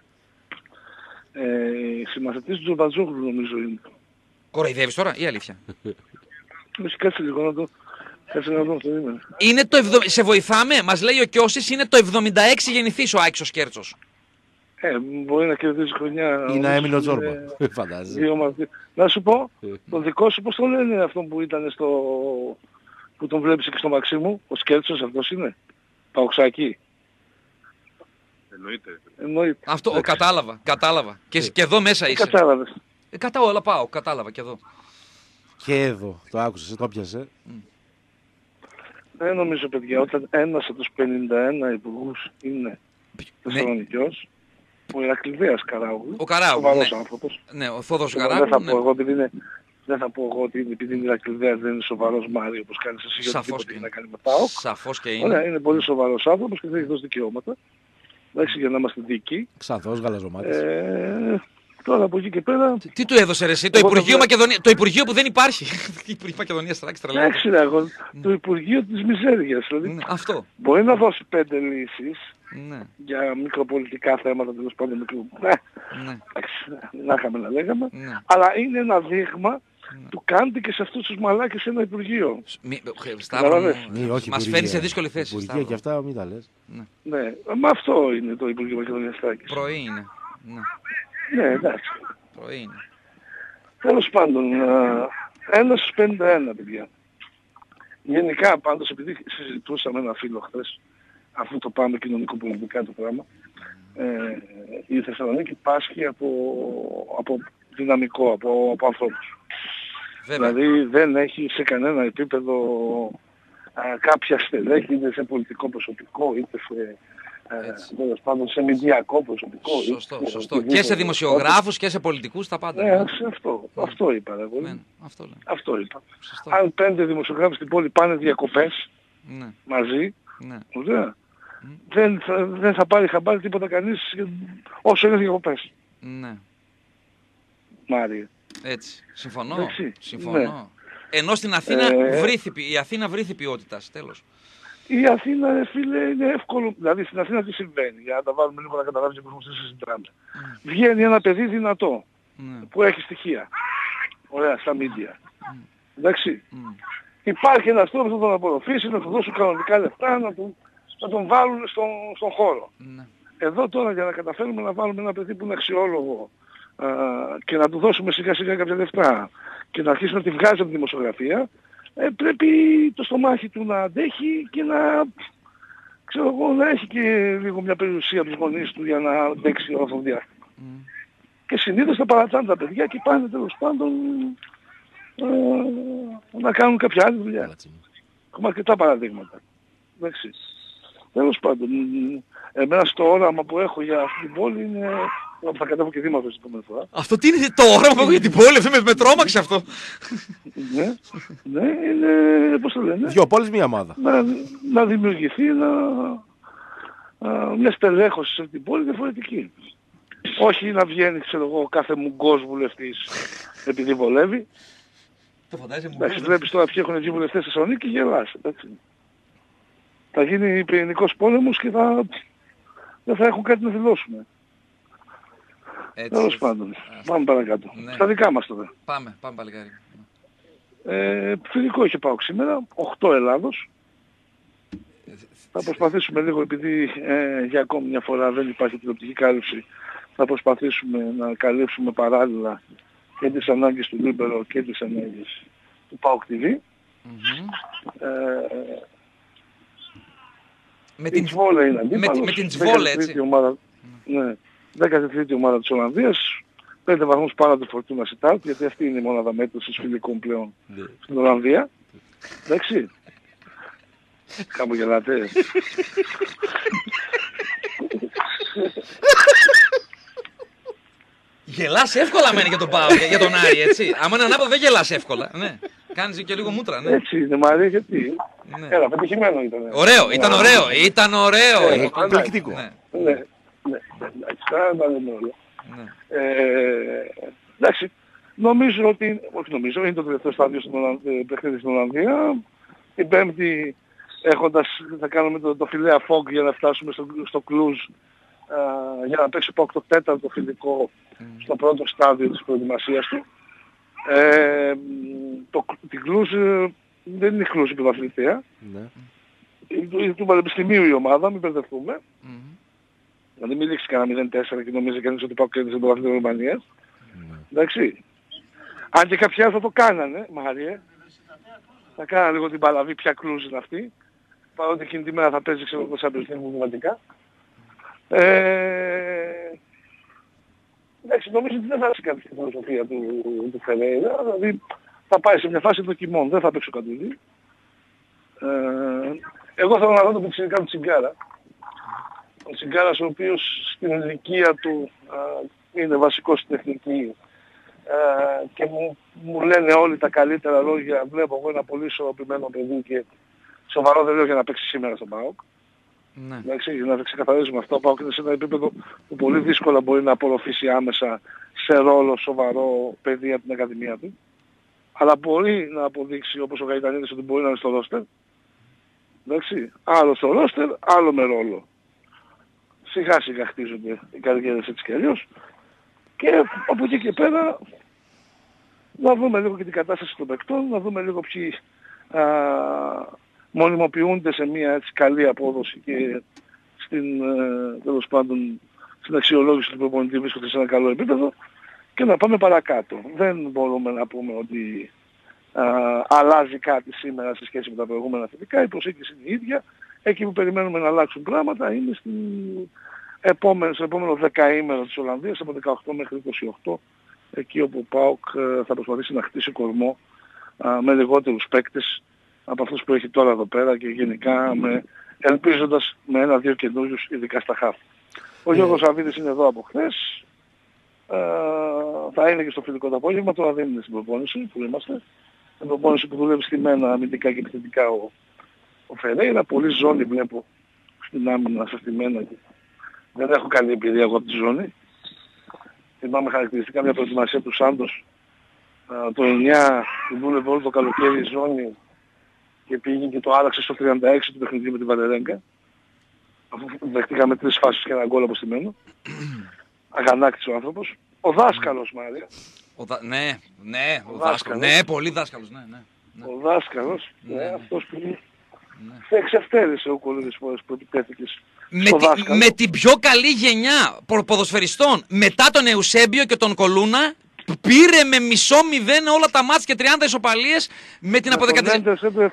Ε, συμμαθητής του Τζοβατζόγλου νομίζω είναι. Κοροϊδεύεις τώρα ή αλήθεια? Όχι, κάτσε λίγο να το... Κάτσε να δω αυτό είναι. Είναι το εβδο... Σε βοηθάμε, μας λέει ο Κιώσης, είναι το εβδομήντα έξι γεννηθής ο Άκης ο Σκέρτσος. Ε, μπορεί να κερδίσει χρονιά... Ή να έμεινε ο Τζόρμπα. Ε, Φαντάζεσαι. δύο μαζί. Να σου πω, το δικό σου πώς το λένε αυτό που ήταν στο... που τον βλέπεις και στο Μαξίμου, ο Σκέρτσος αυτός είναι. Παοξάκι. Εννοείται. Εννοείται. Αυτό, ο, κατάλαβα, κατάλαβα. Και, και εδώ μέσα είσαι. Κατάλαβες. Ε, κατά όλα πάω, κατάλαβα και εδώ. Και εδώ, το άκουσες, το πιασε. Δεν νομίζω παιδιά, όταν ένας από τους πενήντα ένα υπουργούς είναι Ναι. Θεσσαλονικιός, ο Ηρακλειδέας Καράουλου, Ο Καράουλου, σοβαρός ναι. άνθρωπος. Ναι, ο Θόδωρος Δεν θα Καράκου. πω εγώ επειδή είναι... Δεν θα πω εγώ ότι είναι- επειδή είναι Ηρακλειδέας δεν είναι σοβαρός Μάριο όπως κάνεις εσύ για Σαφώς οτιδήποτε και έχει είναι. να κάνει με ΠΑΟΚ. Σαφώς και Ωραία, είναι. είναι πολύ σοβαρός άνθρωπος και δεν έχει δώσει δικαιώματα. Εντάξει, για να είμαστε δίκοι. Ξανθός, γαλαζομάτης. Ε, τώρα από εκεί και πέρα... Τι- Τι του έδωσε ρε εσύ, το Εγώ το Υπουργείο, βλέπω. Μακεδονία, το Υπουργείο που δεν υπάρχει. Υπουργείο Μακεδονίας τράξει τρελαίνεται. Εντάξει ρε αγώ, το Υπουργείο της Μιζέριας. Δηλαδή, Ναι, αυτό. μπορεί να δώσει πέντε λύσεις Ναι, για μικροπολιτικά θέματα τέλος πάντων μικρού. Ναι, ναι, εντάξει, να είχαμε να λέγαμε. ναι. Αλλά είναι ένα δείγμα του κάντε και σε αυτούς τους μαλάκες ένα Υπουργείο. Μη- ε, Σταύρο μου, Καταλαβες. Μη, όχι, μας υπουργεία. φέρνει σε δύσκολη θέση. Υπουργεία Σταύρο. και αυτά, μην τα λες. Ναι, μα αυτό είναι το Υπουργείο Μακεδονίας Θράκης. Πρωί είναι. Ναι, Ναι, εντάξει. πρωί είναι. Τέλος πάντων, α, ένα στους πενήντα ένα παιδιά. Γενικά πάντως επειδή συζητούσαμε ένα φίλο χθες, αφού το πάμε κοινωνικο-πολιτικά το πράγμα, ε, η Θεσσαλονίκη πάσχει από, από δυναμικό, από, από ανθρώπους. Βέβαια. Δηλαδή δεν έχει σε κανένα επίπεδο α, κάποια στελέχη, είτε σε πολιτικό προσωπικό, είτε σε, Έτσι. ε, τέλος πάντων, σε μηντιακό προσωπικό. είτε Σωστό, σε σωστό. οτιδήποτε. Και σε δημοσιογράφους και σε πολιτικούς τα πάντα. Ναι, σε αυτό, αυτό είπα. ρε, πολύ. Ναι, αυτό λέω. Αυτό είπα. Σωστό. Αν πέντε δημοσιογράφοι στην πόλη πάνε διακοπές Ναι, μαζί, ναι. ωραία, δεν, θα, δεν θα πάρει χαμπάρι τίποτα κανείς όσο είναι διακοπές. Ναι. Μάρια. Έτσι. Συμφωνώ. Εντάξει, Συμφωνώ. ναι. Ενώ στην Αθήνα Ε, βρήθη, ποι- η Αθήνα βρήθη ποιότητας. Τέλος. Η Αθήνα, ρε φίλε, είναι εύκολο. Δηλαδή στην Αθήνα τι συμβαίνει, για να τα βάλουμε λίγο να καταλάβει ο κόσμος τι συζητάμε. Βγαίνει ένα παιδί δυνατό, Ναι. που έχει στοιχεία. Ωραία, στα μίντια. Εντάξει. Μμ. Υπάρχει ένας τρόπος να τον απορροφήσει, να του δώσουν κανονικά λεφτά, να τον, να τον βάλουν στον, στον χώρο. Ναι. Εδώ τώρα για να καταφέρουμε να βάλουμε ένα παιδί που είναι αξιόλογο α, και να του δώσουμε σιγά σιγά κάποια λεφτά και να αρχίσει να τη βγάζει από τη δημοσιογραφία, ε, πρέπει το στομάχι του να αντέχει και να, ξέρω εγώ, να έχει και λίγο μια περιουσία από τους γονείς του για να αντέξει όλο αυτό το διάστημα. Mm. Και συνήθως τα παρατάνε τα παιδιά και πάνε τέλος πάντων ε, να κάνουν κάποια άλλη δουλειά. Έχουμε αρκετά παραδείγματα. Εντάξει. Τέλος πάντων, εμένα στο όραμα που έχω για αυτή την πόλη είναι... Θα κατέβω και δήμαρχος την επόμενη φορά. Αυτό τι είναι το όραμα που έχω για την πόλη, αυτό με, με τρόμαξε αυτό. Ναι, ναι, είναι, πώς το λένε. Δυο πόλεις, μία ομάδα. Να, να δημιουργηθεί να, α, μια στελέχωση σε αυτή την πόλη διαφορετική. Όχι να βγαίνει, ξέρω εγώ, κάθε μουγκός βουλευτής επειδή βολεύει. Το φαντάζεσαι μου. Εντάξει, βλέπεις τώρα ποιοι έχουν βγει βουλευτές στη Θεσσαλονίκη και γελάς. Εντάξει. Θα γίνει πυρηνικός πόλεμος και θα... δεν θα έχουν κάτι να δηλώσουν. Τέλος πάντων. Πάμε παρακάτω. Ναι. Στα δικά μας τώρα. Πάμε, πάμε παλικάρι. Ε, φιλικό είχε πάω σήμερα, οκτώ Ελλάδος. Θα προσπαθήσουμε λίγο, επειδή ε, για ακόμη μια φορά δεν υπάρχει τηλεοπτική κάλυψη, θα προσπαθήσουμε να καλύψουμε παράλληλα και τις ανάγκες του Λίμπερο και τις ανάγκες του ΠΑΟΚ τι βι. Mm-hmm. Ε, με την Τσβόλα είναι αντίπαλος. Με, με την Τσβόλα, έτσι. Ομάδα, ναι, δέκατη τρίτη ομάδα της Ολλανδίας, πέντε βαθμούς πάνω από τη Φορτούνα Σιτάρτ, γιατί αυτή είναι η μονάδα μέτρησης φιλικών πλέον στην Ολλανδία. Εντάξει. Χαμογελάτε. Γελάς εύκολα μένει για τον Πάο, για τον Άρη, έτσι. Άμα είναι ανάποδο δεν γελάς εύκολα. Ναι. Κάνεις και λίγο μούτρα, ναι. Έτσι είναι, Μαρία, γιατί. Ναι. Έλα, πετυχημένο ήταν. Ωραίο, ήταν ωραίο, ήταν ωραίο. Ε, εκπληκτικό. Ναι, ναι, ναι. Εντάξει, όλα. Εντάξει, νομίζω ότι, όχι νομίζω, είναι το τελευταίο στάδιο στην παιχνίδι στην Ολλανδία. Την Πέμπτη, έχοντας, θα κάνουμε το, το φιλέα Φόγκ για να φτάσουμε στο, στο Κλουζ, uh, για να παίξει το τέταρτο φιλικό mm. στο πρώτο στάδιο της προετοιμασίας του. Ε, το, την Κλουζ δεν είναι η Κλουζ η πρωταθλητρία. Mm. Είναι του Πανεπιστημίου η ομάδα, μην μπερδευτούμε. Mm. Δηλαδή μην λήξει κανένα μηδέν τέσσερα και νομίζει κανείς ότι πάω και την πρωταθλητρία της Ρουμανίας. Mm. Εντάξει. Αν και κάποιοι άλλοι θα το κάνανε, Μάριε. Θα κάνα λίγο την παλαβή ποια Κλουζ είναι αυτή. Παρότι εκείνη τη μέρα θα παίζει ξέρω εγώ σαν περισσότερο μοβηματικά. Ε... Εντάξει, νομίζω ότι δεν θα έρθει κάτι στην φιλοσοφία του, του Φερέιρα. Δηλαδή θα πάει σε μια φάση δοκιμών, δεν θα παίξω κατουλή. Ε... Εγώ θέλω να δω τον πιτσιρικά του Τσιγκάρα. Ο Τσιγκάρας ο οποίος στην ηλικία του α, είναι βασικός στην τεχνική. Uh, και μου, μου λένε όλοι τα καλύτερα λόγια. Βλέπω εγώ ένα πολύ ισορροπημένο παιδί και σοβαρό δεν λέω για να παίξει σήμερα στον ΠΑΟΚ. Ναι. Εντάξει, για να ξεκαθαρίζουμε αυτό, ο ΠΑΟΚ είναι σε ένα επίπεδο που πολύ δύσκολα μπορεί να απορροφήσει άμεσα σε ρόλο σοβαρό παιδί από την Ακαδημία του. Αλλά μπορεί να αποδείξει όπως ο Γαϊτανίδης ότι μπορεί να είναι στο ρόστερ. Εντάξει, άλλο στο ρόστερ, άλλο με ρόλο. Σιγά σιγά χτίζονται οι καριέρες έτσι κι αλλιώς. Και από εκεί και πέρα να δούμε λίγο και την κατάσταση των παικτών, να δούμε λίγο ποιοι α, μονιμοποιούνται σε μια έτσι καλή απόδοση και στην, ε, τέλος πάντων, στην αξιολόγηση του προπονητή βρίσκονται σε ένα καλό επίπεδο και να πάμε παρακάτω. Δεν μπορούμε να πούμε ότι α, αλλάζει κάτι σήμερα σε σχέση με τα προηγούμενα θετικά. Η προσέγγιση είναι η ίδια. Εκεί που περιμένουμε να αλλάξουν πράγματα είναι στην επόμενο, στο επόμενο δεκαήμερο της Ολλανδίας, από δεκαοκτώ μέχρι είκοσι οκτώ, εκεί όπου ο ΠΑΟΚ θα προσπαθήσει να χτίσει κορμό α, με λιγότερους παίκτες από αυτούς που έχει τώρα εδώ πέρα και γενικά με, ελπίζοντας με ένα-δύο καινούριους ειδικά στα χαφ. Ο Γιώργος Σαββίδης είναι εδώ από χθες, α, θα είναι και στο φιλικό το απόγευμα, τώρα δεν είναι στην προπόνηση που είμαστε. Στην προπόνηση που δουλεύει στη μένα αμυντικά και επιθετικά ο, ο Φερέιρα, πολύ ζώνη βλέπω στην άμυνα σε στη μένα. Δεν έχω καλή εμπειρία εγώ από τη ζώνη. Θυμάμαι χαρακτηριστικά μια προετοιμασία του Σάντος. Το εννιά που δούλευε όλο το καλοκαίρι η ζώνη και πήγε και το άλλαξε στο τριάντα έξι του παιχνιδί με την Βαλερέγκα. Αφού δεχτήκαμε τρεις φάσεις και ένα γκολ αποστημένο. Αγανάκτης ο άνθρωπος. Ο δάσκαλος Μάρια. Ο δα... Ναι, ναι, ο, ο δάσκαλος. Ναι, πολύ δάσκαλος. Ναι, ναι, ναι. Ο δάσκαλος, ναι, ναι, αυτός που ναι. σε εξευτέλισε ο κολλήνες φορές που επιτέθηκες. Με, τη, με την πιο καλή γενιά ποδοσφαιριστών μετά τον Εουσέμπιο και τον Κολούνα πήρε με μισό μηδέν όλα τα μάτς και τριάντα ισοπαλίες με την αποδεκατισμένη.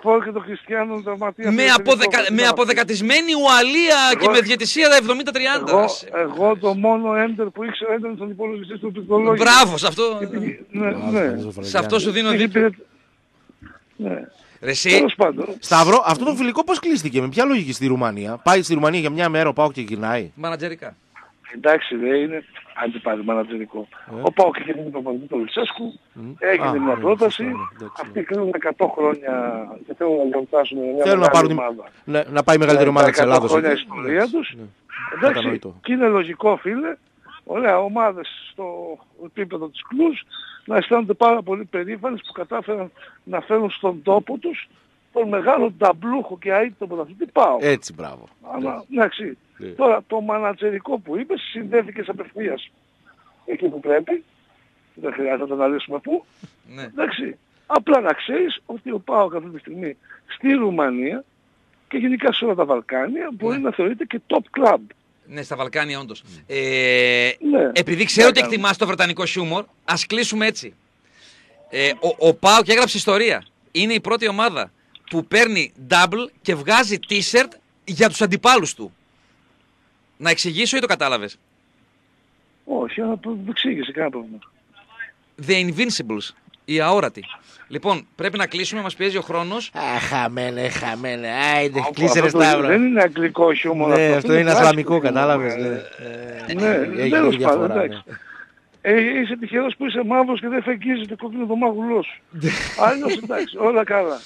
Με, αποδεκα... με αποδεκατισμένη Ουαλία εγώ... και με διαιτησία εβδομήντα τριάντα. Εγώ, εγώ το μόνο έντερ που ήξερα ήταν στον υπολογιστή του πληκτρολόγιο. Μπράβο, σε αυτό. Ναι, ναι. Σε αυτό σου δίνω δίκιο. Ναι. Εσύ. Σταύρο, αυτό το φιλικό πώς κλείστηκε, με ποια λογική στη Ρουμανία? Πάει στη Ρουμανία για μια μέρα ο ΠΑΟΚ και γυρνάει. Μανατζερικά. Εντάξει, δεν είναι αντιπάλι μανατζερικό. Ε. Ο ΠΑΟΚ είχε την προπονητή του Λουτσέσκου, mm. έγινε Α, μια ναι, πρόταση, ναι, αυτοί κλείνουν εκατό χρόνια και θέλουν να γιορτάσουν μια θέλουν μεγάλη να ομάδα. Ναι, να πάει η μεγαλύτερη ομάδα της Ελλάδος. εκατό χρόνια ιστορία τους. Ναι. Εντάξει, και είναι λογικό φίλε, ωραία, ομάδες στο επίπεδο της Κλούς να αισθάνονται πάρα πολύ περήφανες που κατάφεραν να φέρουν στον τόπο τους τον μεγάλο ταμπλούχο και αίτητο πρωταθλητή ΠΑΟΚ. Έτσι, μπράβο. Αλλά, εντάξει. Yeah. Τώρα το μανατζερικό που είπες συνδέθηκες απευθείας εκεί που πρέπει. Δεν χρειάζεται να το αναλύσουμε πού. Ναι. Εντάξει. Απλά να ξέρεις ότι ο ΠΑΟΚ αυτή τη στιγμή στη Ρουμανία και γενικά σε όλα τα Βαλκάνια μπορεί ναι. να θεωρείται και top club. Ναι, στα Βαλκάνια όντως. Mm. Ε, ναι. Επειδή ξέρω ότι εκτιμάς το βρετανικό χιούμορ, ας κλείσουμε έτσι. Ε, ο, ο ΠΑΟΚ έγραψε ιστορία. Είναι η πρώτη ομάδα που παίρνει double και βγάζει t-shirt για τους αντιπάλους του. Να εξηγήσω ή το κατάλαβες? Όχι, αλλά το εξήγησε κανένα πρόβλημα. The Invincibles, οι αόρατοι. Λοιπόν, πρέπει να κλείσουμε, μας πιέζει ο χρόνος. Α, χαμένε, χαμένε, άιντε, κλείσε ρε Σταύρο. Δεν είναι αγγλικό χιούμορ αυτό. Ναι, αυτό είναι ασλαμικό, κατάλαβες. Ναι, τέλος πάντων, εντάξει. Είσαι τυχερός που είσαι μαύρος και δεν φεγγίζεις το κόκκινο το μάγουλό σου. Αλλιώς εντάξει, όλα καλά.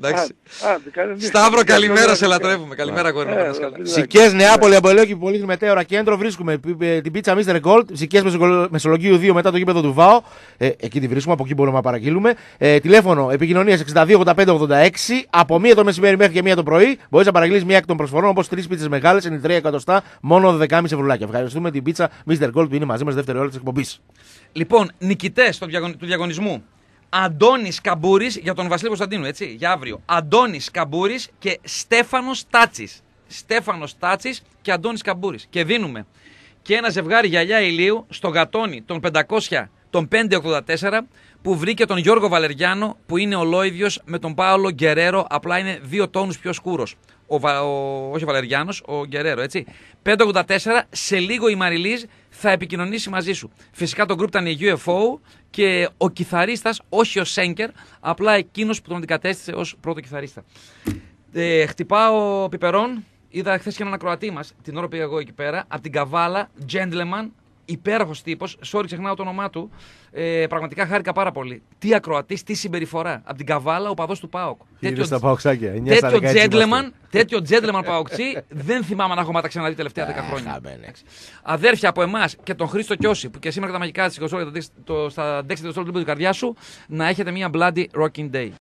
Σταύρο, καλημέρα, σε λατρεύουμε. Καλημέρα, κόρη μου. Σικές Νεάπολη, Αμπελόκη, πολύ μετέωρα κέντρο. Βρίσκουμε την πίτσα μίστερ Gold. Σικές Μεσολογγίου δύο μετά το γήπεδο του ΒΑΟ. Εκεί τη βρίσκουμε, από εκεί μπορούμε να παραγγείλουμε. Τηλέφωνο επικοινωνίας εξήντα δύο ογδόντα πέντε ογδόντα έξι. Από μία το μεσημέρι μέχρι και μία το πρωί μπορείς να παραγγείλεις μία εκ των προσφορών, όπως τρεις πίτσες μεγάλες, ενενήντα τρία εκατοστά, μόνο δεκάμισι ευρουλάκια. Ευχαριστούμε την πίτσα μίστερ Gold που είναι μαζί μας δεύτερη ώρα της εκπομπής. Λοιπόν, νικητές του διαγωνισμού. Αντώνης Καμπούρης για τον Βασίλη Κωνσταντίνου, έτσι, για αύριο. Αντώνης Καμπούρης και Στέφανος Τάτσης. Στέφανος Τάτσης και Αντώνης Καμπούρης. Και δίνουμε και ένα ζευγάρι γυαλιά ηλίου στο γατόνι των πεντακόσια, των πεντακόσια ογδόντα τέσσερα που βρήκε τον Γιώργο Βαλεριάνο, που είναι ολόιδιος με τον Πάολο Γκερέρο, απλά είναι δύο τόνους πιο σκούρος. Ο, Βα... ο... όχι ο Βαλεριάνος, ο Γκερέρο, έτσι. πεντακόσια ογδόντα τέσσερα, σε λίγο η Μαριλίζ θα επικοινωνήσει μαζί σου. Φυσικά το group ήταν η γιου εφ ο και ο κιθαρίστας, όχι ο Σέγκερ, απλά εκείνος που τον αντικατέστησε ως πρώτο κιθαρίστα. Ε, χτυπάω πιπερών, είδα χθες και έναν ακροατή μας, την ώρα που πήγα εγώ εκεί πέρα, από την Καβάλα, gentleman, υπέροχος τύπος, sorry ξεχνάω το όνομά του, ε, πραγματικά χάρηκα πάρα πολύ. Τι ακροατής, τι συμπεριφορά. Από την Καβάλα, ο παδός του ΠΑΟΚ. Τέτοιο, τέτοιο gentleman, τέτοιο gentleman ΠΑΟΚτσί, δεν θυμάμαι να έχουμε τα ξαναδεί τελευταία δέκα χρόνια. Αδέρφια από εμάς και τον Χρήστο Κιώση, που και σήμερα τα μαγικά της στα δέξι του καρδιά σου, να έχετε μια bloody rocking day.